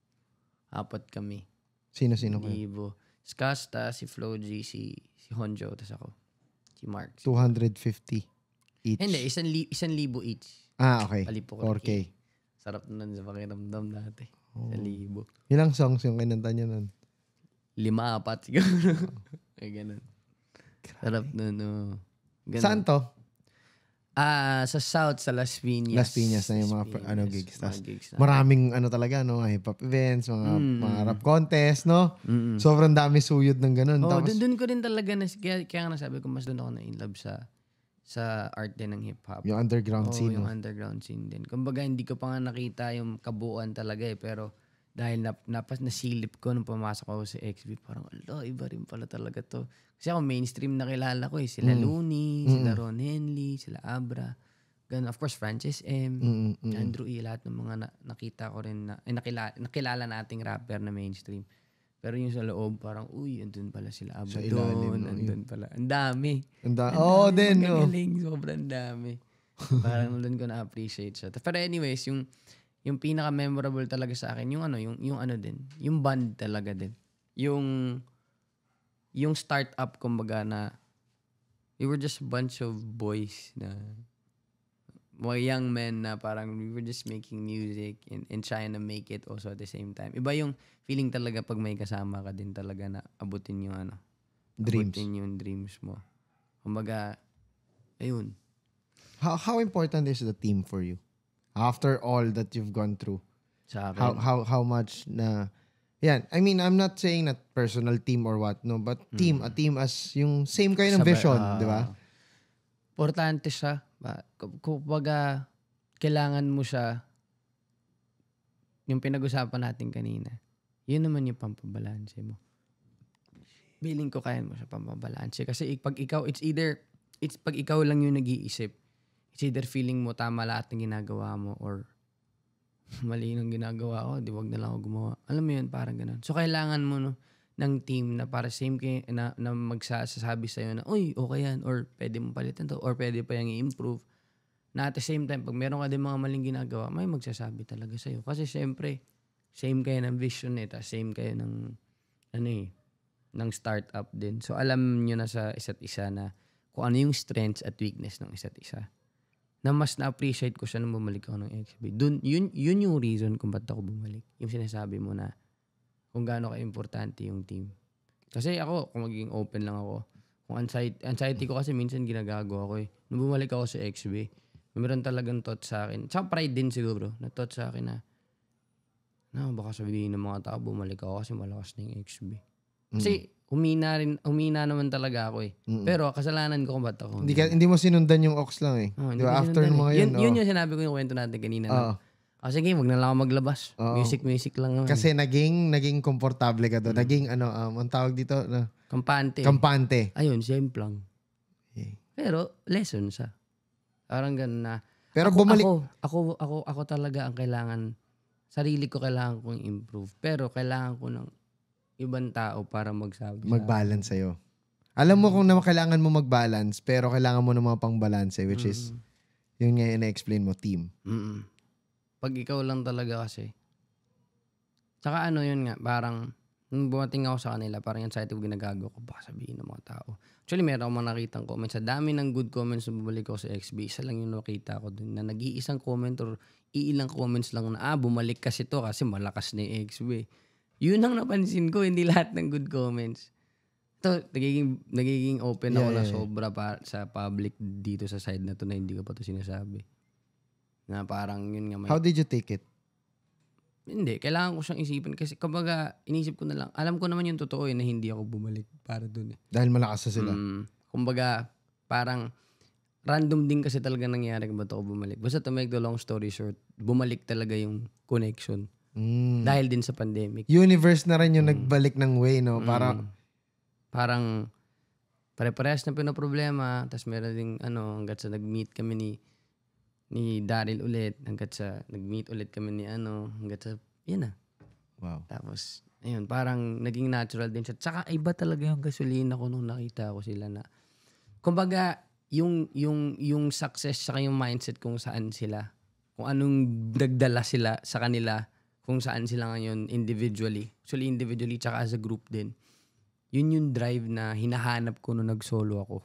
Apat kami. Sino-sino kayo? Libo. Si Casta, si Flo G, si Honjo, tas ako. Si Mark. 250 each. Hindi, 1,000 each. Okay. Palipok 4K. Sarap nun sa pakiramdam dati. 1,000. Ilang songs yung kinanta niya nun? 5-4 siguro. Ay, ganun. Sarap nun, Ganun. Saan to? Sa South, sa Las Piñas. Las Piñas na yung mga gigs. Mga gigs na. Maraming talaga, hip-hop events, mga rap contest, no? Sobrang dami suyod ng ganun. Tapos, dun ko rin talaga, kaya nga nasabi ko, mas dun ako na-inlove sa art din ng hip-hop. yung underground scene. Yung underground scene din. Kumbaga, hindi ko pa nga nakita yung kabuuan talaga pero dahil nasilip ko nung pumasok ako sa XB, parang, iba rin pala talaga to. Kasi ako mainstream na kilala ko Sila Looney, sila Ron Henley, sila Abra. Ganun. Of course, Francis M. Andrew E. Lahat ng mga nakita ko rin nakilala nating rapper na mainstream. Pero yung sa loob, parang, andun pala sila Abra doon. Andun pala. Ang dami. Din, no? Magaling. Sobrang dami. Parang doon ko na-appreciate siya. Pero anyways, yung pinaka-memorable talaga sa akin, yung band talaga din. Yung start-up, kumbaga na, we were just a bunch of boys na, mga young men na parang we were just making music and trying to make it also at the same time. Iba yung feeling talaga pag may kasama ka din talaga na abutin yung dreams. Abutin yung dreams mo. Kumbaga, ayun. How important is the team for you? After all that you've gone through. Sa akin. How much na yan. I mean, I'm not saying that personal team or what, no, but a team as yung same kayo ng vision, di ba? Importante siya. Kumbaga, kailangan mo siya yung pinag-usapan natin kanina. Yun naman yung pampabalanse mo. Feeling ko kaya mo siya pampabalanse. Kasi pag ikaw, pag ikaw lang yung nag-iisip, it's either feeling mo tama lahat ng ginagawa mo or mali ng ginagawa ko, di wag na lang ako gumawa. Alam mo yun, parang ganun. So, kailangan mo ng team na para same kayo, na magsasabi sa'yo na, okay yan, or pwede mo palitan to, or pwede pa yung i-improve. Na at the same time, pag meron ka din mga maling ginagawa, may magsasabi talaga sa'yo. Kasi syempre, same kayo ng vision same kayo ng, ng startup din. So, alam nyo na sa isa't isa na kung ano yung strengths at weakness ng isa't isa. Na mas na-appreciate ko siya nung bumalik ako ng XB. Yun yung reason kung ba't ako bumalik. Yung sinasabi mo na kung gaano ka-importante yung team. Kasi ako, kung magiging open lang ako, kung anxiety ko kasi minsan ginagago ako Nung bumalik ako sa XB, meron talagang thought sa akin. Tsaka pride din siguro, na thought sa akin na baka sabihin ng mga tao, bumalik ako kasi malakas na yung XB. Kasi humina naman talaga ako Pero kasalanan ko kung ba't ako. Hindi mo sinundan yung ox lang diba? After ng mga yun. Yun yung sinabi ko yung kwento natin kanina. Sige, wag na lang ako maglabas. Music lang naman. Kasi naging komportable ka doon. Naging ang tawag dito na Kampante. Ayun, same lang. Pero lesson siya. Parang ganun na. Pero bumalik. Ako talaga ang kailangan, sarili ko kailangan kong improve. Pero kailangan ko ng ibang tao para mag-balance sa'yo. Alam mo kung kailangan mo mag-balance, pero kailangan mo ng mga pang-balance, which is, yun nga na-explain mo, team. Pag ikaw lang talaga kasi. Tsaka yun nga, parang, nung bumating ako sa kanila, parang anxiety ko ginagago ko, baka sabihin ng mga tao. Actually, meron akong mga nakitang comments. Sa dami ng good comments na bumalik ako sa XB, isa lang yung nakita ko dun, na nag-iisang comment or iilang comments lang na, bumalik kasi to kasi malakas na yung XB. Yun ang napansin ko, hindi lahat ng good comments. Ito, nagiging open ako na sobra sa public dito sa side na to na hindi ko pa to sinasabi. Na parang yun nga. How did you take it? Hindi, kailangan ko siyang isipin kasi kumbaga inisip ko na lang. Alam ko naman yung totoo na hindi ako bumalik para dun Dahil malakas na sila. Kumbaga, parang random din kasi talaga nangyari kung ba't ako bumalik. Basta to make the long story short, bumalik talaga yung connection. Dahil din sa pandemic. Universe na rin yung nagbalik ng way, no? Parang pare-parehas na pinaproblema. Tapos meron ding hanggat sa nag-meet kami ni Daryl ulit. Hanggat sa nag-meet ulit kami ni hanggat sa, yan na. Wow. Tapos, ayun, parang naging natural din siya. Tsaka iba talaga yung gasolina ko nung nakita ko sila na, kumbaga, yung success tsaka yung mindset kung saan sila, kung anong nagdala sila sa kanila, kung saan sila ngayon individually. Actually, individually tsaka as a group din. Yun yung drive na hinahanap ko nung nag-solo ako.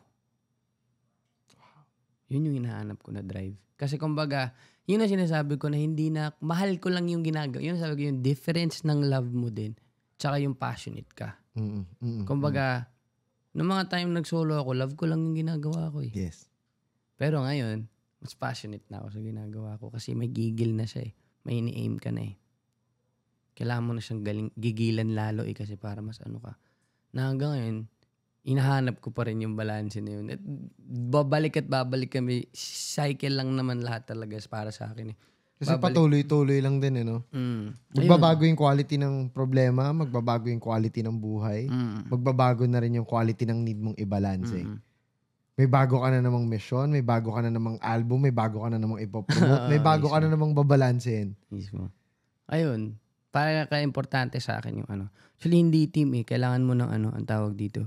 Yun yung hinahanap ko na drive. Kasi kumbaga, yun ang sinasabi ko na hindi na, mahal ko lang yung ginagawa. Yun ang sabi ko, yung difference ng love mo din, tsaka yung passionate ka. Kumbaga, nung mga time nag-solo ako, love ko lang yung ginagawa ko eh. Yes. Pero ngayon, mas passionate na ako sa ginagawa ko kasi may gigil na siya eh. May ini-aim ka na eh. Kailangan mo na siyang gigilan lalo eh kasi para mas ano ka. Na hanggang ngayon, inahanap ko pa rin yung balance na yun. At babalik kami. Cycle lang naman lahat talaga para sa akin eh. Kasi patuloy-tuloy lang din eh, no? Magbabago yung quality ng problema, magbabago yung quality ng buhay, magbabago na rin yung quality ng need mong i-balance eh. May bago ka na namang mission, may bago ka na namang album, may bago ka na namang ipopromote, may bago ka na namang babalansehin. Mismo. Ayun. Para ka-importante sa akin yung ano. Actually, hindi team eh. Kailangan mo ng ano, ang tawag dito.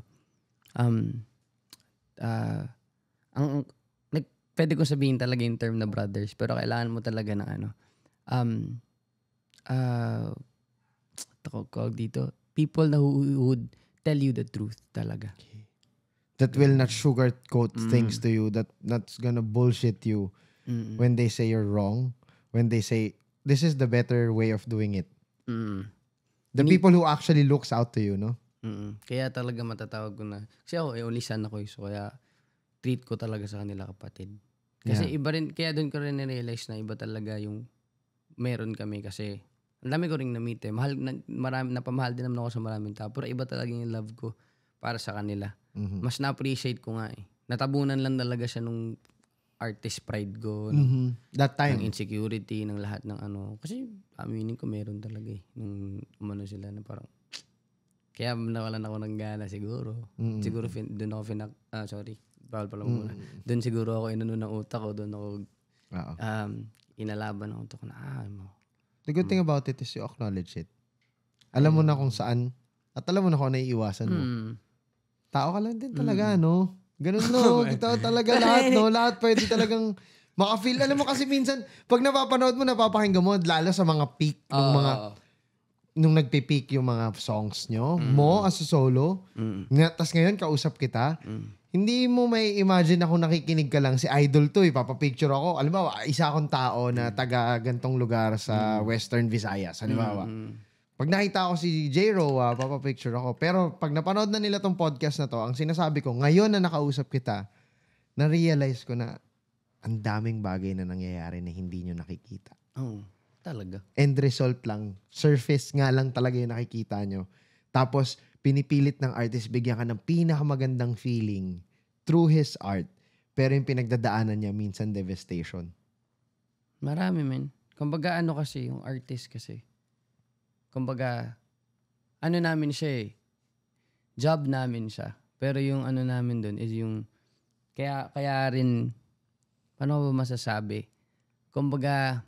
Pwede ko sabihin talaga yung term na brothers, pero kailangan mo talaga ng ano. Tawag dito. People na who would tell you the truth talaga. That will not sugarcoat things to you, that's gonna bullshit you when they say you're wrong, when they say, this is the better way of doing it. The people who actually looks out to you, no? Kaya talaga matatawag ko na. Kasi ako, only son ako. So kaya treat ko talaga sa kanila kapatid. Kasi iba rin, kaya doon ko rin na-realize na iba talaga yung meron kami kasi ang dami ko rin na-meet eh. Napamahal din naman ako sa maraming tao. Pero iba talaga yung love ko para sa kanila. Mas na-appreciate ko nga eh. Natabunan lang talaga siya nung artist pride ko. That time. Ng insecurity, ng lahat ng ano. Kasi aminin ko meron talaga eh. Nung umano sila na parang kaya nawalan ako ng gana siguro. Siguro doon ako bawal pala muna. Doon siguro ako inano ng utak ko. Doon ako inalaban ng utak ko na The good thing about it is you acknowledge it. Alam mo na kung saan at alam mo na kung naiiwasan mo. Tao ka lang din talaga, no? Ganun, no? Ito talaga lahat, no? Lahat pwede talagang maka-feel. Alam mo kasi minsan, pag napapanood mo, napapakinggan mo, lalo sa mga peak ng mga nung nagpipeak yung mga songs nyo, mo as a solo, tas ngayon kausap kita, hindi mo may imagine ako nakikinig ka lang si Idol to, ipapapicture ako. Halimbawa, isa akong tao na taga gantong lugar sa Western Visayas, halimbawa. Pag nakita ko si JRoa, papapicture ako. Pero pag napanood na nila tong podcast na to, ang sinasabi ko, ngayon na nakausap kita, na-realize ko na ang daming bagay na nangyayari na hindi nyo nakikita. Talaga. End result lang. Surface nga lang talaga yung nakikita nyo. Tapos, pinipilit ng artist, bigyan ka ng pinakamagandang feeling through his art. Pero yung pinagdadaanan niya, minsan devastation. Marami, men. Kumbaga, ano kasi, yung artist kasi. Kumbaga, ano namin siya eh. Job namin siya. Pero yung ano namin dun is yung, kaya rin, paano ba masasabi? Kumbaga,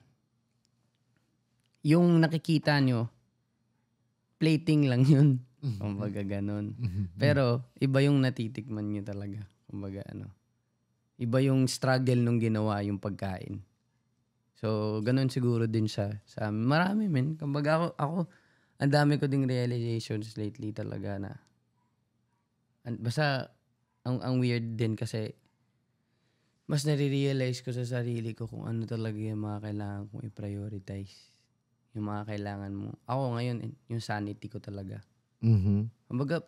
yung nakikita nyo, plating lang yun. Kumbaga ganun. Pero, iba yung natitikman nyo talaga. Kumbaga ano. Iba yung struggle nung ginawa yung pagkain. So, ganun siguro din siya sa amin. Marami, men. Kumbaga ako, ang dami ko ding realizations lately talaga na. Basta, ang weird din kasi, mas nare-realize ko sa sarili ko kung ano talaga yung mga kailangan kong i-prioritize. Yung mga kailangan mo. Ako ngayon, yung sanity ko talaga. Kumbaga,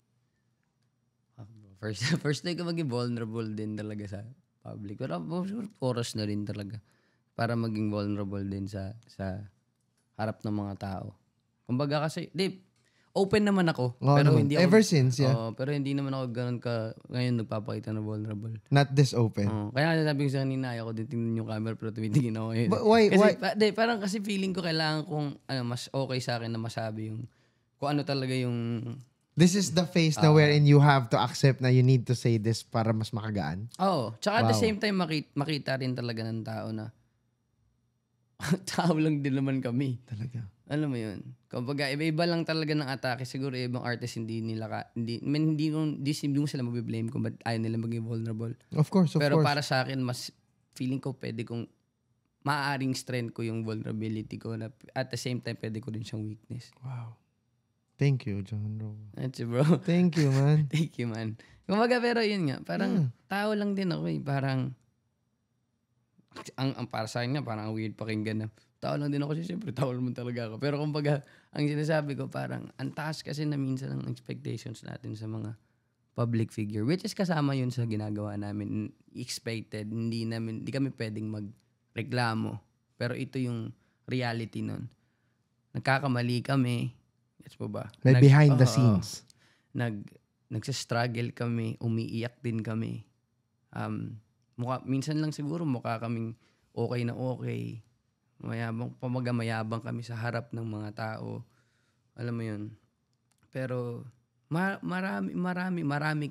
first day ko maging vulnerable din talaga sa public. Pero oras na rin talaga para maging vulnerable din sa harap ng mga tao. Kumbaga kasi, open naman ako. Pero hindi ako, ever since, yeah. Pero hindi naman ako ganun ngayon nagpapakita na vulnerable. Not this open. Kaya sabi ko sa kanina, ayaw ko din tingnan yung camera pero tumitingin ako ngayon. But why? Parang kasi feeling ko kailangan kong, mas okay sa akin na masabi yung, kung ano talaga yung... This is the phase na wherein you have to accept na you need to say this para mas makagaan. Tsaka at the same time, makita rin talaga ng tao na tao lang din naman kami. Talaga. Alam mo yun? Kumbaga, iba-iba lang talaga ng atake. Siguro ibang artist hindi mo sila mabiblame kung ba't ayaw nila maging vulnerable. Of course. Pero para sa akin, mas feeling ko pwede kong maaaring strength ko yung vulnerability ko na at the same time pwede ko rin siyang weakness. Wow. Thank you, JRoa. That's it, bro. Thank you, man. Thank you, man. Kumbaga, pero yun nga, parang tao lang din ako eh. Parang, ang para sa akin nga, parang weird pakinggan na, tao lang din ako kasi siyempre tao naman talaga ako. Pero kumbaga, ang sinasabi ko parang, ang taas kasi na minsan ang expectations natin sa mga public figure. Which is kasama yun sa ginagawa namin. Expected. Hindi kami pwedeng magreklamo. Pero ito yung reality nun. Nagkakamali kami. Yes po ba? May behind the scenes. Nagsa-struggle kami, umiiyak din kami. Minsan lang siguro mukha kaming okay na okay. Mayabang kami sa harap ng mga tao. Alam mo yun. Pero marami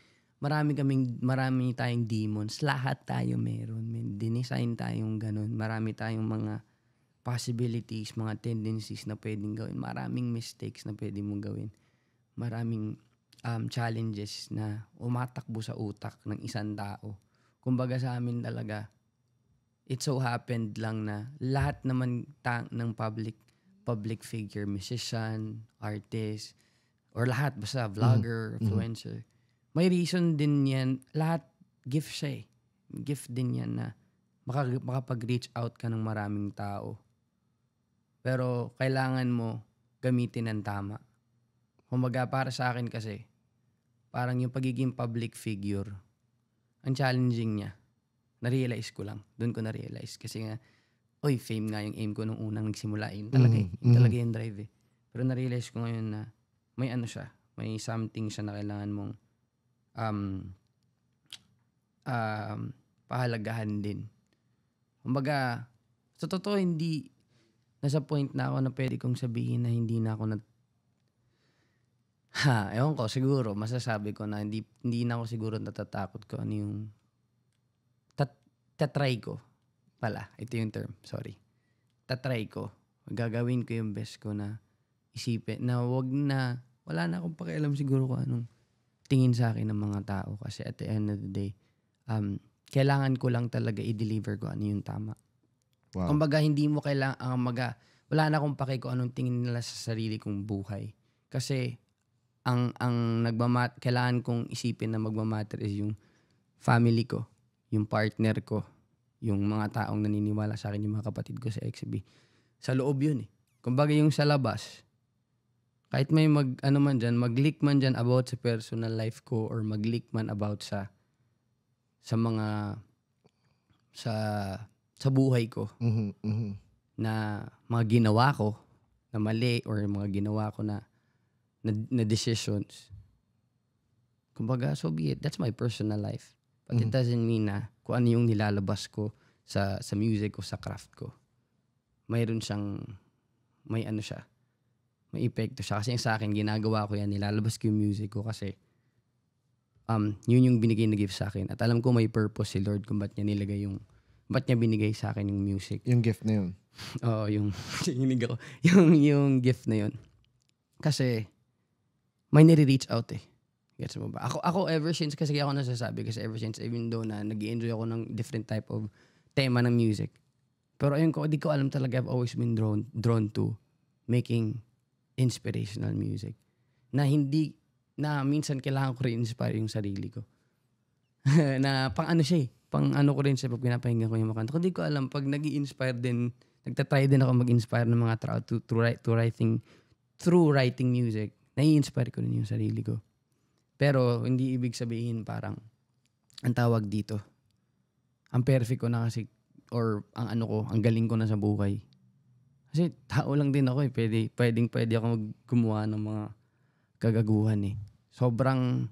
tayong demons. Lahat tayo meron. Dinesign tayong ganun. Marami tayong mga possibilities, mga tendencies na pwedeng gawin. Maraming mistakes na pwedeng mong gawin. Maraming challenges na umatakbo sa utak ng isang tao. Kumbaga sa amin talaga, it so happened lang na lahat naman ng public figure, musician, artist, or lahat, basta vlogger, influencer. May reason din yan. Lahat, gift siya eh. Gift din yan na makapag-reach out ka ng maraming tao. Pero kailangan mo gamitin ng tama. Kumbaga para sa akin kasi, parang yung pagiging public figure, ang challenging niya, na-realize ko lang. Doon ko na-realize. Kasi nga, fame nga yung aim ko nung unang nagsimula. Yun talaga talaga yung drive eh. Pero na-realize ko ngayon na may ano siya, may something siya na kailangan mong pahalagahan din. Kumbaga, sa totoo, hindi nasa point na ako na pwede kong sabihin na hindi na ako ewan ko, siguro, masasabi ko na hindi na ako siguro natatakot ko ano yung tatry ko pala. Ito yung term, sorry. Tatry ko. Gagawin ko yung best ko na isipin na wala na akong pakialam siguro kung anong tingin sa akin ng mga tao kasi at the end of the day, kailangan ko lang talaga i-deliver ko ano yung tama. Wow. Kumbaga, hindi mo kailangan, wala na akong pake kung anong tingin nila sa sarili kong buhay. Kasi, kailangan kong isipin na magmamatter is yung family ko, yung partner ko, yung mga taong naniniwala sa akin, yung mga kapatid ko sa XB. Sa loob yun eh. Kumbaga yung sa labas, kahit may mag-leak man dyan about sa personal life ko or mag-leak man about sa buhay ko na mga ginawa ko na mali or mga ginawa ko na decisions. Kumbaga, so be it. That's my personal life. But it doesn't mean na kung ano yung nilalabas ko sa music o sa craft ko. Mayroon siyang, may epekto siya. Kasi sa akin, ginagawa ko yan. Nilalabas ko yung music ko kasi yun yung binigay na gift sa akin. At alam ko may purpose si Lord kung ba't niya binigay sa akin yung music. Yung gift na yun. Oo, yung gift na yun. Kasi, may nire-reach out eh. Gets mo ba? Ako ever since, kasi ako nasasabi, kasi ever since, even though na nag-i-enjoy ako ng different type of tema ng music. Pero ayun ko, di ko alam talaga, I've always been drawn to making inspirational music. Na minsan kailangan ko rin-inspire yung sarili ko. Na pang ano siya eh. Pang ano ko rin siya pag pinapahinggan ko yung makanta. Kung di ko alam, pag nag-i-inspire din, nagtatry din ako mag-inspire ng mga tao through writing music. Nai-inspire ko rin yung sarili ko. Pero hindi ibig sabihin parang ang tawag dito. Ang perfect ko na kasi or ang galing ko na sa buhay. Kasi tao lang din ako eh. Pwede ako gumawa ng mga kagaguhan eh. Sobrang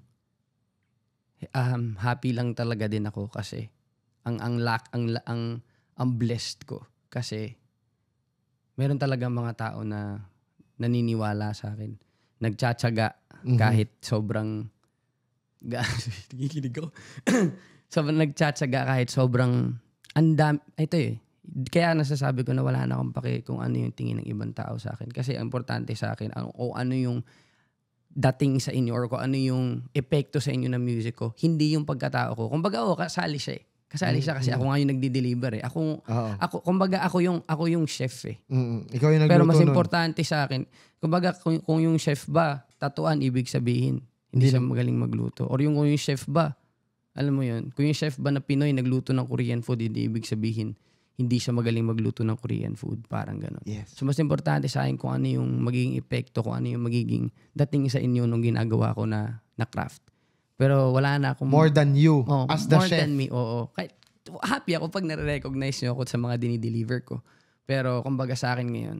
happy lang talaga din ako kasi ang blessed ko kasi meron talaga mga tao na naniniwala sa akin. Nagtsatsaga kahit sobrang nakikinig ako. Nagtsatsaga kahit sobrang ito eh. Kaya nasasabi ko na wala na akong pake kung ano yung tingin ng ibang tao sa akin. Kasi ang importante sa akin o ano yung dating sa inyo or kung ano yung epekto sa inyo ng music ko. Hindi yung pagkatao ko. Kumbaga kasali siya eh. Kasali siya kasi ako nga yung nagdi-deliver eh. Kumbaga ako yung chef eh. Ikaw yung nagluto. Pero mas importante sa akin, kumbaga kung yung chef ba, tatuan, ibig sabihin, hindi siya magaling magluto. Or kung yung chef ba, alam mo yun, kung yung chef ba na Pinoy nagluto ng Korean food, hindi ibig sabihin, hindi siya magaling magluto ng Korean food. Parang gano'n. Yes. So mas importante sa akin kung ano yung magiging epekto, kung ano yung magiging dating sa inyo nung ginagawa ko na craft. Pero wala na akong... More than you, as the more chef. More than me, oo. Kahit, happy ako pag nare-recognize nyo ako sa mga dinideliver ko. Pero kumbaga sa akin ngayon,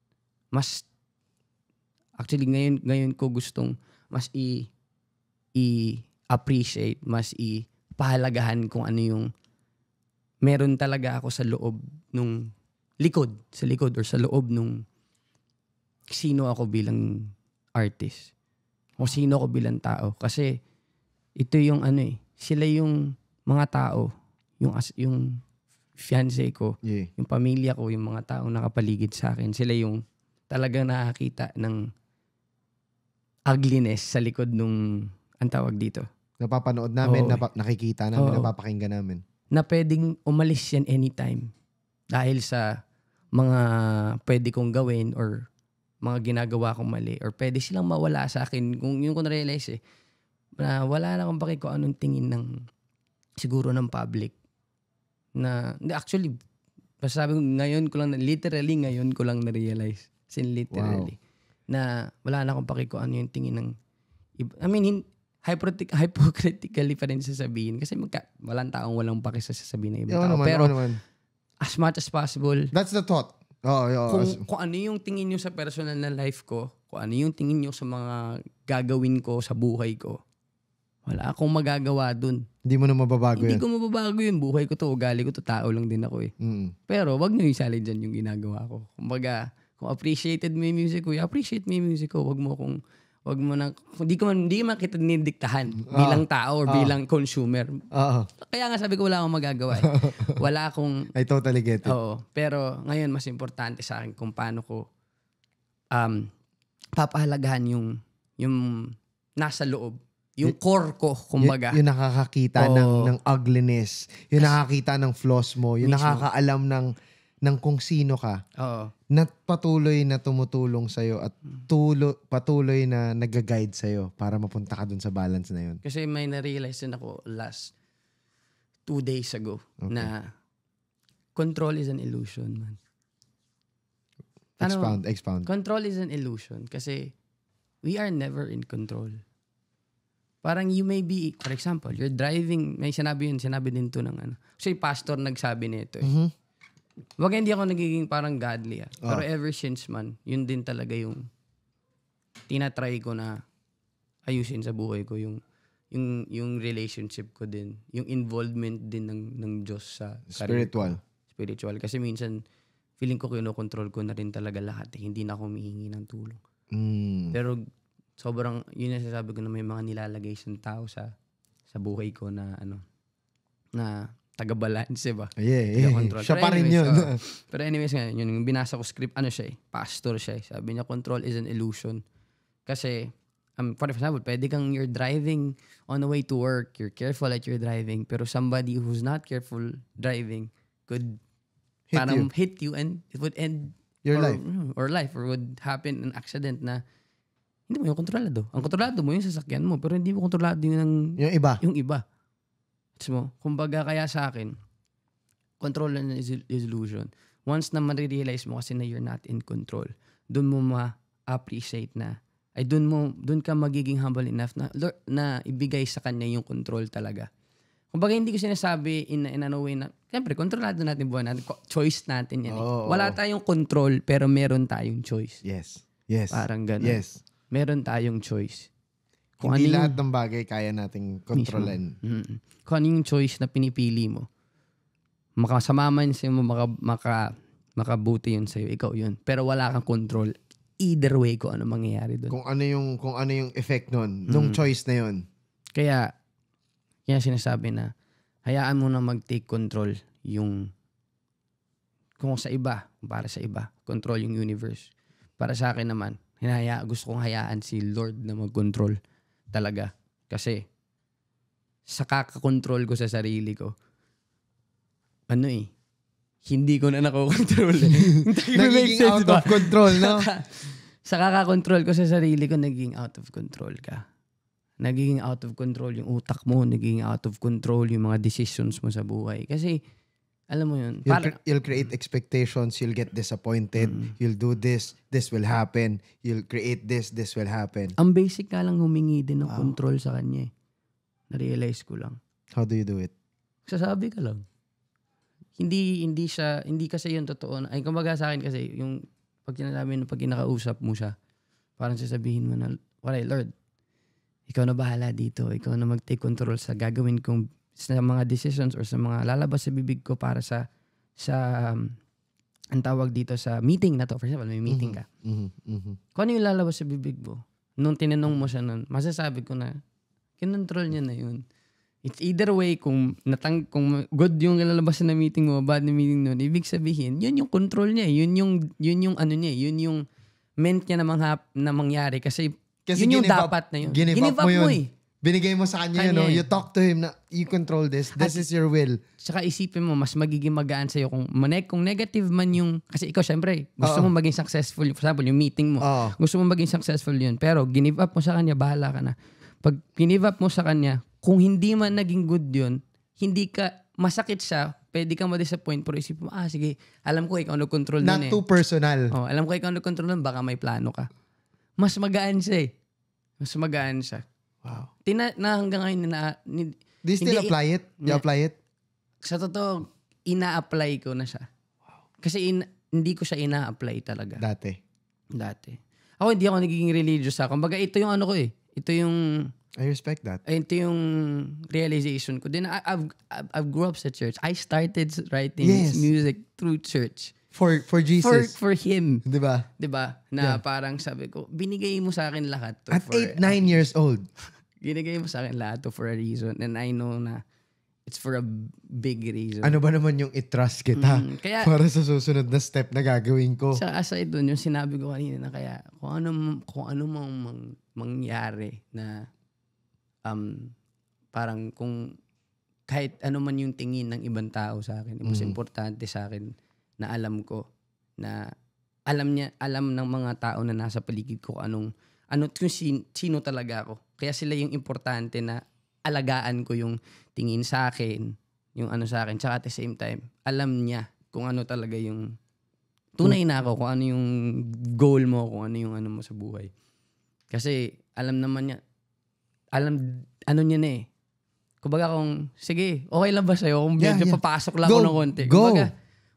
actually ngayon ko gustong mas i-appreciate, mas ipahalagahan kung ano yung meron talaga ako sa loob nung sa likod or sa loob nung sino ako bilang artist. O sino ako bilang tao. Kasi ito yung sila yung mga tao, yung fiancé ko, yung pamilya ko, yung mga taong nakapaligid sa akin, sila yung talagang nakakita ng ugliness sa likod nung, ang tawag dito. Napapanood namin, nakikita namin, napapakinggan namin. Na pwedeng umalis yan anytime dahil sa mga pwede kong gawin or mga ginagawa kong mali or pwede silang mawala sa akin. Kung yung ko na-realize na wala na akong paki kung anong tingin ng siguro ng public. Actually, sabi ko ngayon ko lang, literally ngayon ko lang na-realize. Literally. Wow. Na wala na akong paki kung ano yung tingin ng iba. I mean, hypocritically pa rin sasabihin kasi walang taong walang paki sa sasabihin ng ibang tao. Pero as much as possible, that's the thought. Kung ano yung tingin nyo sa personal na life ko, kung ano yung tingin nyo sa mga gagawin ko sa buhay ko, wala akong magagawa dun. Hindi mo na mababago Hindi ko mababago yun. Buhay ko to, ugali ko to, tao lang din ako eh. Pero wag nyo isali dyan yung ginagawa ko. Kumbaga, kung appreciated mo yung music ko, appreciate mo yung music ko. Wag mo na, hindi man kita nidiktahan bilang tao or bilang consumer. Kaya nga sabi ko wala akong magagawa eh. Wala akong... I totally get it. Oo. Pero ngayon mas importante sa akin kung paano ko papahalagahan yung nasa loob. Yung core ko, kumbaga. Yung nakakakita ng ugliness. Yung nakakakita ng flaws mo. Yung nakakaalam ng kung sino ka. Na patuloy na tumutulong sa'yo at patuloy na nag-guide sa'yo para mapunta ka dun sa balance na yun. Kasi may na-realize din ako last 2 days ago na control is an illusion, man. Expound. Control is an illusion kasi we are never in control. Parang you may be, for example, you're driving, may sinabi din to ng Kasi pastor nagsabi nito eh. Wag hindi ako nagiging parang godly Pero ever since man, yun din talaga yung tinatry ko na ayusin sa buhay ko, yung relationship ko din, yung involvement din ng Diyos sa spiritual. Kasi minsan feeling ko kinokontrol ko na rin talaga lahat hindi na ako humihingi ng tulong. Pero sobrang yun yung sasabi ko na may mga nilalagay siyang tao sa buhay ko na na taga-balance ba? Siya pa rin yun. Pero anyways nga, yun yung binasa ko script, siya pastor siya. Sabi niya, control is an illusion. Kasi, for example, pwede kang you're driving on the way to work, you're careful at you're driving, pero somebody who's not careful driving could hit you and it would end your life. Or would happen an accident na hindi mo yung kontrolado. Ang kontrolado mo yung sasakyan mo, pero hindi mo kontrolado yung iba. Kumbaga kaya sa akin, control and illusion. Once na ma-realize mo kasi na you're not in control, dun mo ma-appreciate na, dun ka magiging humble enough na ibigay sa kanya yung control talaga. Kumbaga hindi ko sinasabi in a way na, siyempre, kontrolado natin buwan natin, choice natin yan. Wala tayong control, pero meron tayong choice. Yes. Parang gano'n. Yes. Meron tayong choice. Hindi lahat ng bagay kaya nating kontrolin. Kung ano yung choice na pinipili mo, makasamaman sa'yo mo, makabuti yun sa'yo, ikaw yun. Pero wala kang control either way kung ano mangyayari doon. Kung ano yung effect nun, nung choice na yun. Kaya sinasabi na, hayaan mo na mag-take control yung, kung para sa iba, control yung universe. Para sa akin naman, gusto kong hayaan si Lord na mag-control talaga. Kasi sa kakakontrol ko sa sarili ko, hindi ko na nakokontrol. Nagiging out of control, no? Sa kakakontrol ko sa sarili ko, naging out of control ka. Nagiging out of control yung utak mo, nagiging out of control yung mga decisions mo sa buhay. Kasi, alam mo yun. You'll create expectations, you'll get disappointed, you'll do this will happen, you'll create this will happen. Ang basic nga lang humingi din ng control sa kanya. Na-realize ko lang. How do you do it? Sasabi ka lang. Hindi kasi yung totoo. Ay, kumbaga sa akin kasi, yung pag kinakausap mo siya, parang sasabihin mo na, Lord, ikaw na bahala dito. Ikaw na mag-take control sa gagawin kong sa mga decisions or sa mga lalabas sa bibig ko para sa ang tawag dito sa meeting na to. For example, may meeting ka. Kung ano yung lalabas sa bibig mo, nung tinanong mo siya nun, masasabi ko na, kinontrol niya na yun. It's either way, kung good yung lalabas na meeting mo, bad na meeting nun, ibig sabihin, yun yung control niya. Yun yung ano niya, yun yung meant niya na mangyari. Kasi yun yung dapat na yun. Give up mo yun. Binigay mo sa kanya yun, no? You talk to him na, you control this. This is your will. Tsaka isipin mo, mas magiging magaan sa'yo kung negative man yung, kasi ikaw syempre, gusto mo maging successful. For example, yung meeting mo. Gusto mo maging successful yun. Pero give up mo sa kanya, bahala ka na. Pag give up mo sa kanya, kung hindi man naging good yun, hindi ka, masakit siya, pwede kang ma-disappoint, pero isipin mo, sige, alam ko ikaw nag-control nun Not too personal. Alam ko ikaw nag-control nun, baka may plano ka. Mas magaan siya Mas magaan siya. Wow. Hanggang ngayon Do you still apply it? You apply it? Sa totoo, ina-apply ko na siya. Wow. Kasi hindi ko siya ina-apply talaga. Dati. Ako hindi ako nagiging religious sa. Kumbaga ito yung ano ko Ito yung I respect that. Ito yung realization ko. Then I've grew up sa church. I started writing music through church. For Jesus. For Him. Diba? Na parang sabi ko, binigay mo sa akin lahat to. At 8-9 years old. Binigay mo sa akin lahat to for a reason. And I know na it's for a big reason. Ano ba naman yung i-trust kita para sa susunod na step na gagawin ko? Sa aside dun, yung sinabi ko kanina na kaya kung ano mangyari na parang kung kahit ano man yung tingin ng ibang tao sa akin, yung mas importante sa akin na alam ko na alam ng mga tao na nasa paligid ko kung sino talaga ako. Kaya sila yung importante na alagaan ko yung tingin sa akin, yung ano sa akin. Tsaka at the same time, alam niya kung ano talaga yung tunay na ako, kung ano yung goal mo, kung ano yung ano mo sa buhay. Kasi alam naman niya, ano niya na Kumbaga kung, sige, okay lang ba sa'yo kung medyo papasok lang ako ng konti. Kumbaga,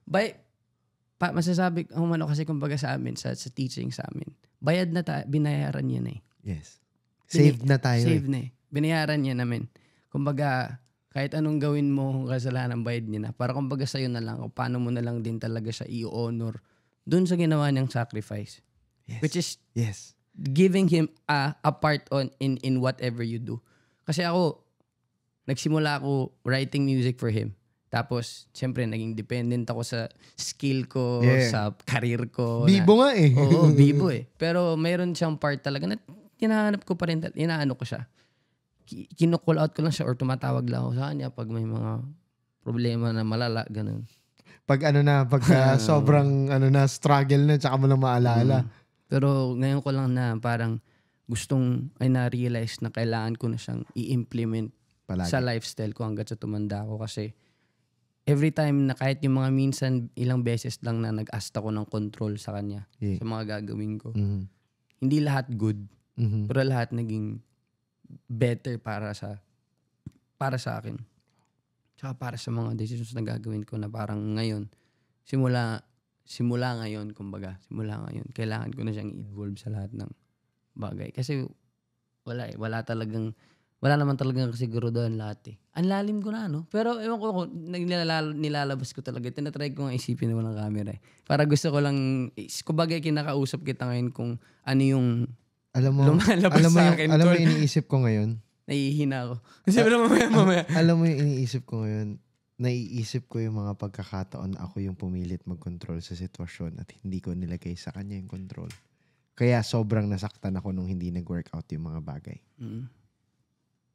masasabi, kasi kumbaga sa amin, sa teaching sa amin, bayad na binayaran niya na Yes. Saved na tayo. Saved na Binayaran niya namin. Kumbaga, kahit anong gawin mo, kasalanan, bayad niya na. Para kumbaga sa'yo na lang, o paano mo na lang din talaga siya i-honor dun sa ginawa niyang sacrifice. Yes. Which is giving him a part in whatever you do. Kasi nagsimula ako writing music for him. Tapos, siyempre, naging dependent ako sa skill ko, sa career ko. Bibo nga Oo, bibo Pero mayroon siyang part talaga na tinahanap ko pa rin, inaano ko siya. Kinu-call out ko lang siya or tumatawag lang ako sa kanya pag may mga problema na malala, ganun. Pag sobrang struggle na, tsaka mo lang maalala. Pero ngayon ko lang na parang na-realize na kailangan ko na siyang i-implement palagi sa lifestyle ko hanggat sa tumanda ako. Kasi every time na kahit yung mga minsan, ilang beses lang na nag-ask ako ng control sa kanya sa mga gagawin ko. Hindi lahat good, pero lahat naging better para sa akin. Tsaka para sa mga decisions na gagawin ko na parang ngayon, simula ngayon, kailangan ko na siyang i-involve sa lahat ng bagay. Kasi wala naman talagang kasiguruhan lahat Ang lalim ko na, Pero ewan ko, nilalabas ko talaga. Tinatry ko nga isipin na walang camera Para gusto ko lang, kumbaga kinakausap kita ngayon kung ano yung lumalabas sa akin. Alam mo yung iniisip ko ngayon? Nahihina ako. Kasi mamaya. Alam mo yung iniisip ko ngayon? Naiisip ko yung mga pagkakataon na ako yung pumilit mag-control sa sitwasyon at hindi ko nilagay sa kanya yung control. Kaya sobrang nasaktan ako nung hindi nag-work out yung mga bagay.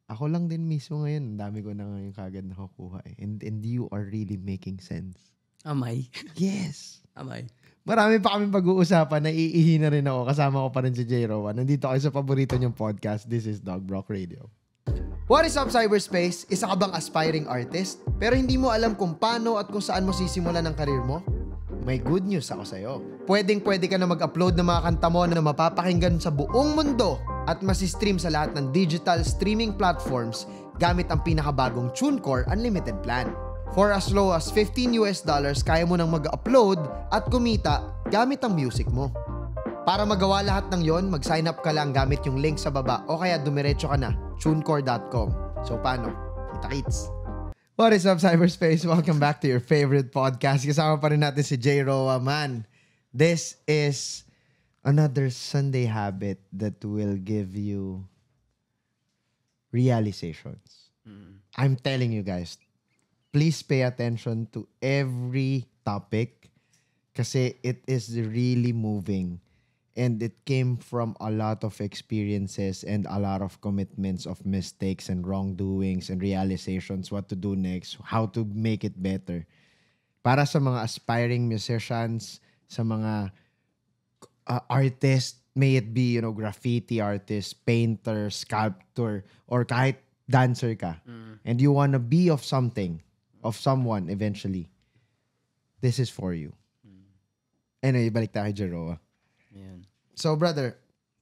Ako lang din mismo ngayon. Ang dami ko na ngayon kagad nakukuha eh. And you are really making sense. Amay. Yes. Amay. Marami pa kami pag-uusapan. Naiihi na rin ako. Kasama ko pa rin si JRoa. Nandito kayo sa paborito niyong podcast. This is DOUGBROCK Radio. What is up, cyberspace? Isa ka bang aspiring artist? Pero hindi mo alam kung paano at kung saan mo sisimulan ang karir mo? May good news ako sa'yo. Pwede ka na mag-upload ng mga kanta mo na mapapakinggan sa buong mundo at masistream sa lahat ng digital streaming platforms gamit ang pinakabagong TuneCore Unlimited plan. For as low as $15, kaya mo nang mag-upload at kumita gamit ang music mo. Para magawa lahat ng yon, mag-sign up ka lang gamit yung link sa baba o kaya dumiretso ka na, tunecore.com. So paano? Kita-kits! What is up, cyberspace? Welcome back to your favorite podcast. Kasama pa rin natin si JRoa, man. This is another Sunday habit that will give you realizations. I'm telling you guys, please pay attention to every topic kasi it is really moving. And it came from a lot of experiences and a lot of commitments of mistakes and wrongdoings and realizations, what to do next, how to make it better. Para sa mga aspiring musicians, sa mga artists, may it be, graffiti artist, painter, sculptor, or kahit dancer ka, and you wanna be of something, of someone eventually, this is for you. Anyway, balik tayo kay JRoa. Ayan. So, brother,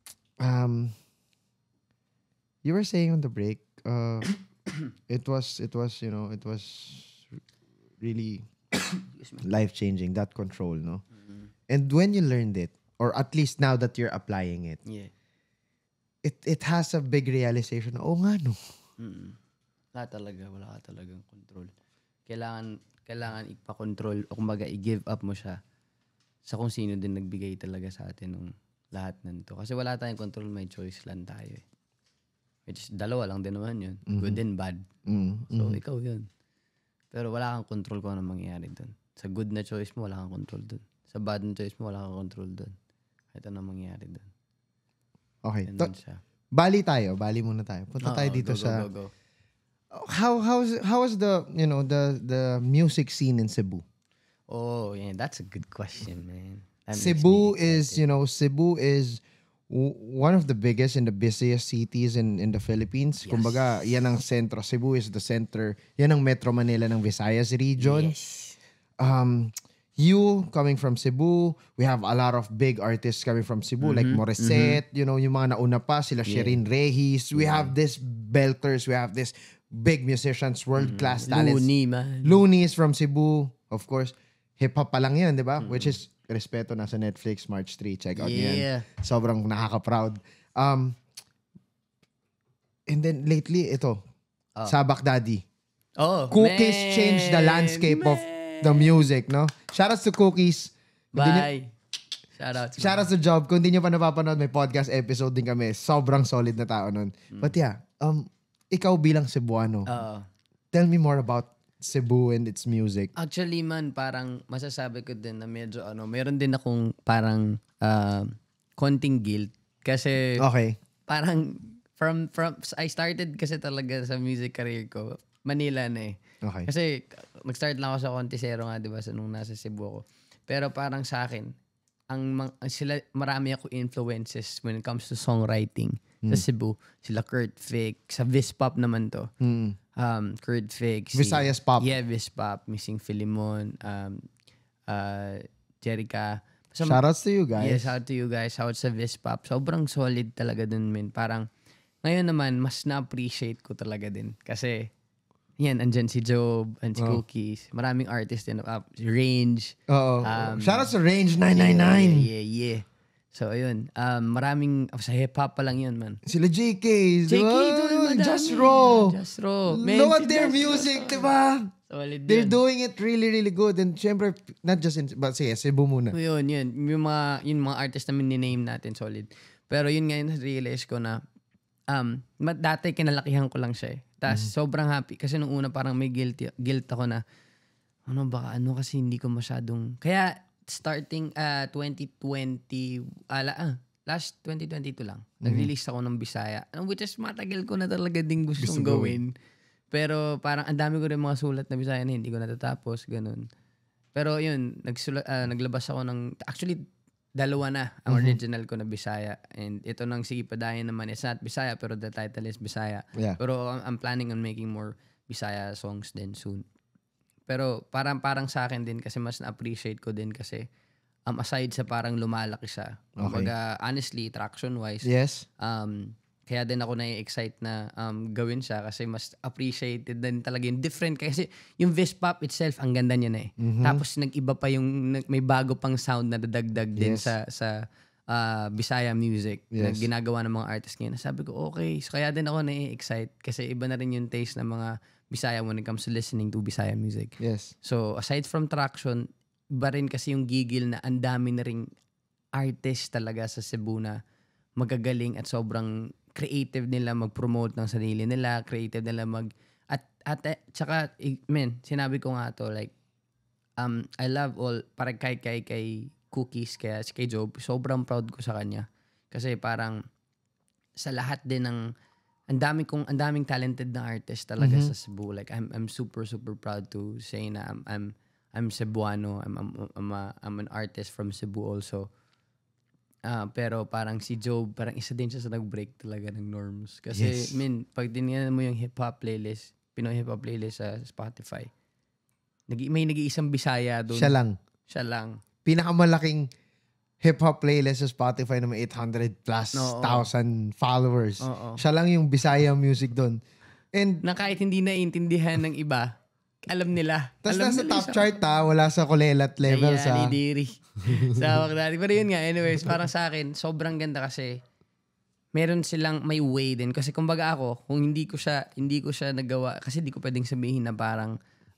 you were saying on the break, it was really life-changing, that control, no? And when you learned it, or at least now that you're applying it, it has a big realization, nga, no? Wala ka talagang control. Kailangan ipa-control o kumbaga i-give up mo siya sa kung sino din nagbigay talaga sa atin ng lahat nito. Kasi wala tayong control, may choice lang tayo eh. Which is, dalawa lang din naman yun. Good and bad. So, ikaw yun. Pero wala kang control kung anong mangyayari dun. Sa good na choice mo, wala kang control dun. Sa bad na choice mo, wala kang control dun. Kahit anong mangyayari dun. Okay. Siya. Bali muna tayo. Punta tayo dito go. How was the music scene in Cebu? Oh, yeah, that's a good question, man. Cebu is one of the biggest and the busiest cities in the Philippines. Yes. Kumbaga, yan ang sentro. Cebu is the center. Yan ang Metro Manila ng Visayas region. Yes. You coming from Cebu, we have a lot of big artists coming from Cebu like Morissette, yung mga nauna pa, sila Sherin Rehis. We have this belters, we have this big musicians, world-class talents. Looney is from Cebu, of course. Hip-hop pa lang yan, di ba? Which is, respeto, nasa Netflix, March 3. Check out yan. Sobrang nakaka-proud. And then, lately, ito. Sabak Daddy. Oh, Cookies changed the landscape of the music, no? Shoutouts to Cookies. Bye. Shoutouts to Job. Kung di nyo pa napapanood, may podcast episode din kami. Sobrang solid na tao nun. But yeah, ikaw bilang Cebuano, tell me more about Cebu and its music. Actually man, parang masasabi ko din na medyo meron din akong parang konting guilt kasi parang from I started kasi talaga sa music career ko Manila na eh. Okay. Kasi nag-start lang ako sa Contisero nga, 'di ba, nung nasa Cebu ako. Pero parang sa akin, marami ako influences when it comes to songwriting sa Cebu. Sila Kurt Vic, sa Vispop naman to. Kurt Vic, Visayas Pop. Yeah, Vispop, Missing Philemon, Jerica. Shoutouts to you guys. Yeah, shout to you guys. Shout sa Vispop. Sobrang solid talaga dun, men. Parang ngayon naman, mas na-appreciate ko talaga din. Kasi yan, andyan si Job, and si Cookies. Maraming artist din. Range. Oo. Shoutouts to Range 999. Yeah. So, ayun. Maraming, sa hip-hop pa lang yun, man. Sila JK. JRoa. Look at their music, diba? Solid They're yun. doing it really, really good. And syempre, not just in, but sige, Cebu muna. Yun. Yung mga artist namin ni-name natin, solid. Pero yun ngayon, realize ko na, dati kinalakihan ko lang siya eh. Tapos sobrang happy. Kasi nung una parang may guilt ako na, kasi hindi ko masyadong, kaya starting 2020, last 2022 lang. Nag-release ako ng Bisaya. Which is matagal ko na talaga din gustong gawin. Pero parang ang dami ko rin mga sulat na Bisaya na hindi ko natatapos. Ganun. Pero yun, naglabas ako ng... Actually, dalawa na ang original ko na Bisaya. And ito ng Sige Padayan naman. It's not Bisaya, pero the title is Bisaya. Yeah. Pero I'm planning on making more Bisaya songs din soon. Pero parang sa akin din kasi mas na-appreciate ko din kasi aside sa parang lumalaki siya. Kumbaga, honestly, traction-wise, yes. Kaya din ako na-excite na gawin siya kasi mas appreciated din talaga yung different. Kasi yung Vispop itself, ang ganda niya na eh. Tapos nag-iba pa yung, may bago pang sound na dadagdag din sa Bisaya music na ginagawa ng mga artists ngayon. Sabi ko, okay. So, kaya din ako na-excite kasi iba na rin yung taste ng mga Bisaya when it comes to listening to Bisaya music. Yes. So, aside from traction, iba rin kasi yung gigil na ang dami na ring artist talaga sa Cebu na magagaling at sobrang creative nila mag-promote ng sarili nila, creative nila tsaka, sinabi ko nga to, like, I love all, parang kay Cookies, kay Job, sobrang proud ko sa kanya. Kasi parang, sa lahat din ng, ang daming talented na artist talaga sa Cebu. Like, I'm super, super proud to say na I'm Cebuano. I'm an artist from Cebu also. Pero parang si Job, parang isa din siya sa nag-break talaga ng norms. Kasi, pag dinignan mo yung hip-hop playlist, Pinoy hip-hop playlist sa Spotify, may nag-iisang Bisaya doon. Siya lang. Pinakamalaking hip-hop playlist sa Spotify na may 800 plus thousand followers. Siya lang yung Bisaya music doon. And na kahit hindi naiintindihan ng iba, alam nila. Tapos nasa top chart wala sa kulelat level sa... Ni Diri. Sa Wakdati. Pero yun nga, anyways, parang sa akin, sobrang ganda kasi meron silang may way din. Kasi kumbaga ako, kung hindi ko siya nagawa, kasi hindi ko pwedeng sabihin na parang,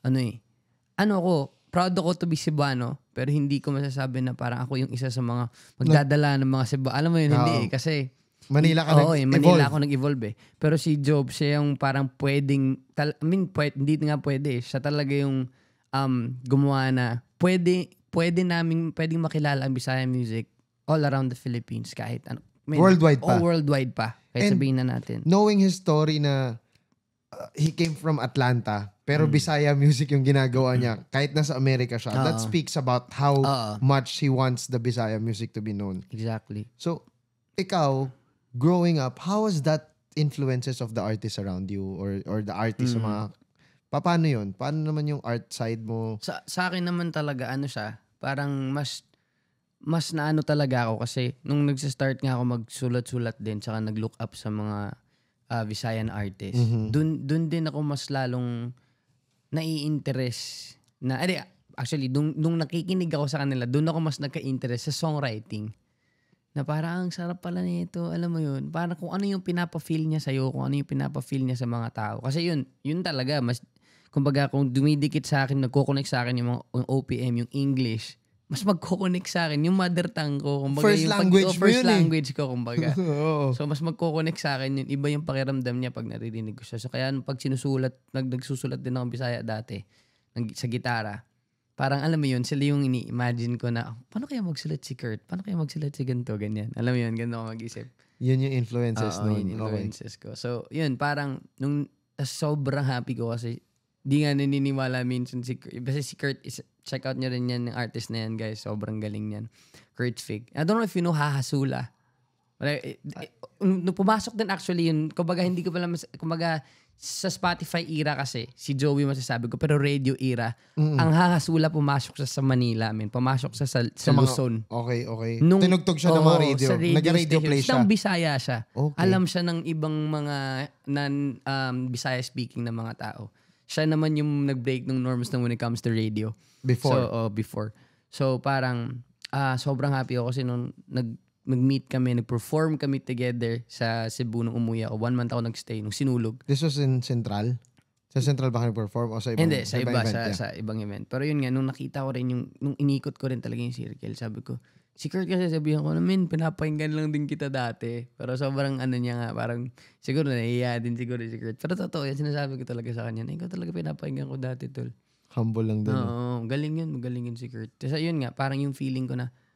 proud ako to be Cebuano, pero hindi ko masasabi na parang ako yung isa sa mga magdadala ng mga Cebu. Alam mo yun, hindi kasi Manila ka nag-evolve. Manila ako nag-evolve eh. Pero si Job, siya yung parang pwedeng, hindi nga pwede. Siya talaga yung gumawa na pwedeng makilala ang Bisaya music all around the Philippines kahit ano. Worldwide pa. Worldwide pa. Kahit sabihin na natin. Knowing his story na he came from Atlanta, pero Bisaya music yung ginagawa niya kahit nasa Amerika siya. That speaks about how much he wants the Bisaya music to be known. Exactly. So, ikaw, growing up, how was that influences of the artists around you or the artists sa mga... Paano yun? Paano naman yung art side mo? Sa akin naman talaga, siya, parang mas naano talaga ako kasi nung nagsa-start nga ako magsulat-sulat din tsaka nag-look up sa mga Visayan artists. Dun din ako mas lalong nai-interest na... Actually, nung nakikinig ako sa kanila, dun ako mas nagka-interest sa songwriting. Na parang ang sarap pala nito, alam mo yun. Parang kung ano yung pinapa-feel niya sa'yo, kung ano yung pinapa-feel niya sa mga tao. Kasi yun talaga, mas, kumbaga kung dumidikit sa akin, nagko-connect sa akin yung OPM, yung English, mas magko-connect sa akin yung mother tongue ko. Kumbaga, first language mo first yun language ko, kumbaga. So, mas magko-connect sa akin yun. Iba yung pakiramdam niya pag naririnig ko siya. So, kaya pag nagsusulat din ako Bisaya dati, sa gitara, parang alam mo yun, sila yung ini-imagine ko na, paano kaya magsulat si Kurt? Paano kaya magsulat si ganito, ganyan? Alam mo yun, ganito ako mag-isip. Yun yung influences nun. Yun influences ko. So, yun, parang, sobrang happy ko kasi, di nga naniniwala minsan si Kurt. Kasi si Kurt, check out nyo rin yan, yung artist na yan, guys. Sobrang galing yan. Kurt Fig. I don't know if you know Hahasula. Nung pumasok din actually yun, kumbaga hindi ko pala, kumbaga, sa Spotify era kasi, si Joey masasabi ko, pero radio era, ang Hahasula pumasok sa Manila, pumasok sa Luzon. Okay. Tinugtog siya ng mga radio. Nag-radio play siya. Nang Bisaya siya. Okay. Alam siya ng ibang mga Bisaya speaking na mga tao. Siya naman yung nag-break ng norms na when it comes to radio. Before. So parang sobrang happy ako kasi nung nag-meet kami, nag-perform kami together sa Cebu nung umuwi ako. 1 month ako nag-stay nung sinulog. This was in Central? Sa Central ba kayo perform o sa ibang? Hindi, sa ibang event. Pero yun nga, nung nakita ko rin nung inikot ko rin talaga yung circle, sabi ko, si Kurt kasi sabihan ko namin, pinapakinggan lang din kita dati. Pero sobrang niya nga, parang siguro nahihiya din siguro si Kurt. Pero totoo yan, sinasabi ko talaga sa kanya, na ikaw talaga pinapakinggan ko dati, tol. Humble lang din. Oo, magaling yun si Kurt. Kasi yun nga, parang yung feeling ko na,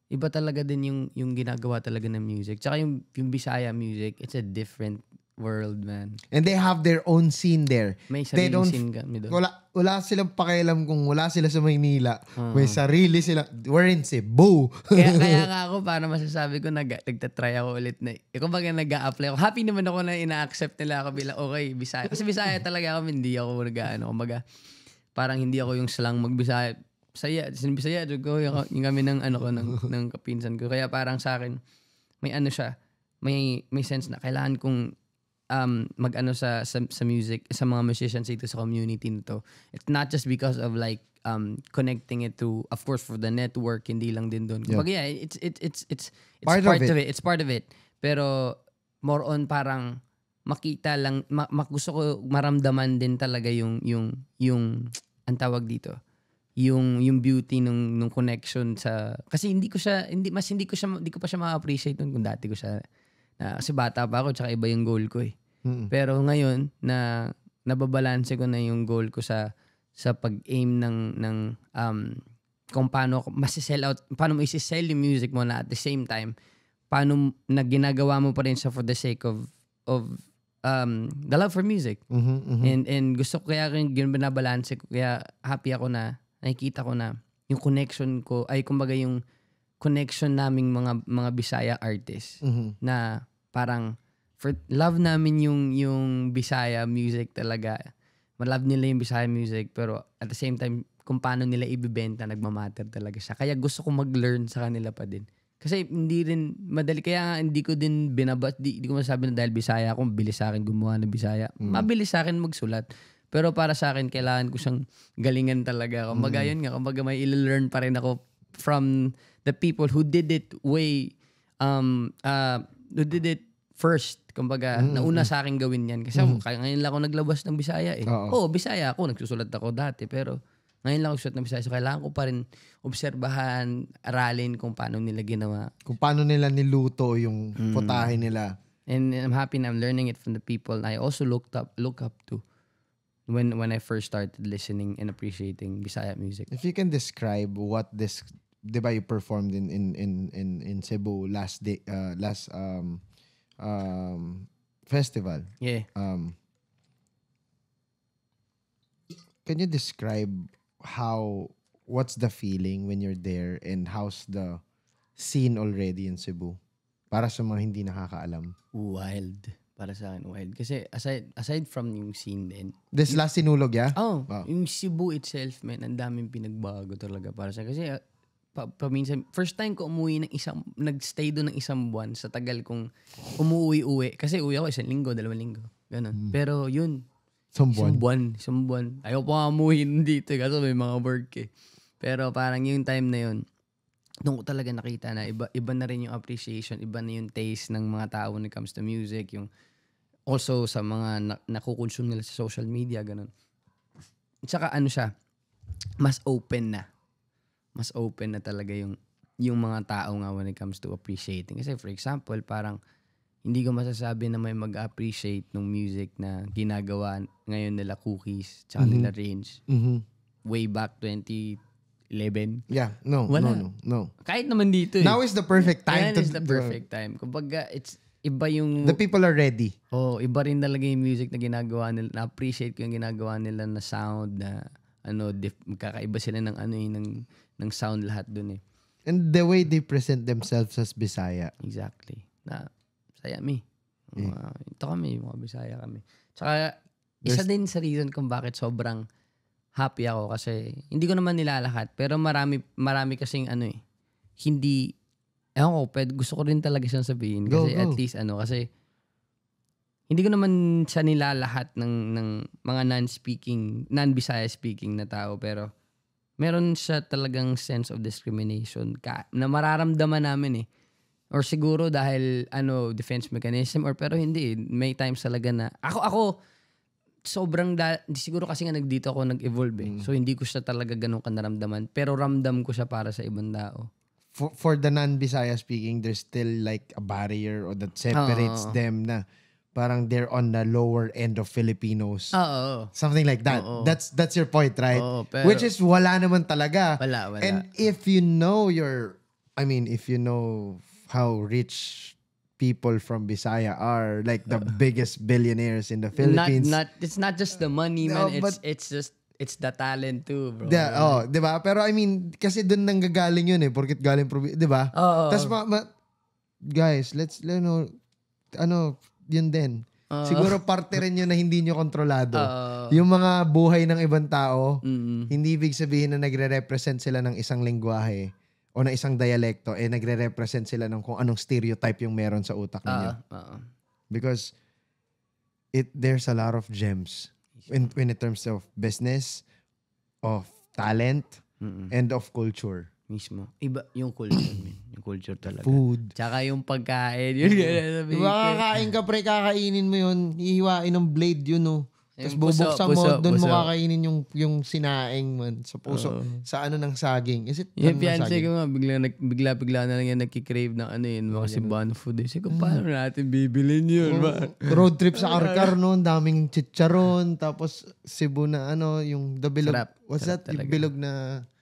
Iba talaga din yung ginagawa talaga ng music. Tsaka yung Bisaya music, it's a different world, man. And they have their own scene there. May They sariling don't scene kami doon. wala silang pakialam kung wala sila sa Maynila. May sarili sila. We're in Cebu. kaya nga ako, para masasabi ko, nagtatry ako ulit na, kumbaga nag-a-apply ako. Happy naman ako na ina-accept nila ako bilang, okay, Bisaya. Kasi Bisaya talaga ako, hindi ako kumbaga, parang hindi ako yung slang mag-Bisaya. Bisaya, yung kami ng ng kapinsan ko. Kaya parang sa akin, may siya, may sense na kailangan kong mag-ano sa music, sa mga musicians dito sa community nito. It's not just because of like connecting it to, of course, for the network, hindi lang din doon. Kumbaga, it's part of it. It's part of it. Pero more on parang makita lang, gusto ko maramdaman din talaga yung ang tawag dito, yung beauty nung connection sa, kasi hindi ko pa siya ma-appreciate nun kung dati ko siya kasi bata pa ako tsaka iba yung goal ko eh. Pero ngayon na nababalanse ko na yung goal ko sa pag-aim ng kung paano masisell out, paano mo isi-sell yung music mo na at the same time paano na ginagawa mo pa rin sa for the sake of the love for music. And gusto ko kaya yung binabalanse ko, kaya happy ako na nakikita ko na yung connection ko ay kumbaga yung connection naming mga Bisaya artists na parang for love namin yung Bisaya music talaga. Malove nila yung Bisaya music pero at the same time kung paano nila ibibenta nagmamatter talaga siya. Kaya gusto ko mag-learn sa kanila pa din. Kasi hindi rin madali, kaya nga hindi ko din hindi ko masasabi na dahil Bisaya ako, mabilis sa akin gumawa ng Bisaya. Mabilis sa akin magsulat. Pero para sa akin, kailangan ko siyang galingan talaga. Kumbaga yun nga, kumbaga may i-learn pa rin ako from the people who did it who did it first. Kumbaga, nauna sa akin gawin yan. Kasi kaya ngayon lang ako naglabas ng Bisaya eh. Oo, Bisaya ako, nagsusulat ako dati. Pero ngayon lang ako susulat ng Bisaya. So kailangan ko pa rin obserbahan, aralin kung paano nila ginawa. Kung paano nila niluto yung putahe nila. And I'm happy na I'm learning it from the people I also look up to when I first started listening and appreciating Bisaya music. If you can describe what this, di ba you performed in Cebu last festival. Yeah. Can you describe what's the feeling when you're there and how's the scene already in Cebu? Para sa mga hindi nakakaalam. Wild. Para sa akin, wild. Kasi aside from yung scene din. This last sinulog, yeah? Oh, wow. Yung Cebu itself, man, ang daming pinagbago talaga para sa kasi paminsan, first time ko umuwi nagstay doon ng isang buwan sa tagal kong umuwi-uwi. Kasi uwi ako 1 linggo, 2 linggo. Ganun. Pero yun, isang buwan. Ayaw pa umuwi dito kasi may mga work eh. Pero parang yung time na yun, doon ko talaga nakita na iba na rin yung appreciation, iba na yung taste ng mga tao when it comes to music, yung also sa mga nakukonsume nila sa social media, ganun. At saka siya, mas open na talaga yung mga tao nga when it comes to appreciating. Kasi for example, parang hindi ko masasabi na may mag-appreciate ng music na ginagawa ngayon nila Cookies tsaka nila Range. Way back 2011. Yeah, no. Kahit naman dito Now is the perfect time. Now is the perfect time. Kumbaga, it's iba yung... The people are ready. Oh, iba rin talaga yung music na ginagawa nila. Na-appreciate ko yung ginagawa nila na sound na magkakaiba sila ng sound lahat dun eh. And the way they present themselves as Bisaya. Exactly. Na, Bisaya mi. Ito kami, mga Bisaya kami. Tsaka, isa din sa reason kung bakit sobrang happy ako kasi hindi ko naman nilalahat pero marami kasing hindi gusto ko rin talaga siyang sabihin kasi at least kasi hindi ko naman siya nilalahat ng mga non-Bisaya speaking na tao pero meron siya talagang sense of discrimination na mararamdaman namin eh. Or siguro dahil defense mechanism pero hindi, may times talaga na ako sobrang siguro kasi nga nagdito ako nag-evolve eh. So hindi ko siya talaga ganun kanaramdaman pero ramdam ko siya para sa ibang tao. For the non-Bisaya speaking, there's still like a barrier or that separates them na parang they're on the lower end of Filipinos. Something like that. That's your point, right? Pero, which is wala naman talaga. Wala. And if you know your I mean, if you know how rich people from Bisaya are, like the biggest billionaires in the Philippines. It's not just the money, No, man. but- It's the talent too, bro. Di ba? Pero I mean, kasi doon nanggagaling yun porket galing di ba? Oo. Tapos guys, let's yun din. Siguro parte rin yun na hindi nyo kontrolado. Yung mga buhay ng ibang tao, hindi ibig sabihin na nagre-represent sila ng isang lengguwahe o ng isang dialekto, nagre-represent sila ng kung anong stereotype yung meron sa utak ninyo. Because there's a lot of gems in terms of business, of talent, and of culture. Mismo. Iba yung culture, man. Yung culture talaga. Food. Tsaka yung pagkain. Yun Diba kakain ka pre, kakainin mo yun, hihiwain ng blade yun, no? Tapos bubuksan mo, doon mo kakainin yung sinaing man sa puso, sa ano ng saging. Is it yung fiancé ko nga, bigla na lang yan nagkikrave ng mga Cebuano food. Kasi kung paano natin bibilin yun, ba? Road trip sa Karkar, no? Daming chicharon, tapos Cebu na yung the bilog. Sarap. What's Sarap that? Yung talaga. bilog na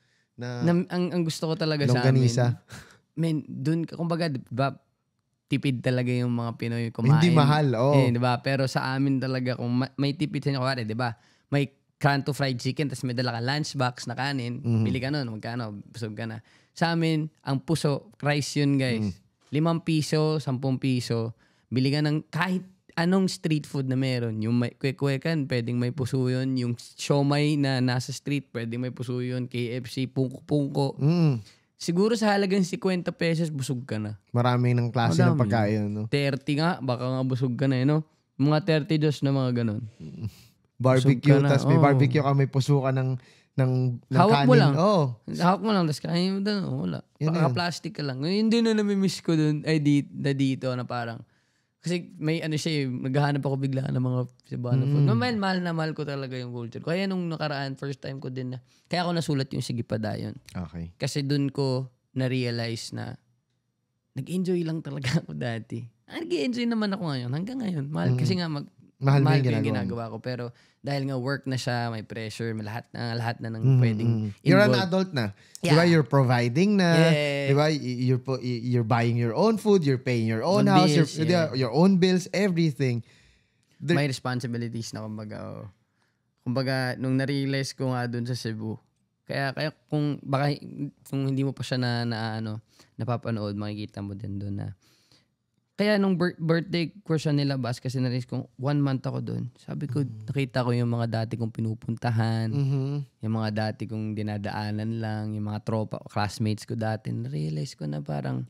ang gusto ko talaga sa amin. longganisa. Men, dun, kumbaga, diba, tipid talaga yung mga Pinoy kumain. Hindi mahal, diba? Pero sa amin talaga, kung may tipid sa inyo, kuwari, diba? May kanto fried chicken, tapos may dala ka lunchbox na kanin, pili ka nun, magkano, busog ka na. Sa amin, ang puso, rice yun, guys. 5 piso, 10 piso, bili ka ng kahit anong street food na meron. Yung may kwek-kwekan, pwedeng may puso yun. Yung siomay na nasa street, pwedeng may puso yun. KFC, pungko-pungko. Siguro sa halagang 50 pesos, busog ka na. Maraming ng klase ng pagkain, no? 30 nga, baka nga busog ka na, no? Mga 30 dos na mga ganun. Barbecue, tapos may barbecue ka, may puso ka ng hawak kanin. mo lang. Hawak mo lang, tapos kain mo doon. Wala. Paka-plastic ka lang. Ngayon, hindi na namimiss ko doon, dito na parang, kasi may siya naghahanap ako bigla ng mga Cebuano food. Mahal na mahal ko talaga yung culture. Kaya nung nakaraan, first time ko din kaya ako nasulat yung Ex Battalion. Okay. Kasi dun ko na-realize na nag-enjoy lang talaga ako dati. Nag-enjoy naman ako ngayon. Hanggang ngayon. Kasi nga mahal ko yung ginagawa ko. Pero dahil nga work na siya, may pressure, may lahat na ng pwedeng involved. You're an adult na. Yeah. Diba? You're providing na. Yeah. Diba? You're buying your own food. You're paying your own house. Bills, your own bills. Everything. May responsibilities na kumbaga. Kumbaga, nung na-realize ko nga dun sa Cebu, kaya kung hindi mo pa siya napapanood, makikita mo din doon na. Kaya nung birthday ko siya nilabas kasi na-realize kong 1 month ako doon. Sabi ko, nakita ko yung mga dati kong pinupuntahan, yung mga dati kong dinadaanan lang, yung mga tropa, classmates ko dati. Na-realize ko na parang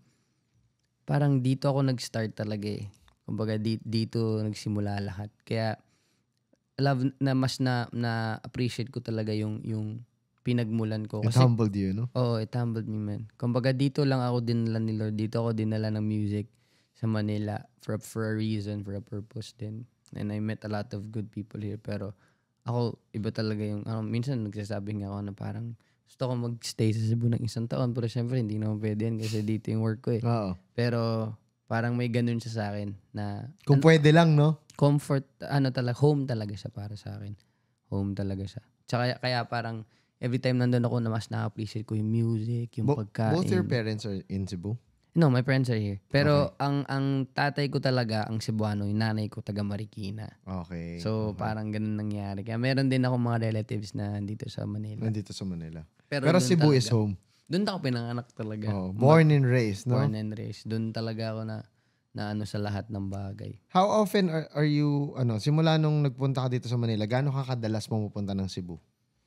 dito ako nag-start talaga eh. Kumbaga dito nagsimula lahat. Kaya love na mas na appreciate ko talaga yung pinagmulan ko. It humbled you, no? Oo, it humbled me, man. Kumbaga dito lang ako dinala ni Lord. Dito ako dinala ng music sa Manila for a reason, for a purpose din. And I met a lot of good people here. Pero ako, iba talaga yung, minsan nagsasabi nga ako na parang gusto ko mag-stay sa Cebu ng 1 taon. Pero syempre, hindi naman pwede yan kasi dito yung work ko eh. Oo. Pero parang may ganun siya sa akin na kung pwede lang, no? Comfort, home talaga siya para sa akin. Home talaga siya. Tsaka kaya parang every time nandun ako na mas na-appreciate ko yung music, yung pagkain. Both your parents are in Cebu? No, my parents are here. Pero ang tatay ko talaga, ang Cebuano, yung nanay ko taga Marikina. Okay. So parang ganun nangyari. Kaya meron din ako mga relatives na nandito sa Manila. Nandito sa Manila. Pero Cebu talaga, is home. Doon ako pinanganak talaga. Oh, born and raised, no? Born and raised. Doon talaga ako na sa lahat ng bagay. How often are you, simula nung nagpunta ka dito sa Manila, gaano ka kadalas pumunta ng Cebu?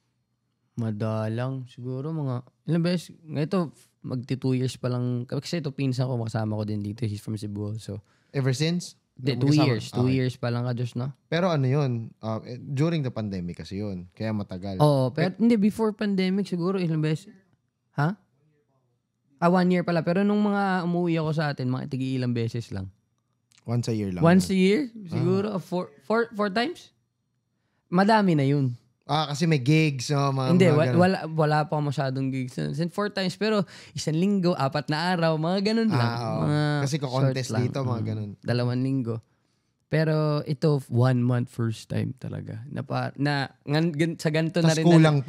Madalang. Siguro mga, ilang beses, ito, magti 2 years pa lang. Kasi ito, pinsan ko, makasama ko din dito. He's from Cebu also. Ever since? 2 years. 2 years pa lang ka, Diyos, no? Pero yun, during the pandemic kasi yun. Kaya matagal. Oo, pero hindi, before pandemic, siguro ilang beses. Ha? 1 year pala. Pero nung mga umuwi ako sa atin, mga ilang beses lang. Once a year lang. Once a year? Siguro, 4 times? Madami na yun. Kasi may gigs. Hindi, wala pa masyadong gigs. 4 times, pero 1 linggo, 4 na araw, mga ganun lang. Mga kasi ko-contest dito, mga ganun. 2 linggo. Pero ito, 1 month first time talaga. Sa ganito na rin. Kulang pa.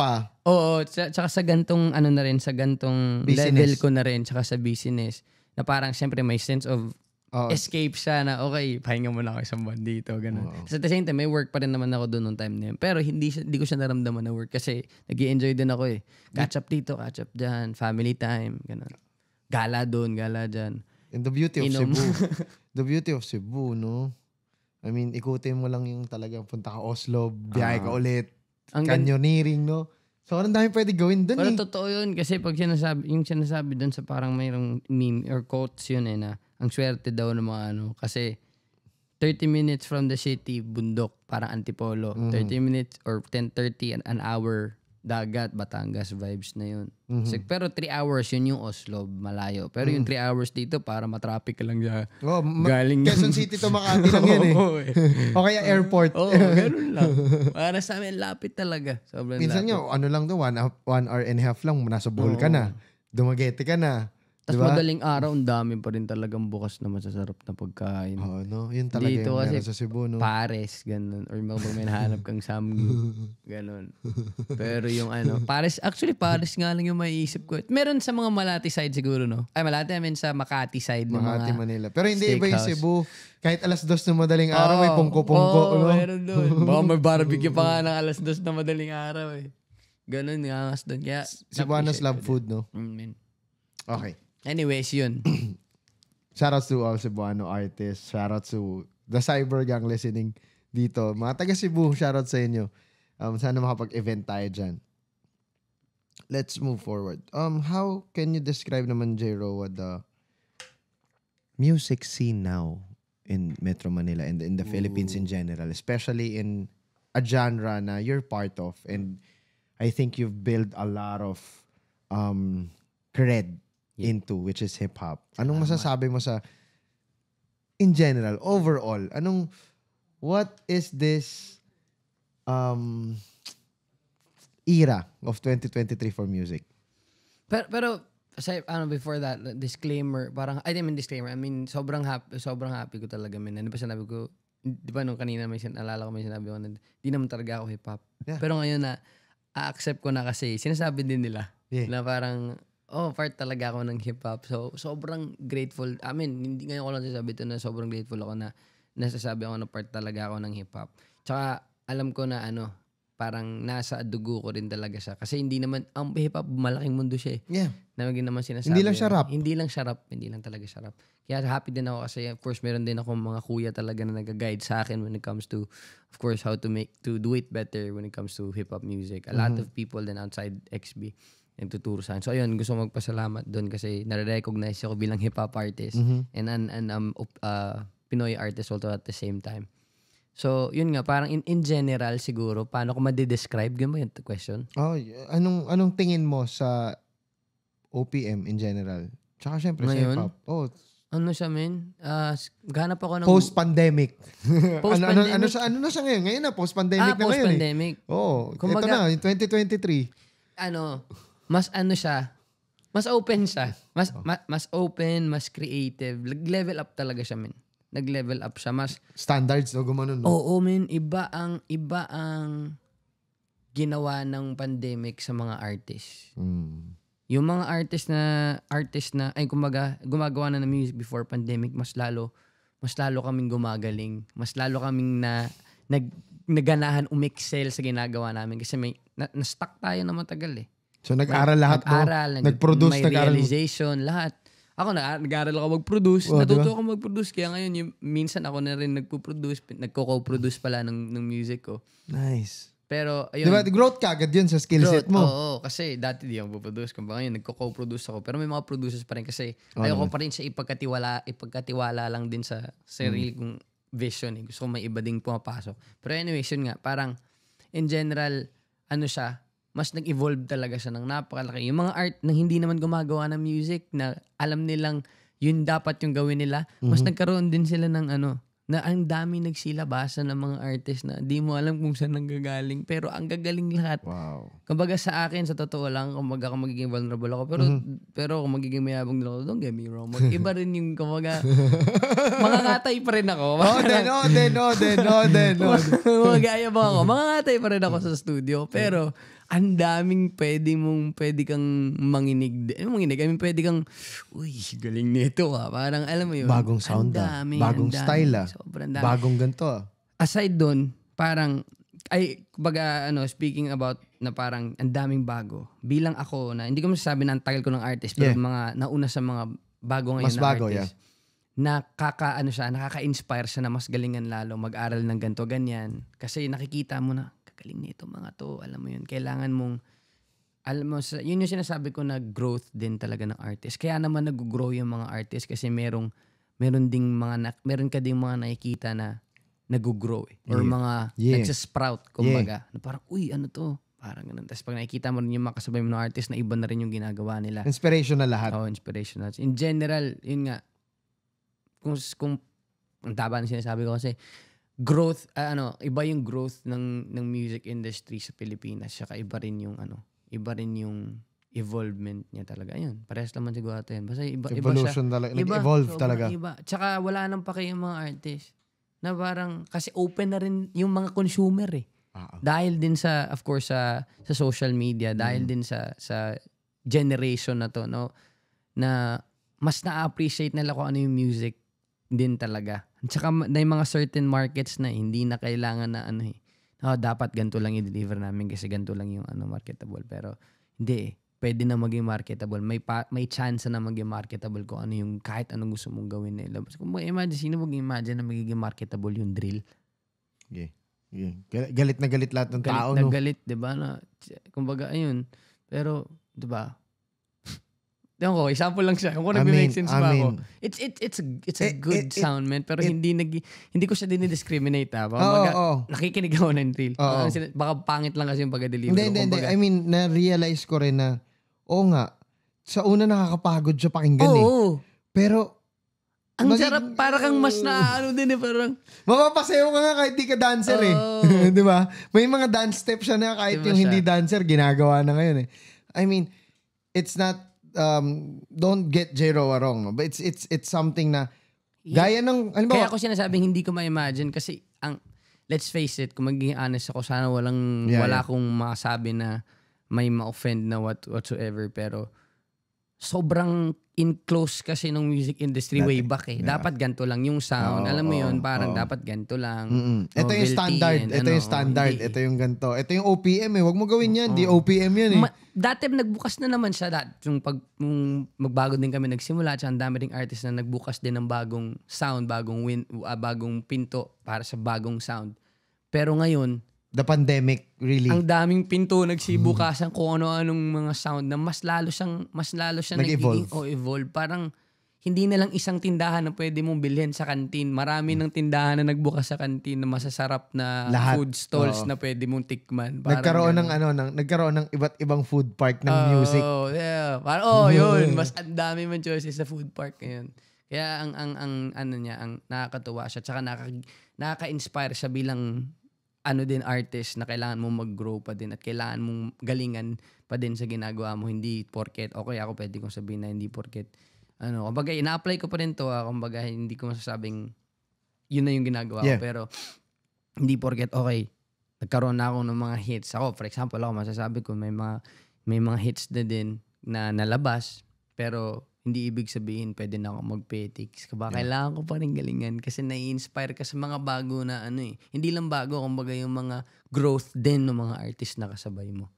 Oo, tsaka sa gantong ano na rin, sa gantong Business. level ko na rin, tsaka sa business, na parang siyempre may sense of Oo. escape siya na okay, pahinga muna ako isang buwan dito, ganun. Oo. Kasi at the same time, may work pa rin naman ako doon nung time na yun. Pero hindi ko siya naramdaman na work kasi nag-i-enjoy din ako eh. Catch up dito, catch up dyan, family time, ganun. Gala doon, gala dyan. And the beauty of Inom. Cebu. The beauty of Cebu, no? I mean, ikutin mo lang yung talagang punta ka Oslo, biyahe ka ulit, Ang canyoneering, no? So, ang dami pwede gawin dun Pero eh. totoo yun kasi pag sinasabi doon sa parang mayroong meme or quotes yun eh na ang swerte daw ng mga ano kasi 30 minutes from the city, bundok, parang Antipolo. 30 minutes or 10:30 an hour, dagat, Batangas vibes na yun. So, pero 3 hours yun yung Oslo, malayo. Pero yung 3 hours dito para matraffic ka lang siya. Oh, Galing Quezon City to Makati lang yan eh. Oo, eh. O kaya airport. Oo, ganun lang. Para sa amin, lapit talaga. Sobrang Minsan lapit. nga, ano lang to, 1 hour and a half lang, nasa Bohol ka na. Dumaguete ka na. Tapos Diba? madaling araw, ang dami pa rin talagang bukas na masasarap na pagkain. Oo, no? Yun talaga Dito yung kasi meron sa Cebu, no? Pares, ganun. Or pag may nahanap kang samgyup, ganun. Pero yung ano, Pares nga lang yung maiisip ko. Meron sa mga Malati side siguro, no? Ay, Malati, I mean sa Makati side ng Makati, mga Manila. Pero hindi iba yung steakhouse. Cebu. Kahit alas 2 ng madaling araw, may pungko-pungko. Oo, no? meron doon. Baka may barbecue pa nga ng alas 2 na madaling araw eh. Ganun, ngangas doon. Kaya, Cebuanos love food, no? Man. Okay. Anyways, yun. Shoutouts to all Cebuano artists. Shoutouts to the Cyber Gang listening dito. Mga taga Cebu, shoutouts sa inyo. Sana makapag-event tayo dyan. Let's move forward. How can you describe naman, JRoa, the music scene now in Metro Manila and in the Philippines in general, especially in a genre na you're part of, and I think you've built a lot of cred into, which is hip-hop. Anong masasabi mo sa, in general, overall, what is this era of 2023 for music? Pero before that, disclaimer, I mean, sobrang happy ko talaga, man. Ano ba sinabi ko? Di ba nung kanina alala ko may sinabi ko na di naman talaga ako hip-hop. Yeah. Pero ngayon na, a-accept ko na kasi, sinasabi din nila, na parang, part talaga ako ng hip-hop. So, sobrang grateful. I mean, hindi ngayon ko lang sasabi ito na sobrang grateful ako na nasasabi ako na part talaga ako ng hip-hop. Tsaka, alam ko na parang nasa dugo ko rin talaga siya. Kasi hindi naman, ang hip-hop, malaking mundo siya eh. Yeah. Na naman sinasabi. Hindi lang siya rap. Hindi lang siya rap. Hindi lang talaga siya rap. Kaya happy din ako kasi, of course, meron din ako mga kuya talaga na nag-guide sa akin when it comes to, of course, how to do it better when it comes to hip-hop music. A lot of people then outside XB nagtuturo sa akin. So, ayun, gusto magpasalamat doon kasi nare-recognize ako bilang hip-hop artist and Pinoy artist also at the same time. So, yun nga, parang in general siguro, paano ko ma-describe? Ganun ba yung question? Oh, anong tingin mo sa OPM in general? Tsaka syempre sa Ngayon? hip-hop. Oh, Ano siya, men? Ganap ako ng... post-pandemic. Post-pandemic? ano na siya ngayon? Ngayon na, post-pandemic na ngayon eh. Post-pandemic. Oh, ito Kumbaga- na, yung 2023. Mas open siya. Mas open, mas creative. Nag-level up talaga siya, men. Nag-level up siya. Mas, Standards, no? Gumanon, no? oo, men. Iba ang ginawa ng pandemic sa mga artists. Yung mga artist na, ay kumbaga, gumagawa na ng music before pandemic, mas lalo kaming gumagaling. Mas lalo kaming naganahan umexcel sa ginagawa namin. Kasi na-stuck tayo na matagal eh. So, nag-aral lahat mo? Nag-produce, may realization, lahat. Ako, nag-aral ako mag-produce. Natuto ako mag-produce. Kaya ngayon, minsan ako na rin nagko-co-produce pala ng music ko. Nice. Pero, ayun. Diba, growth ka agad yun sa skill set mo. Oo, kasi dati di ako produce. Kung ngayon, nagko-co-produce ako. Pero may mga producers pa rin kasi ayoko pa rin siya ipagkatiwala lang din sa sarili kong vision. Eh. Gusto ko may iba ding pumapasok. Pero anyways, yun nga, parang in general, mas nag-evolve talaga siya ng napakalaki. Yung mga art na hindi naman gumagawa ng music, na alam nilang yun dapat yung gawin nila, mas nagkaroon din sila ng na ang dami nagsilabasa ng mga artist na di mo alam kung saan nanggagaling, pero ang gagaling lahat. Wow. Kumbaga sa akin, sa totoo lang, kumbaga kung magiging vulnerable ako, pero kung magiging mayabang din ako, don't get me wrong, iba rin yung kumbaga, mangangatay pa rin ako. Then. Magayabang ako, mangangatay pa rin ako sa studio, pero ang daming pwede kang manginig. Manginig? I mean, pwede kang, uy, galing nito Parang, alam mo yun. Bagong sound bagong style Sobrang dami. Bagong ganito Aside dun, parang, speaking about na parang ang daming bago. Bilang ako na, hindi ko masasabi na ang tagal ko ng artist, pero mga nauna sa mga bago ngayon mas na bago, artist. Nakaka-inspire siya na mas galingan lalo, mag-aral ng ganito, ganyan. Kasi nakikita mo na, galing nito mga to, alam mo yun, kailangan mong, yun yung sinasabi ko na growth din talaga ng artist. Kaya naman nag-grow yung mga artist kasi meron ka ding mga nakikita na nag-grow or mga nagsasprout, kumbaga. Na parang, uy, ano to? Parang ganun. Tapos pag nakikita mo rin yung makasabay mo ng artist na iba na rin yung ginagawa nila. Inspirational lahat. Oo, inspirational. In general, yun nga, kung ang taba na sinasabi ko kasi, growth, iba yung growth ng music industry sa Pilipinas. Saka iba rin yung evolvement niya talaga. Ayun, parehas naman siguro ito yan. Basta Evolution siya. talaga. Nag-evolve talaga. Iba. Tsaka wala nang pake yung mga artist. Na parang, kasi open na rin yung mga consumer Dahil din sa, of course, sa social media, dahil din sa generation na to, no? Na mas na-appreciate nila kung ano yung music din talaga. Tsaka may mga certain markets na hindi na kailangan na dapat ganito lang i-deliver namin kasi ganito lang yung marketable. Pero hindi pwede na maging marketable. May chance na maging marketable kung ano yung kahit anong gusto mong gawin na ilabas. Kung mag-imagine, sino mag-imagine na magiging marketable yung drill? Galit na galit lahat ng tao. Galit na galit, di ba? Kumbaga, ayun. Pero, di ba? Diyan ko, example lang siya. Kung nag-make sense ba ako. It's a good sound, man. Pero hindi ko siya dinidiscriminate, nakikinig ako ng drill. Baka pangit lang kasi yung pag-deliver. Hindi. I mean, na-realize ko rin na, sa una nakakapagod siya pakinggan Pero, ang sarap, para kang mas din parang. Mapapasayaw ka nga kahit di ka dancer Di ba? May mga dance steps siya na kahit diba yung hindi dancer, ginagawa na ngayon I mean, it's not, don't get JRoa wrong, no? But it's something na gaya ng kaya ako sinasabing hindi ko ma-imagine kasi let's face it, kung magiging honest ako, sana wala akong masabi na may ma-offend na whatsoever, pero sobrang in close kasi ng music industry way back dapat ganito lang yung sound, alam mo yun, parang dapat ganito lang. Ito yung standard, ito yung ganito, ito yung OPM wag mo gawin yan, di OPM yan dati nagbukas na naman siya yung magbago din kami nagsimula, at ang dami ding artist na nagbukas din ng bagong sound, bagong pinto para sa bagong sound. Pero ngayon, the pandemic, really. Ang daming pinto nagsibukasan kung ano-anong mga sound na mas lalo siyang evolve. Parang hindi na lang isang tindahan na pwede mong bilhin sa kantin. Marami ng tindahan na nagbukas sa kantin na masasarap na lahat. Food stalls na pwede mong tikman. Nagkaroon ng iba't ibang food park ng music. Yun. Mas ang dami man choices sa food park ngayon. Kaya ang nakakatuwa siya. Tsaka nakaka-inspire siya bilang din artist na kailangan mong mag-grow pa din at kailangan mong galingan pa din sa ginagawa mo. Hindi porket, okay, ako pwede kong sabihin na hindi porket. Kumbaga, ina-apply ko pa rin to. Kumbaga, hindi ko masasabing yun na yung ginagawa ko. Pero, hindi porket, okay, nagkaroon na ako ng mga hits. Ako, for example, masasabi ko, may mga hits na din na nalabas. Pero, hindi ibig sabihin pwede na ako mag-petics. Kailangan ko pa rin galingan kasi nai-inspire ka sa mga bago na Hindi lang bago, kumbaga yung mga growth din ng mga artist na kasabay mo.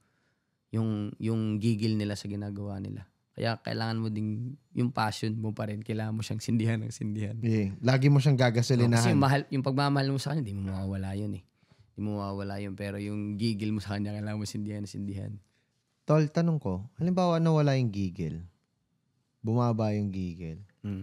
Yung gigil nila sa ginagawa nila. Kaya kailangan mo din yung passion mo pa rin. Kailangan mo siyang sindihan ng sindihan. Lagi mo siyang gagasolinahan. Kasi yung pagmamahal mo sa kanya, hindi mo mawawala yun Hindi mo mawawala yun. Pero yung gigil mo sa kanya, kailangan mo sindihan. Tol, tanong ko, halimbawa nawala yung gigil, bumaba yung gigil.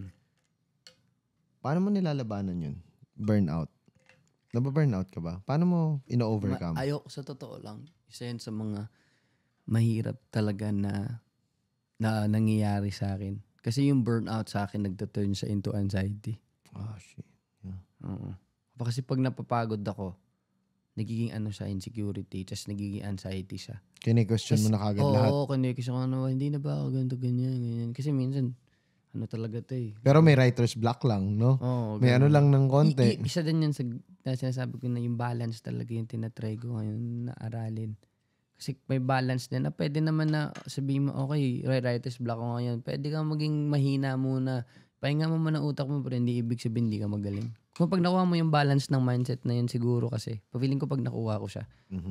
Paano mo nilalabanan yun? Burnout. Naba-burnout ka ba? Paano mo ino-overcome? Ayoko, sa totoo lang. Isa yun sa mga mahirap talaga na nangyayari sa akin. Kasi yung burnout sa akin nagtuturn siya into anxiety. Shit. Yeah. Oo. Kasi pag napapagod ako, nagiging siya, insecurity, tapos nagiging anxiety siya. Kini-question mo na kagad lahat. Oo, kini-question ko hindi na ba ako ganito, ganyan. Kasi minsan, talaga to Pero may writer's block lang, no? Oo. May lang ng konti. Isa din yan sa sinasabi ko na yung balance talaga yung tinatry ko ngayon na aralin. Kasi may balance din na pwede naman na sabihin mo, okay, writer's block ko ngayon. Pwede kang maging mahina muna. Pahinga mo muna utak mo, pero hindi ibig sabihin hindi ka magaling. Kung pag nakuha mo yung balance ng mindset na yun siguro kasi, feeling ko pag nakuha ko siya,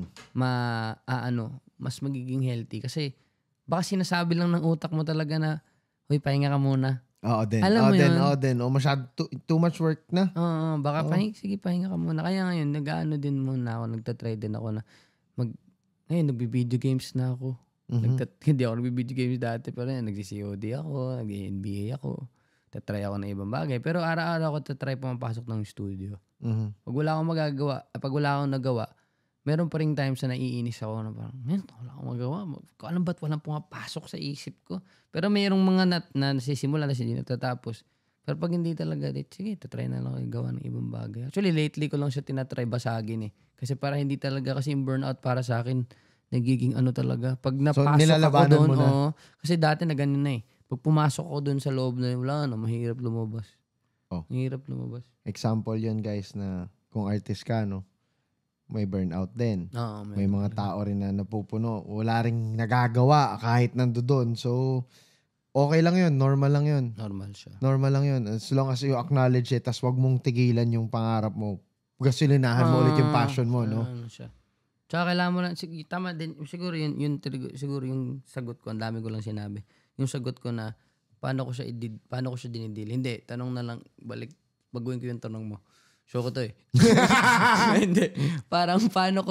mas magiging healthy. Kasi baka sinasabi lang ng utak mo talaga na, uy, pahinga ka muna. Oo din. Alam mo yun? O masyado too much work na. Oo, baka pahinga ka muna. Kaya ngayon, nag-ano din muna ako, nagtatry din ako na nagbi-video games na ako. Hindi ako nagbi-video games dati, pero nagsi-COD ako, nag-NBA ako. Tatry ako ng ibang bagay. Pero araw-araw ako tatry pumapasok ng studio. Pag wala akong magagawa, pag wala akong nagawa, meron pa rin times na naiinis ako na parang, wala akong magawa. Alam ba't walang pumapasok sa isip ko? Pero mayroong mga na nasisimula na hindi natatapos. Pero pag hindi talaga, sige, tatry na lang ako gawa ng ibang bagay. Actually, lately ko lang siya tinatry basagin eh. Kasi para hindi talaga kasi yung burnout para sa akin, nagiging talaga. Pag napasok ako doon, kasi dati na ganun na eh. Pag pumasok ako doon sa loob na wala na, mahirap lumabas. Mahirap lumabas. Example yun guys na kung artist ka, no? May burnout din. May mga tao rin na napupuno. Wala ring nagagawa kahit nandoon. So, okay lang yun. Normal lang yun. Normal siya. Normal lang yun. As long as you acknowledge it, tas wag mong tigilan yung pangarap mo. Gasolinahan mo ulit yung passion mo, no? Siya. Tsaka kailangan mo lang, tama din, siguro siguro yung sagot ko, ang dami ko lang sinabi. Yung sagot ko na, paano ko siya dinidil? Hindi, tanong na lang, baguhin ko yung tanong mo. Show ko to eh. Hindi. Parang paano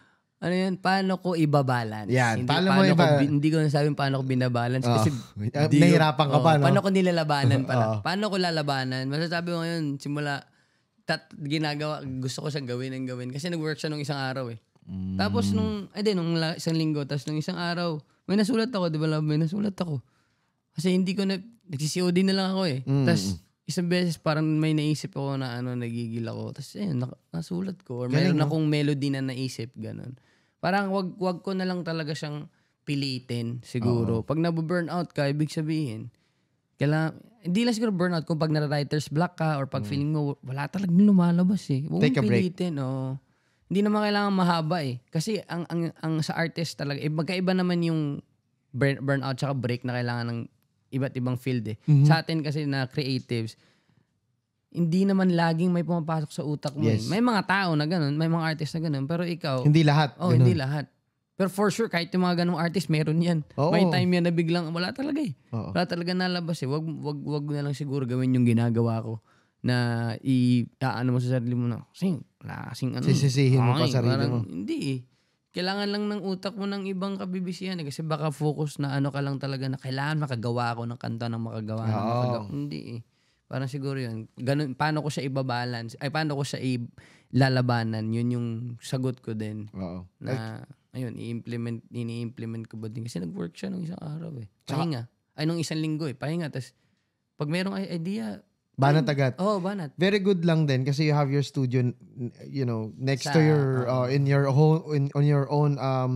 ko ibabalance? Yan. Hindi ko nasabing paano ko binabalance. Kasi nahirapan ka pa, no? Paano ko nilalabanan pala? Paano ko lalabanan? Masasabi ko ngayon, simula, gusto ko siyang gawin. Kasi nag-work siya nung isang araw eh. Tapos nung isang linggo, tapos nung isang araw, may nasulat ako, di ba? May nasulat ako. Kasi hindi ko nagsi-COD na lang ako eh. Tapos, isang beses parang may naisip ako na nagigil ako. Tapos nasulat ko. Or mayroon akong melody na naisip. Ganun. Parang wag ko na lang talaga siyang pilitin siguro. Pag nabu-burnout ka, ibig sabihin, hindi lang siguro burnout kung pag nara-writer's block ka or pag feeling mo, wala talagang lumalabas eh. Huwag Take a break. pilitin. Hindi naman kailangan mahaba eh. Kasi ang sa artist talaga, magkaiba naman yung burnout tsaka break na kailangan ng iba't ibang field eh. Sa atin kasi na creatives, hindi naman laging may pumapasok sa utak mo. Yes. May mga tao na ganun, may mga artist na ganun, pero ikaw... Hindi lahat. Hindi lahat. Pero for sure, kahit yung mga ganung artist, meron yan. May time yan na biglang, wala talaga eh. Wala talaga nalabas eh. Wag na lang siguro gawin yung ginagawa ko na mo sa sarili mo na, sisisihin mo pa sarili mo. Hindi eh. Kailangan lang ng utak mo ng ibang kabibisihan eh. Kasi baka focus na ka lang talaga na kailangan makagawa ako ng kanta ng makagawa. Hindi eh. Parang siguro yun. Ganun, paano ko siya ibabalance? Paano ko siya ilalabanan? Yun yung sagot ko din. Na, ayun, ini-implement ko ba din? Kasi nag-work siya nung isang araw eh. Pahinga. Nung isang linggo eh. Pahinga. Tapos, pag mayroong idea, banat agad. Banat. Very good lang din kasi you have your studio, next to your in your own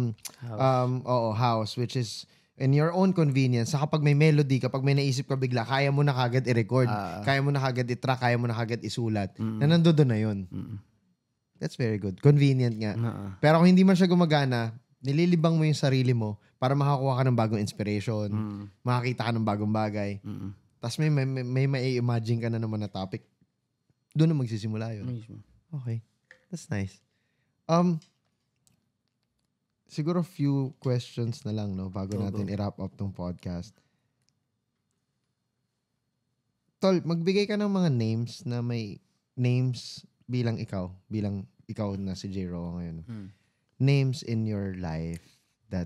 house, which is in your own convenience. Sa kapag may melody, kapag may naisip ka bigla, kaya mo na kagad i-record, kaya mo na kagad i-track, kaya mo na kagad isulat. Na nandoon na yun. That's very good. Convenient nga. Pero kung hindi man siya gumagana, nililibang mo yung sarili mo para makakuha ka ng bagong inspiration, makakita ka ng bagong bagay. Tapos may imagine ka na naman na topic. Doon na magsisimula yun. Okay. That's nice. Siguro few questions na lang, no? Bago natin i-wrap up tong podcast. Tol, magbigay ka ng mga names na may names bilang ikaw na si JRoa ngayon. Names in your life that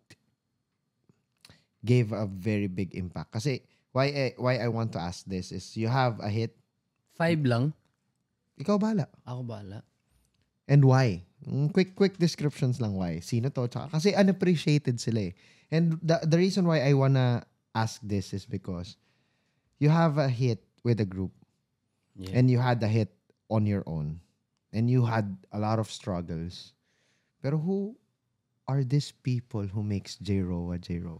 gave a very big impact. Kasi why I want to ask this is you have a hit. 5 lang? Ikaw bahala. Ako bahala. And why? Quick descriptions lang why. Sino to? Tsaka, kasi unappreciated sila eh. And the reason why I wanna ask this is because you have a hit with a group. Yeah. And you had a hit on your own. And you had a lot of struggles. Pero who are these people who makes JRoa?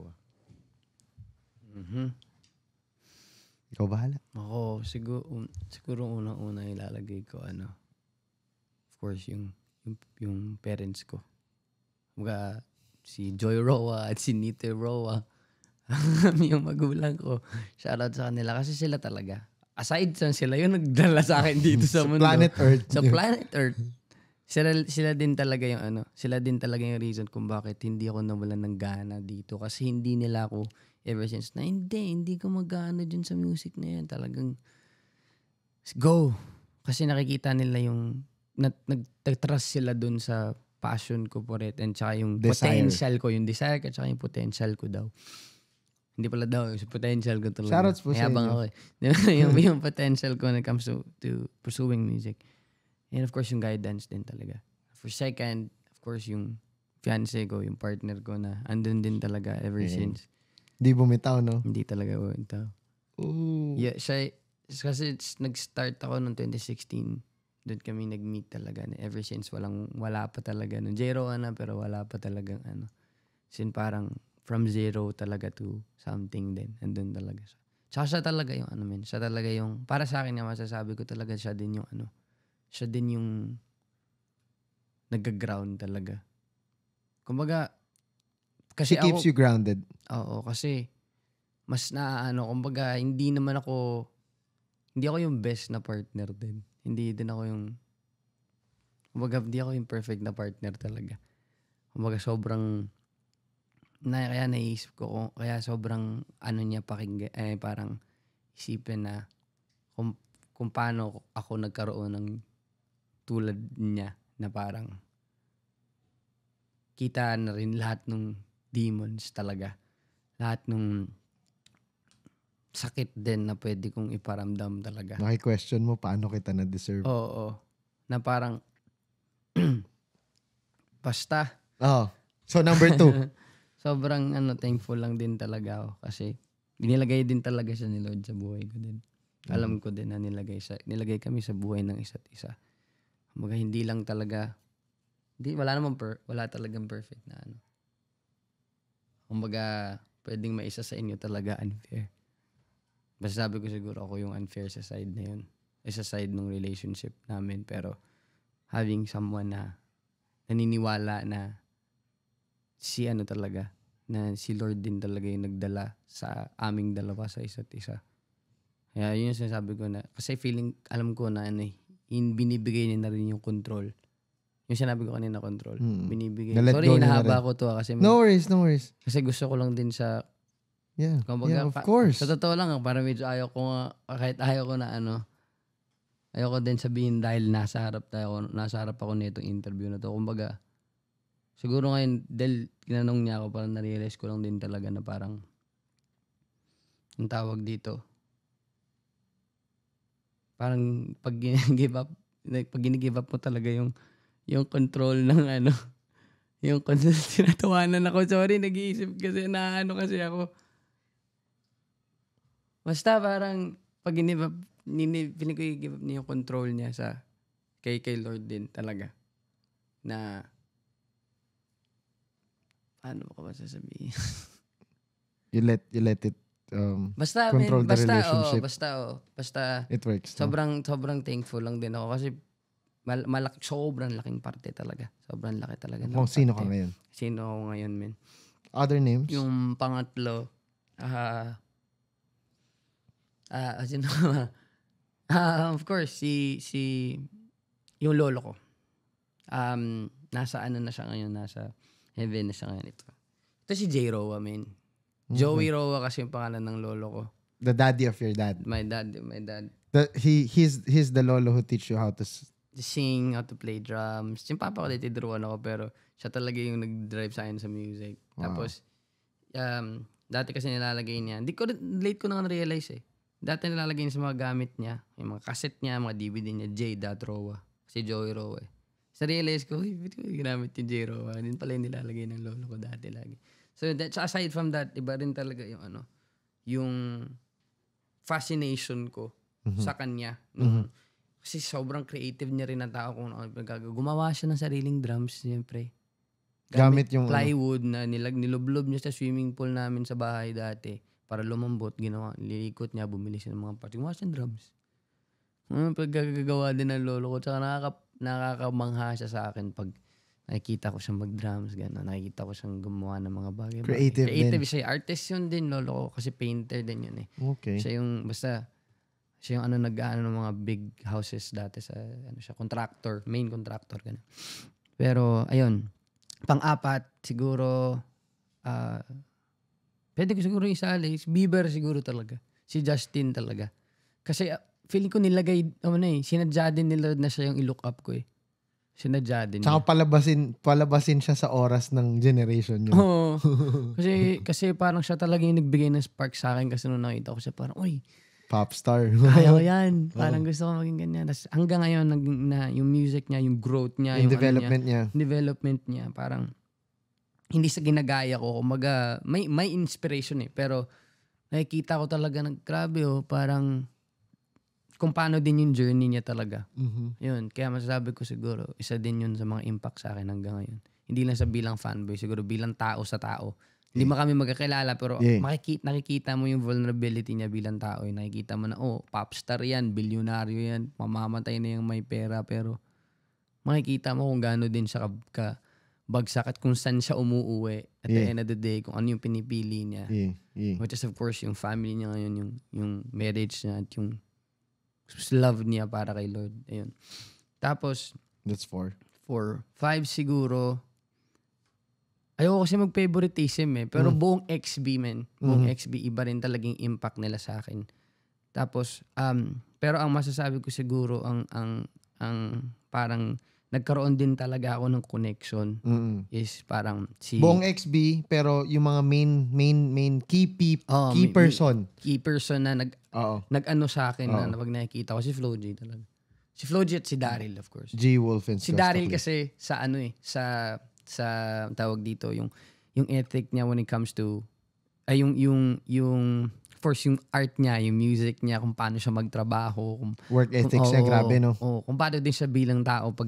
Ikaw bahala. Ako, siguro unang-una ilalagay ko, of course, yung parents ko. Mga si JRoa at si Roa. Yung magulang ko. Shoutout sa kanila kasi sila talaga. Aside sa sila yung nagdala sa akin dito sa mundo. Planet Earth. Sa planet Earth. Sila din talaga yung sila din talaga yung reason kung bakit hindi ako nawalan ng gana dito. Kasi hindi nila ako ever since na hindi ko mag-gana dyan sa music na yan. Talagang go. Kasi nakikita nila yung nag-trust sila dun sa passion ko for it and tsaka yung Desire. potential ko, yung desire ko tsaka yung potential ko daw. Hindi pala daw, yung potential ko talaga. Shoutouts po sa Mayabang inyo. ako yung potential ko when it comes to pursuing music. And of course, yung guidance din talaga. For second, of course, yung fiancé ko, yung partner ko na andun din talaga ever since. Di bumitaw, no? Hindi talaga bumitaw. Ooh. Yeah, kasi nag-start ako noong 2016. Doon kami nag-meet talaga. Ever since, wala pa talaga. JRoa na, pero wala pa talagang Sin parang from zero talaga to something din. Andun talaga siya. Tsaka siya talaga yung siya talaga yung, para sa akin nga masasabi ko talaga, siya din yung nag-ground talaga. Kumbaga, kasi She keeps you grounded. Oo, kasi mas kumbaga, hindi ako yung best na partner din. Hindi din ako yung, kumbaga, hindi ako yung perfect na partner talaga. Kumbaga, sobrang, kaya naisip ko, kaya sobrang, niya pakinggan, parang isipin na, kung paano ako nagkaroon ng tulad niya, na parang, kita na rin lahat ng demons talaga. Lahat ng sakit din na pwede kong iparamdam talaga. Naki-question mo paano kita na-deserve. Oo. Na parang, basta. Oh. So number 2. Sobrang thankful lang din talaga ako kasi nilagay din talaga siya ni Lord sa buhay ko din. Alam ko din na nilagay kami sa buhay ng isa't isa. Kumbaga hindi lang talaga, wala talagang perfect na Kumbaga, pwedeng maisa sa inyo talaga unfair. Basta sabi ko siguro ako yung unfair sa side na yun. Sa side ng relationship namin. Pero having someone na naniniwala na talaga, na si Lord din talaga yung nagdala sa aming dalawa sa isa't isa. Kaya yun yung sinasabi ko na, kasi alam ko na binibigay niya na rin yung control. Yung sinabi ko kanina, control. Binibigay. Sorry, hinahaba ko to kasi No worries. kasi gusto ko lang din sa Yeah, of course. Sa totoo lang, para medyo ayaw ko nga, kahit ayaw ko na ayaw ko din sabihin dahil nasa harap ako nitong interview na to. Kumbaga, siguro ngayon, dahil kinanong niya ako, parang na-realize ko lang din talaga na parang, ang tawag dito, parang pag ginigive up mo talaga yung control ng yung control, tinatawanan ako. Sorry, nag-iisip kasi kasi ako. Basta parang pag give up niya yung control niya kay Lord din talaga. Na ano ko ba sasabihin? You let it basta control the relationship. Basta It works. No? sobrang thankful lang din ako kasi sobrang laking parte talaga. Sobrang laki talaga. Kung sino ka ngayon? Sino ako ngayon, men? Other names? Yung pangatlo, of course, si yung lolo ko. Nasa na siya ngayon, nasa heaven na siya ngayon ito. Ito si JRoa, man. Joey Roa kasi yung pangalan ng lolo ko. The daddy of your dad. My dad. He's the lolo who teach you how to sing, how to play drums. Yung papa ko dito, tinuruan ako, pero siya talaga yung nag-drive sa akin sa music. Wow. Tapos, dati kasi nilalagay niya. Late ko na realize eh. Dati nilalagay niya sa mga gamit niya. Yung mga cassette niya, mga DVD niya, JRoa. Si Joey Roa eh. Sa realize ko, ba't ko ginamit yung JRoa? Din pala yung nilalagay ng lolo ko dati lagi. So aside from that, iba rin talaga yung yung fascination ko sa kanya. Kasi sobrang creative niya rin na tao kung ano gagawin. Gumawa siya ng sariling drums, siyempre. Gamit yung plywood na niloblob niya sa swimming pool namin sa bahay dati para lumambot. Lilikot niya, bumili siya ng mga parts. Gumawa siya ng drums. Pagkagagawa din ng lolo ko. Tsaka nakakamangha siya sa akin pag Nakikita ko siyang mag-drums, gano'n. Nakikita ko siyang gumawa ng mga bagay. Creative din. Siya. Artist yun din, lolo ko. Kasi painter din yun eh. Okay. Siya yung, siya yung nag-ano ng mga big houses dati sa, siya, contractor, main contractor, gano'n. Pero, ayun. Pang-apat, siguro, pwede ko siguro isali. Si Bieber siguro talaga. Si Justin talaga. Kasi, feeling ko nilagay, sinadya din nila na siya yung i-look up ko eh. Sinadya din niya. Tsaka palabasin siya sa oras ng generation niyo. Oo. Kasi parang siya talaga yung nagbigay ng spark sa akin kasi nung nakita ko siya parang, uy, popstar. kaya ko yan. Parang gusto ko maging ganyan. Tas hanggang ngayon, yung music niya, yung growth niya, yung development niya. Parang, hindi sa ginagaya ko. Kumaga, may inspiration eh. Pero, nakikita ko talaga grabe parang, kung paano din yung journey niya talaga. Mm-hmm. Yun. Kaya masasabi ko siguro, isa din yun sa mga impact sa akin hanggang ngayon. Hindi lang sa bilang fanboy, siguro bilang tao sa tao. Hindi mo kami magkakilala, pero nakikita mo yung vulnerability niya bilang tao. Nakikita mo na, popstar yan, bilyonaryo yan, mamamatay na yung may pera, pero makikita mo kung gaano din siya bagsak at kung saan siya umuuwi at the end of the day, kung ano yung pinipili niya. Which is of course, yung family niya ngayon, yung marriage niya at yung love niya para kay Lord. Ayun. Tapos, that's 4. 5 siguro. Ayoko kasi mag-favoritism eh. Pero buong XB, man. Buong XB, iba rin talagang impact nila sa akin. Tapos, pero ang masasabi ko siguro, ang parang nagkaroon din talaga ako ng connection is parang si... Buong XB, pero yung mga main key person. Key person na nag-ano sa akin na pag nakikita ko, si Flo J talaga. Si Flo J at si Daryl, of course. G. Wolf and si Daryl kasi sa sa tawag dito, yung ethic niya when it comes to, yung first yung art niya, yung music niya, kung paano siya magtrabaho, work ethics niya, grabe no. Kung paano din siya bilang tao pag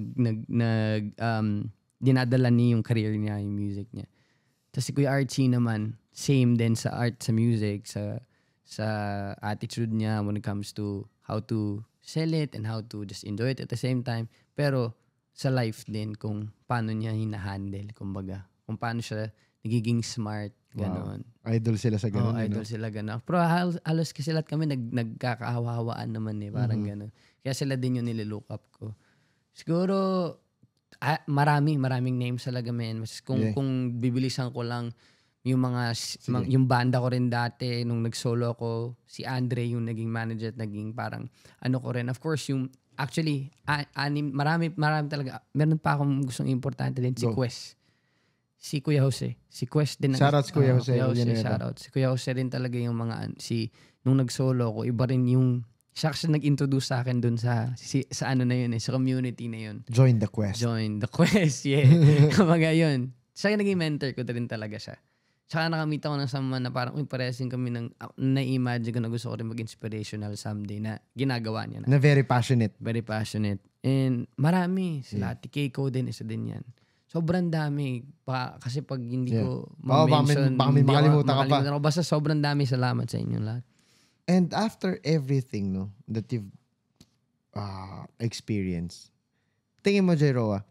dinadala niya yung career niya, yung music niya. Tapos si Kuya Archie naman, same din sa art, sa music, sa attitude niya when it comes to how to sell it and how to just enjoy it at the same time. Pero sa life din, kung paano niya hinahandle, kumbaga, kung paano siya nagiging smart, gano'n. Wow. Idol sila sa gano'n. Idol sila gano'n. Pero halos kasi lahat kami nagkakahawaan naman eh. Parang gano'n. Kaya sila din yung nililook up ko. Siguro, maraming names talaga, men. Kung bibilisan ko lang, yung yung banda ko rin dati, nung nag-solo ako, si Andre yung naging manager at naging parang, ko rin. Of course, actually, marami talaga. Meron pa akong gustong importante din, si Quest. Si Kuya Jose. Si Quest din. Shoutouts Kuya Jose. Shoutouts. Si Kuya Jose rin talaga yung nung nag-solo ko, iba rin yung, siya kasi nag-introduce sa akin dun sa ano na yun sa community na yun. Join the Quest, yeah. Kumaga yun. Siya yung naging mentor ko rin talaga siya. Tsaka nakamit ako ng someone na parang, paresin kami na-imagine ko na gusto ko rin mag-inspirational someday na ginagawa niya na. Na very passionate. Very passionate. And marami. Sila Ate Keiko din, isa din yan. Sobrang dami. Kasi pag hindi ko ma-mention, baka may makalimutan ka pa. Basta sobrang dami. Salamat sa inyo lahat. And after everything that you've experienced, tingin mo, JRoa,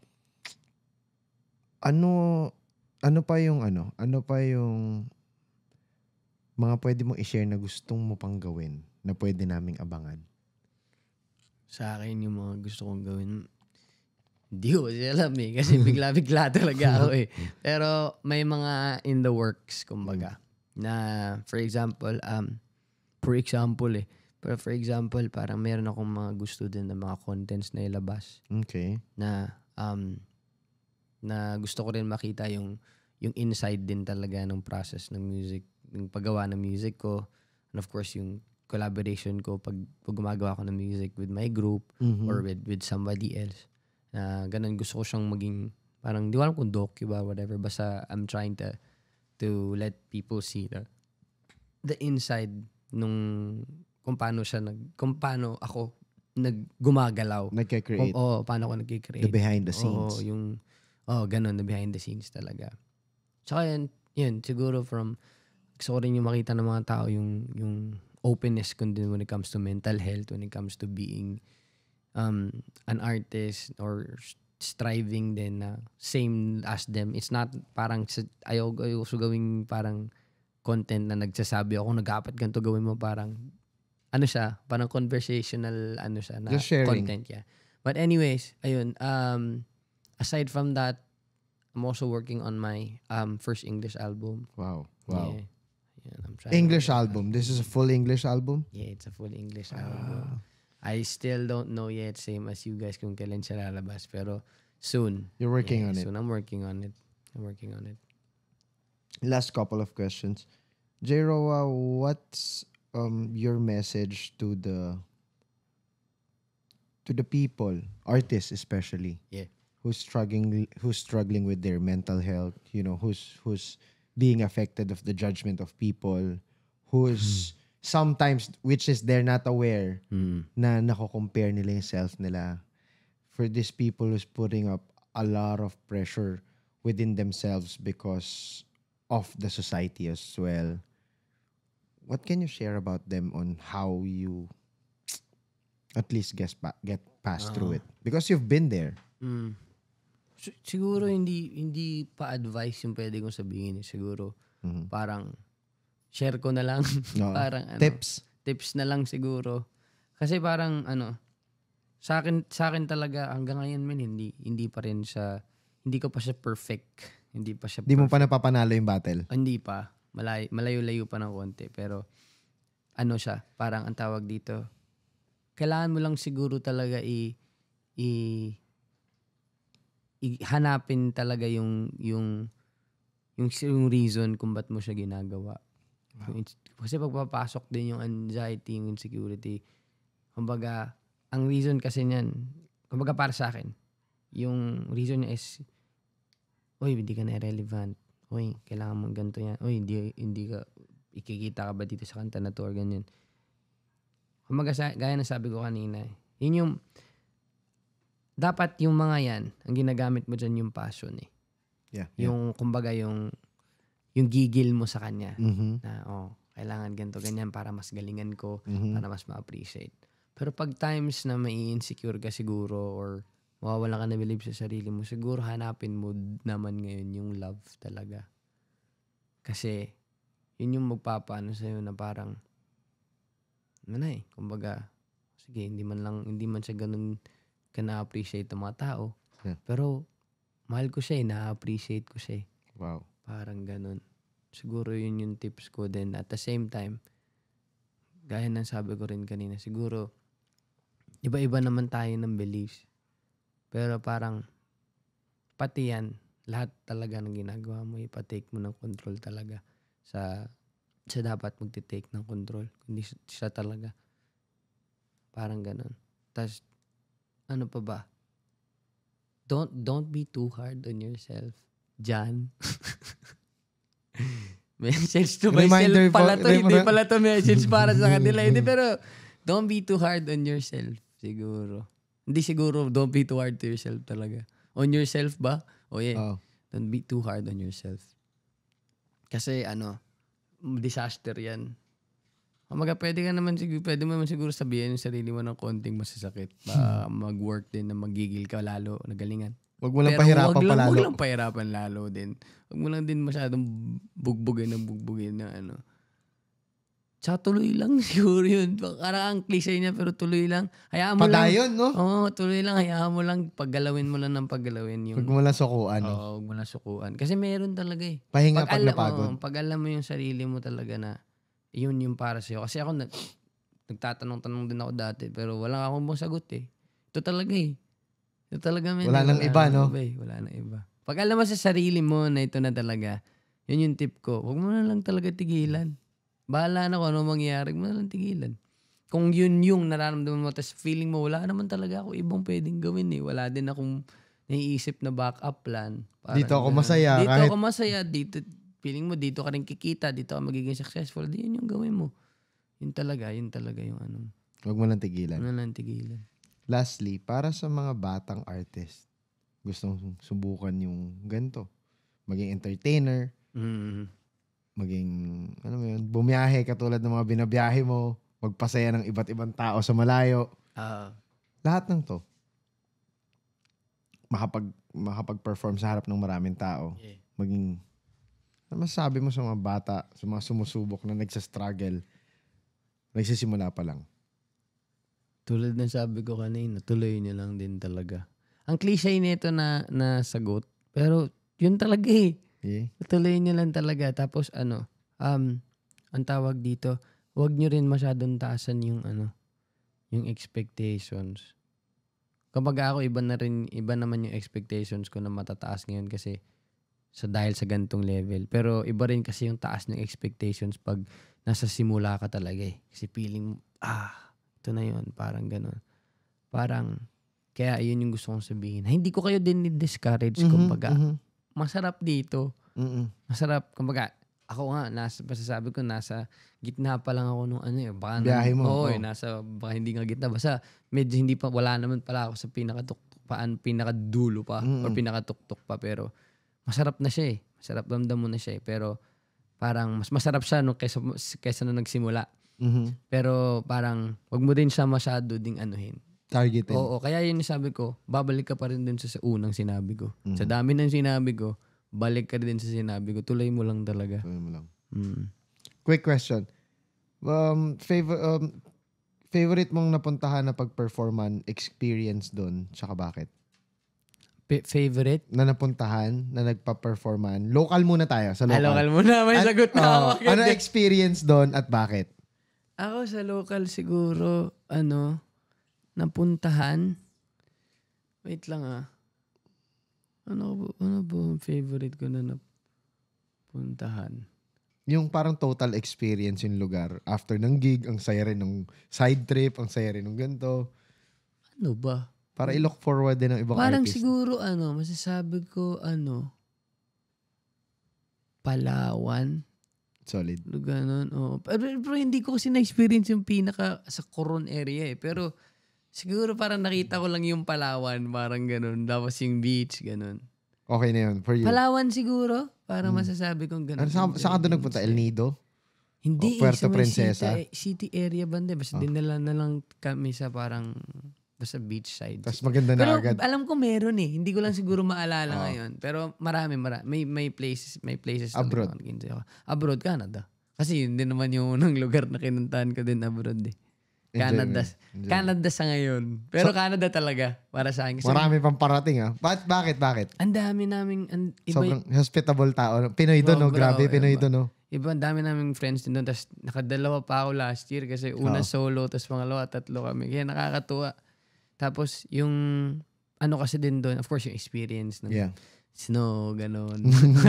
ano pa yung mga pwede mong i-share na gustong mo pang gawin na pwede naming abangan? Sa akin, yung mga gusto kong gawin, hindi ko kasi alam eh. Kasi bigla-bigla talaga ako eh. Pero may mga in the works, kumbaga. Na, for example, parang meron akong mga gusto din na mga contents na ilabas. Okay. Na gusto ko rin makita yung inside din talaga ng process ng music, yung paggawa ng music ko. And of course, yung collaboration ko pag gumagawa ko ng music with my group or with somebody else. Ganun, gusto ko siyang maging, parang, di ko alam kung docu ba, whatever. Basta I'm trying to let people see the inside nung kung paano ako gumagalaw. Nagka-create. Paano ako nagki-create. The behind the scenes. Ganun, the behind the scenes talaga. Tsaka yun, siguro gusto ko rin yung makita ng mga tao yung openness ko din when it comes to mental health, when it comes to being an artist or striving din na same as them. It's not parang ayaw so gawing parang content na nagsasabi ako nag-apat ganito gawin mo, parang ano siya, parang conversational ano siya na just sharing content, yeah. But anyways, ayun, aside from that, I'm also working on my first English album. wow Yeah. Yeah, I'm trying English album. This is a full English album? Yeah, it's a full English album. I still don't know yet, same as you guys, kung kailan siya lalabas. Pero soon. You're working on it. Soon, I'm working on it. Last couple of questions. JRoa, what's your message to the people, artists especially, who's struggling with their mental health, you know, who's being affected of the judgment of people, who's sometimes, which is they're not aware na nako-compare nila yung self nila. For these people who's putting up a lot of pressure within themselves because of the society as well. What can you share about them on how you at least get past through it? Because you've been there. Siguro hindi pa advice yung pwede kong sabihin. Siguro parang share ko na lang. Parang tips na lang siguro. Kasi parang sa akin talaga hanggang ngayon hindi pa rin siya, hindi ko pa siya perfect. Hindi mo pa napapanalo yung battle? Hindi pa. Malayo-layo pa ng konti. Pero siya, parang ang tawag dito, kailangan mo lang siguro talaga hanapin talaga yung reason kung ba't mo siya ginagawa. Wow. Kasi pagpapasok din yung anxiety, yung insecurity. Kumbaga, ang reason kasi niyan, kumbaga para sa akin, yung reason niya is, hindi ka na relevant. Kailangan mo ganito yan. Hindi ka, ikikita ka ba dito sa kanta na to or ganyan. Kumbaga, gaya na sabi ko kanina, yun yung, dapat yung mga yan, ang ginagamit mo dyan yung passion eh. Yeah. Yung, kumbaga, yung gigil mo sa kanya. Mm-hmm. Na, kailangan ganito, ganyan para mas galingan ko, para mas ma-appreciate. Pero pag times na mai-insecure ka siguro or mawawala ka na believe sa sarili mo, siguro hanapin mo naman ngayon yung love talaga. Kasi, yun yung magpapaano sa'yo na parang, kumbaga, sige, hindi man siya ganun ka na-appreciate ng mga tao. Yeah. Pero, mahal ko siya na-appreciate ko siya. Wow. Parang ganun. Siguro yun yung tips ko din. At the same time, gaya ng sabi ko rin kanina, siguro, iba-iba naman tayo ng beliefs. Pero parang, pati yan, lahat talaga ng ginagawa mo, ipatake mo ng control talaga sa dapat magtitake ng control. Kundi siya talaga. Parang ganun. Tapos, ano pa ba? Don't be too hard on yourself. Jan. Message to myself pala to. Hindi pala to message para sa kanila. Hindi, pero don't be too hard on yourself. Siguro. Hindi siguro, don't be too hard to yourself talaga. On yourself ba? Don't be too hard on yourself. Kasi disaster yan. Pwede mo naman siguro sabihin yung sarili mo ng konting masasakit. Mag-work din na magigil ka lalo, nagalingan. Huwag mo lang pahirapan pa lalo. Huwag lang pahirapan lalo din. Huwag mo lang din masyadong bugbugin na Tsaka tuloy lang siguro yun. Parang ang cliche niya pero tuloy lang. Hayaan mo Padayon, lang. No? Tuloy lang. Hayaan mo lang. Paggalawin mo lang ng paggalawin. Huwag mo lang sukuan. Huwag mo lang sukuan. Kasi meron talaga eh. Pahinga pag napagod. Pag alam mo yung sarili mo talaga na yun yung para sa'yo. Kasi ako nagtatanong-tanong din ako dati pero wala akong sagot eh. Ito talaga eh. Ito talaga man. Wala nang iba, no? Wala nang iba. Pag alam mo sa sarili mo na ito na talaga, yun yung tip ko. Huwag mo na lang talaga tigilan. Bahala na kung ano mangyayari, huwag mo na lang tigilan. Kung yun yung nararamdaman mo, tas feeling mo, wala naman talaga ako ibang pwedeng gawin eh. Wala din akong naiisip na backup plan. Dito ako masaya. Dito ako masaya. Dito, feeling mo, dito ka rin kikita. Dito ka magiging successful. Di yun yung gawin mo. Yun talaga yung Huwag mo lang tigilan. Huwag mo lang tigilan. Lastly, para sa mga batang artist, gustong subukan yung ganito. Maging entertainer, maging, bumiyahe katulad ng mga binabiyahe mo, magpasaya ng iba't ibang tao sa malayo. Lahat ng to. makapag-perform sa harap ng maraming tao. Yeah. Maging, ano masasabi mo sa mga bata, sa mga sumusubok na nagsastruggle, nagsisimula pa lang? Tulad ng sabi ko kanina, tuloy niyo lang din talaga. Ang cliche nito na sagot, pero yun talaga eh. Yeah. Tuloy niyo lang talaga. Tapos ang tawag dito, huwag niyo rin masyadong taasan yung expectations. Kapag ako, iba naman yung expectations ko na matataas ngayon kasi dahil sa gantong level. Pero iba rin kasi yung taas ng expectations pag nasa simula ka talaga eh. Kasi feeling, ito na yun. Parang ganun. Parang, kaya yun yung gusto kong sabihin. Hindi ko kayo din discourage. Kumbaga, masarap dito. Masarap. Kumbaga, ako nga, masasabi ko, nasa gitna pa lang ako nung baka biyahe mo. Baka hindi nga gitna. Basta, medyo hindi pa, wala naman pala ako sa pinakadulo pa, or pinakatuktok pa. Pero, masarap na siya eh. Masarap, ramdam mo na siya eh. Pero, parang, mas masarap siya kaysa nung nagsimula. Pero, parang, wag mo din siya masyado ding anuhin. Targetin. Oo, kaya yun yung sabi ko, babalik ka pa rin dun sa unang sinabi ko. Sa dami ng sinabi ko, balik ka din sa sinabi ko. Tuloy mo lang talaga. Tuloy mo lang. Quick question. Favorite mong napuntahan na pag-performan experience doon, tsaka bakit? Favorite? Na napuntahan, na nagpa-performan. Local muna tayo, sa local. Local muna, may sagot na ako. Ano experience doon at bakit? Ako sa local siguro, napuntahan. Wait lang Ano ba ang favorite ko na napuntahan? Yung parang total experience yung lugar. After ng gig, ang saya rin ng side trip, ang saya rin ng ganito. Ano ba? Para i-look forward din ng ibang parang artist. Siguro masasabi ko Palawan. Solid. Ganon, Pero hindi ko kasi na-experience yung pinaka sa Coron area eh. Pero siguro parang nakita ko lang yung Palawan, parang ganun. Tapos yung beach, ganun. Okay na yun for you. Palawan siguro, parang masasabi kong ganun. Saan ka doon nagpunta? El Nido? Hindi, Puerto Princesa? City area banda. Basta dinala na lang kami sa parang basta beach side. Tapos maganda na pero agad. Pero alam ko meron eh. Hindi ko lang siguro maalala ngayon. Pero marami. May places. Abroad. Abroad, Canada. Kasi yun din naman yung unang lugar na kinuntahan ko din abroad eh. Canada. Canada sa ngayon. Pero Canada talaga para sa akin. Marami pang parating Bakit? Ang dami naming sobrang hospitable tao. Pinoy doon, no? Grabe, Pinoy doon, no? Iba, ang dami naming friends din doon. Tapos nakadalawa pa ako last year kasi una solo, tapos pangalawa, 3 kami. Kaya nakakatuwa. Tapos yung kasi din doon, of course, yung experience ng snow, gano'n.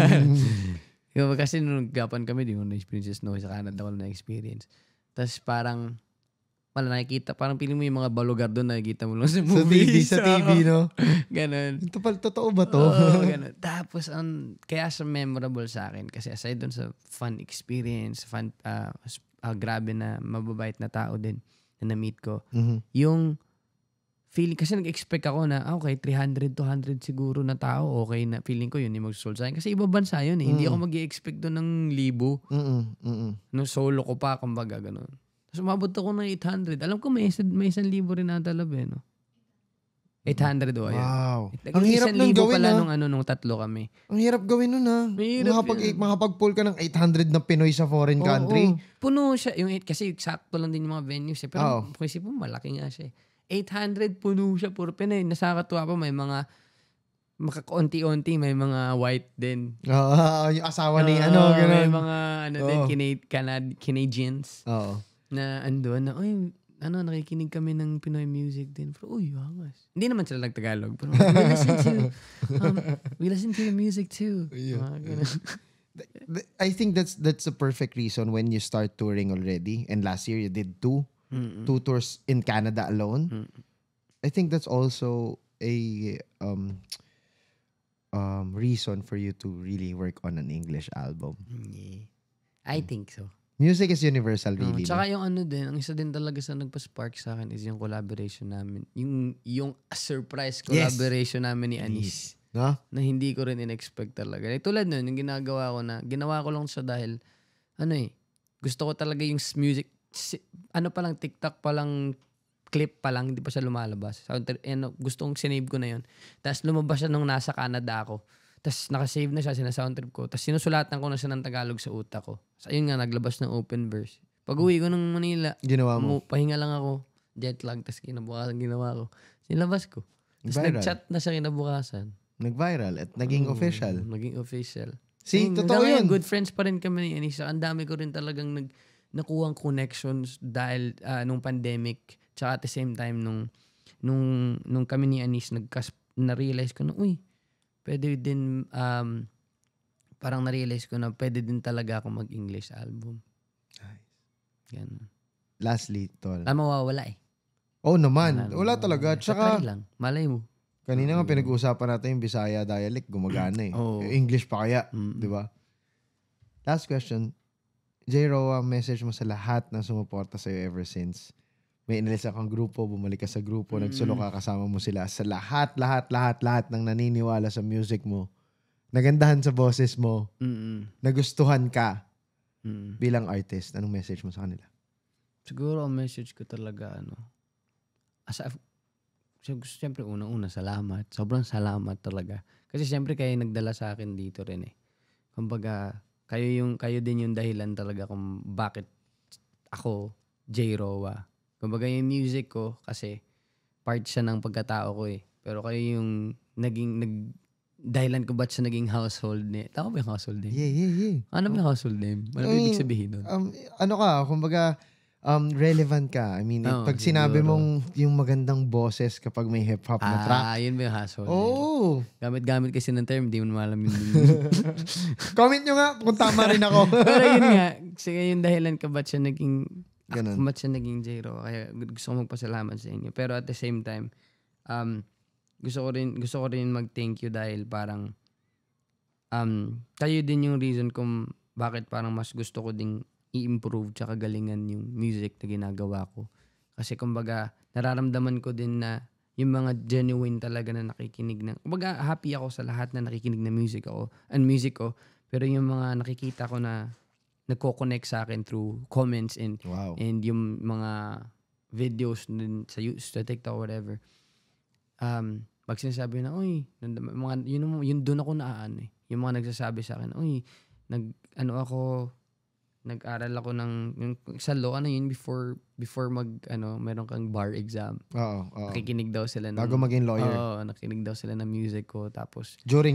Kasi nung naggapan kami, di ko na-experience snow. Sa Canada ko na-experience. Tapos parang nakikita, parang piling mo yung mga balugar doon, nakikita mo lang sa movie. Sa TV, no? Ganon. Ito pala, totoo ba to? Ganon. Tapos, kaya siya memorable sa akin. Kasi aside doon sa fun experience, grabe na mababait na tao din na na-meet ko. Yung feeling, kasi nag-expect ako na, okay, 300 to 100 siguro na tao, okay na. Feeling ko yun, yung mag-sold sa akin. Kasi ibang bansa yun eh. Hindi ako mag-i-expect doon ng 1,000. No, solo ko pa, kumbaga, gano'n. Tapos umabot ako ng 800. Alam ko may 1,000 rin ata labi, no? 800 o, ayan. Wow. Ang hirap nung gawin, pala nung 3 kami. Ang hirap gawin nun, ha? Makapag-pull ka ng 800 na Pinoy sa foreign country. Puno siya. Kasi sakto lang din yung mga venues eh. Pero kung isip mo, malaki nga siya eh. 800 puno siya, puro Pinoy. Nasakatuwa pa, may mga makakonti-onti, may mga white din. Yung asawa ni gano'n. May mga din, Canadians. Na andun na, nakikinig kami ng Pinoy music din. Pero, wangas. Hindi naman sila nag-Tagalog. Pero, we listen to the music too. I think that's a perfect reason when you start touring already. And last year, you did 2 tours in Canada alone. I think that's also a reason for you to really work on an English album. Yeah. I think so. Music is universal, really. Tsaka yung ang isa din talaga sa nagpa-spark sa akin is yung collaboration namin. Yung surprise collaboration namin ni Anis. No? Na hindi ko rin in-expect talaga. Tulad nun, yung ginawa ko lang siya dahil, gusto ko talaga yung music, TikTok pa lang clip pa lang, hindi pa siya lumalabas. Gusto kong sinave ko na yun. Tapos lumabas siya nung nasa Canada ako. Tapos nakasave na siya, sinasoundtrip ko. Tapos sinusulatan ko na siya ng Tagalog sa utak ko. So ayun nga, naglabas ng open verse. Pag uwi ko ng Manila, Ginawa mo? pahinga lang ako, jet lag, tapos kinabukasan ginawa ko. Sinilabas ko. Tapos nag-chat na siya kinabukasan. Nag-viral at naging official. Naging official. See, totoo yun. Good friends pa rin kami ni Anissa. Ang dami ko rin talagang nakuhang connections dahil nung pandemic. Tsaka at the same time, nung kami ni Anis, na-realize ko na, pwede din, parang na-realize ko na pwede din talaga ako mag-English album. Nice. Ganun. Lastly, tol. Mawawala eh. Oh naman. Wala talaga. Tsaka, try lang. Malay mo. kanina nga pinag-uusapan natin yung Bisaya dialect, gumagana eh. Oh. English pa kaya, di ba? Last question. JRoa, message mo sa lahat na sumuporta sa'yo ever since. May inalis kang grupo, bumalik ka sa grupo, nagsulo ka, kasama mo sila. Sa lahat ng naniniwala sa music mo, nagandahan sa boses mo, nagustuhan ka bilang artist. Anong message mo sa kanila? Siguro ang message ko talaga, siyempre una-una, salamat. Sobrang salamat talaga. Kasi siyempre kayo nagdala sa akin dito rin eh. Kumbaga, kayo din yung dahilan talaga kung bakit ako, JRoa. Kumbaga yung music ko, kasi part siya ng pagkatao ko eh. Pero kayo yung dahilan ko ba't siya naging household name. Tama ba yung household name? Yeah. Ano ba yung household name? Ano ba ibig sabihin nun? Kumbaga, relevant ka. I mean, pag sinabi mong yung magandang boses kapag may hip-hop na track. Yun ba yung household name? Oh! Gamit-gamit kasi ng term, di mo naman alam yun. Comment nyo nga kung tama rin ako. Pero yun nga, sige yung dahilan ka ba't siya naging Ganun. ba't siya naging JRoa. Kaya gusto ko magpasalamat sa inyo. Pero at the same time, gusto ko rin mag-thank you dahil parang kayo din yung reason kung bakit parang mas gusto ko ding i-improve tsaka galingan yung music na ginagawa ko. Kasi kumbaga, nararamdaman ko din na yung mga genuine talaga na nakikinig ng, kumbaga happy ako sa lahat na nakikinig na music ko. Pero yung mga nakikita ko na nagko-connect sa akin through comments and yung mga videos din sa TikTok or whatever. Pag sinasabi na, yun doon ako naaan eh. Yung mga nagsasabi sa akin, nag-aral ako ng sa law, before meron kang bar exam. Oo. Nakikinig daw sila ng, bago maging lawyer. Oo, nakikinig daw sila ng music ko. Tapos during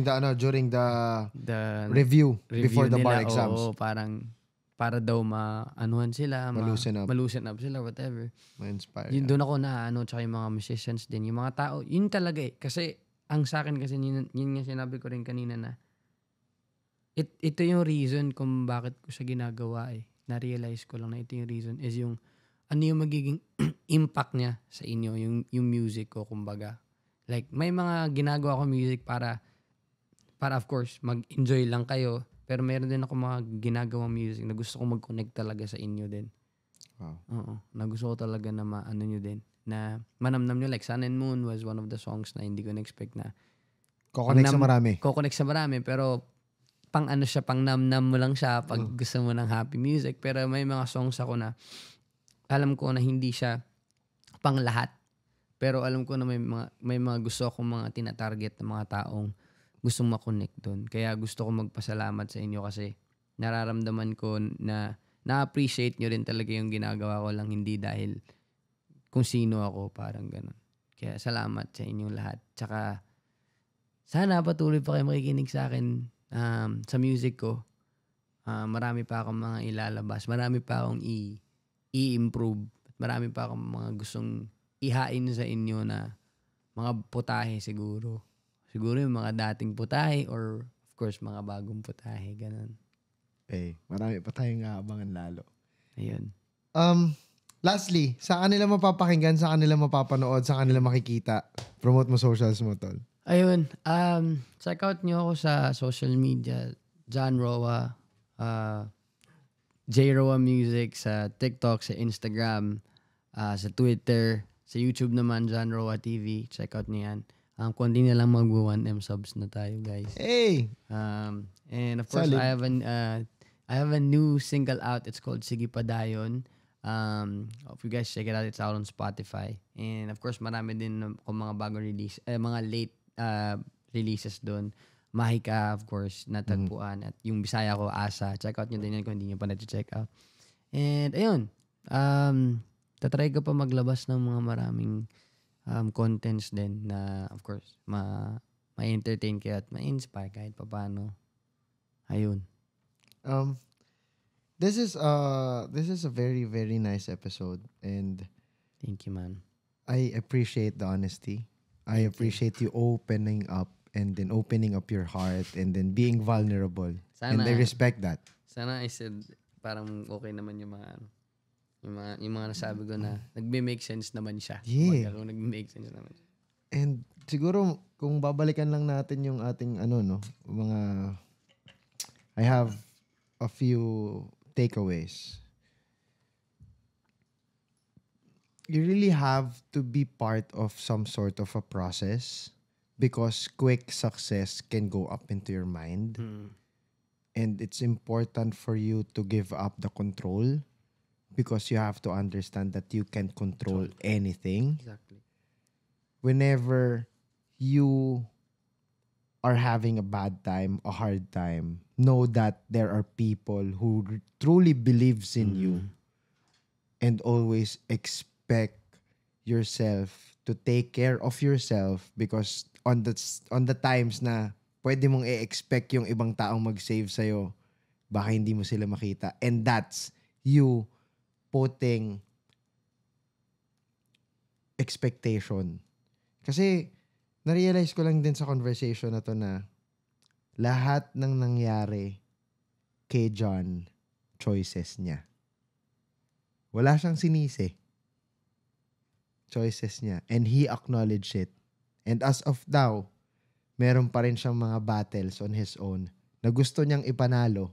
the review before the bar exams. Oo, parang para daw maanuhan sila, malusen up sila, whatever. Ma-inspire. Yun doon ako tsaka yung mga musicians din, yung mga tao, yun talaga eh. Kasi ang sa akin kasi yun nga sinabi ko rin kanina na ito yung reason kung bakit ko siya ginagawa eh. Na-realize ko lang na ito yung reason is yung ano yung magiging impact niya sa inyo, yung music ko, kumbaga. Like, may mga ginagawa ko music para of course, mag-enjoy lang kayo. Pero meron din ako mga ginagawang music na gusto ko mag-connect talaga sa inyo din. Wow. Oo. Na gusto ko talaga na maano nyo din. Na manamnam nyo. Like, Sun and Moon was one of the songs na hindi ko na-expect na Ko-connect sa marami. Pero pang namnam mo lang siya pag gusto mo ng happy music. Pero may mga songs ako na alam ko na hindi siya pang lahat. Pero alam ko na may mga gusto akong mga tinatarget na mga taong gustong makonect doon. Kaya gusto ko magpasalamat sa inyo kasi nararamdaman ko na na-appreciate nyo rin talaga yung ginagawa ko lang, hindi dahil kung sino ako, parang ganun. Kaya salamat sa inyong lahat. Tsaka sana patuloy pa kayo makikinig sa akin sa music ko. Marami pa akong mga ilalabas. Marami pa akong i-improve. Marami pa akong mga gustong ihain sa inyo na mga putahe siguro. Siguro yung mga dating putahe or of course mga bagong putahe. Ganun. Marami pa tayong aabangan lalo. Ayun. Lastly, saan kanila mapapakinggan, saan kanila mapapanood, saan kanila makikita? Promote mo socials mo, tol. Ayun. Check out nyo ako sa social media. JRoa. JRoa Music sa TikTok, sa Instagram, sa Twitter, sa YouTube naman, JRoa TV. Check out nyo yan. Kundi na lang mag-1M subs na tayo, guys. Hey! And of course, I have a new single out. It's called Sige Padayon. If you guys check it out, it's out on Spotify. And of course, marami din kung mga bagong release, mga late releases doon. Mahika, of course, natagpuan. At yung Bisaya ko, Asa. Check out nyo din yan kung hindi nyo pa na-check out. And ayun, tatry ko pa maglabas ng mga maraming contents din na, of course, ma-entertain kayo at ma-inspire kahit pa paano. Ayun. This is a very, very nice episode, and thank you, man. I appreciate the honesty. I appreciate you opening up and then opening up your heart and then being vulnerable. Sana, and I respect that. Sana I said parang okay naman yung mga nasabi ko na nagme-make sense naman siya. Yeah. Nagme-make sense naman siya. And siguro kung babalikan lang natin yung ating mga I have a few takeaways. You really have to be part of some sort of a process because quick success can go up into your mind. And it's important for you to give up the control because you have to understand that you can't control anything. Exactly. Whenever you are having a bad time, a hard time, know that there are people who truly believes in you and always expect yourself to take care of yourself because on the times na pwede mong i-expect yung ibang taong mag-save sa'yo, baka hindi mo sila makita. And that's you putting expectation. Kasi na-realize ko lang din sa conversation na to na lahat ng nangyari kay John, choices niya. Wala siyang sinisi. Choices niya. And he acknowledged it. And as of now, meron pa rin siyang mga battles on his own na gusto niyang ipanalo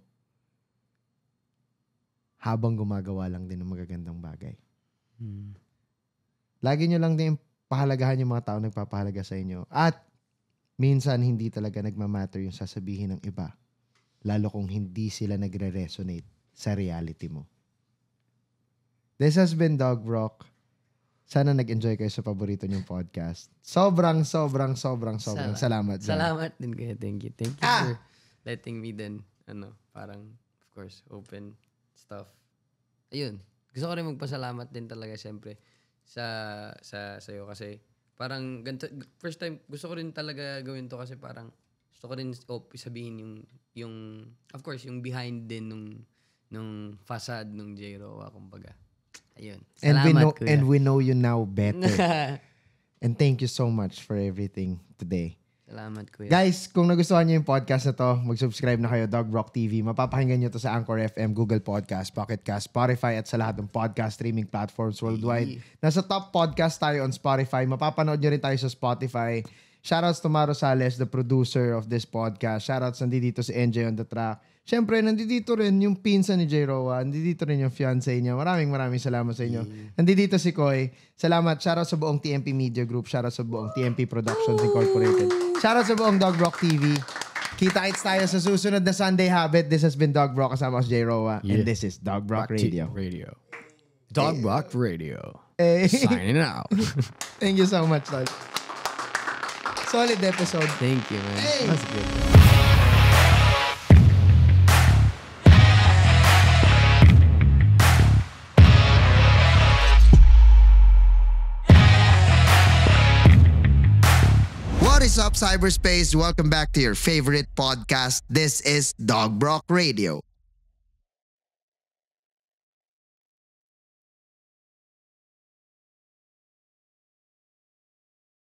habang gumagawa lang din ng magagandang bagay. Lagi niyo lang din pahalagahan yung mga tao nagpapahalaga sa inyo. At minsan hindi talaga nagmamatter yung sasabihin ng iba. Lalo kung hindi sila nagre-resonate sa reality mo. This has been DOUGBROCK. Sana nag-enjoy kayo sa paborito niyong podcast. Sobrang salamat. Salamat din kayo. Thank you. Thank you for letting me then, parang, of course, open stuff. Ayun. Gusto ko rin magpasalamat din talaga, syempre, sa'yo kasi parang, first time, gusto ko rin talaga gawin to kasi parang, gusto ko rin sabihin yung, of course, yung behind din nung facade nung JRoa, kumbaga. Ayun. Salamat, kuya. And we know you now better. And thank you so much for everything today. Salamat, kuya. Guys, kung nagustuhan niyo yung podcast na to, mag-subscribe na kayo, DOUGBROCK TV. Mapapakinggan niyo to sa Anchor FM, Google Podcast, Pocket Cast, Spotify, at sa lahat ng podcast streaming platforms worldwide. Nasa top podcast tayo on Spotify. Mapapanood niyo rin tayo sa Spotify. Shoutouts to Rosales, the producer of this podcast. Shoutouts nandito si NJ on the track. Siyempre, nandito rin yung pinsan ni JRoa. Nandito rin yung fiancé niya. Maraming salamat sa inyo. Nandito si Koy. Salamat. Shoutout sa buong TMP Media Group. Shoutout sa buong TMP Productions Incorporated. Shoutout sa buong DOUGBROCK TV. Kita-kits tayo sa susunod na Sunday Habit. This has been DOUGBROCK kasama si JRoa. And this is DOUGBROCK Radio. DOUGBROCK Radio. Signing out. Thank you so much, Lord. Solid episode. Thank you, man. Hey. That's good. What is up, cyberspace? Welcome back to your favorite podcast. This is DOUGBROCK Radio.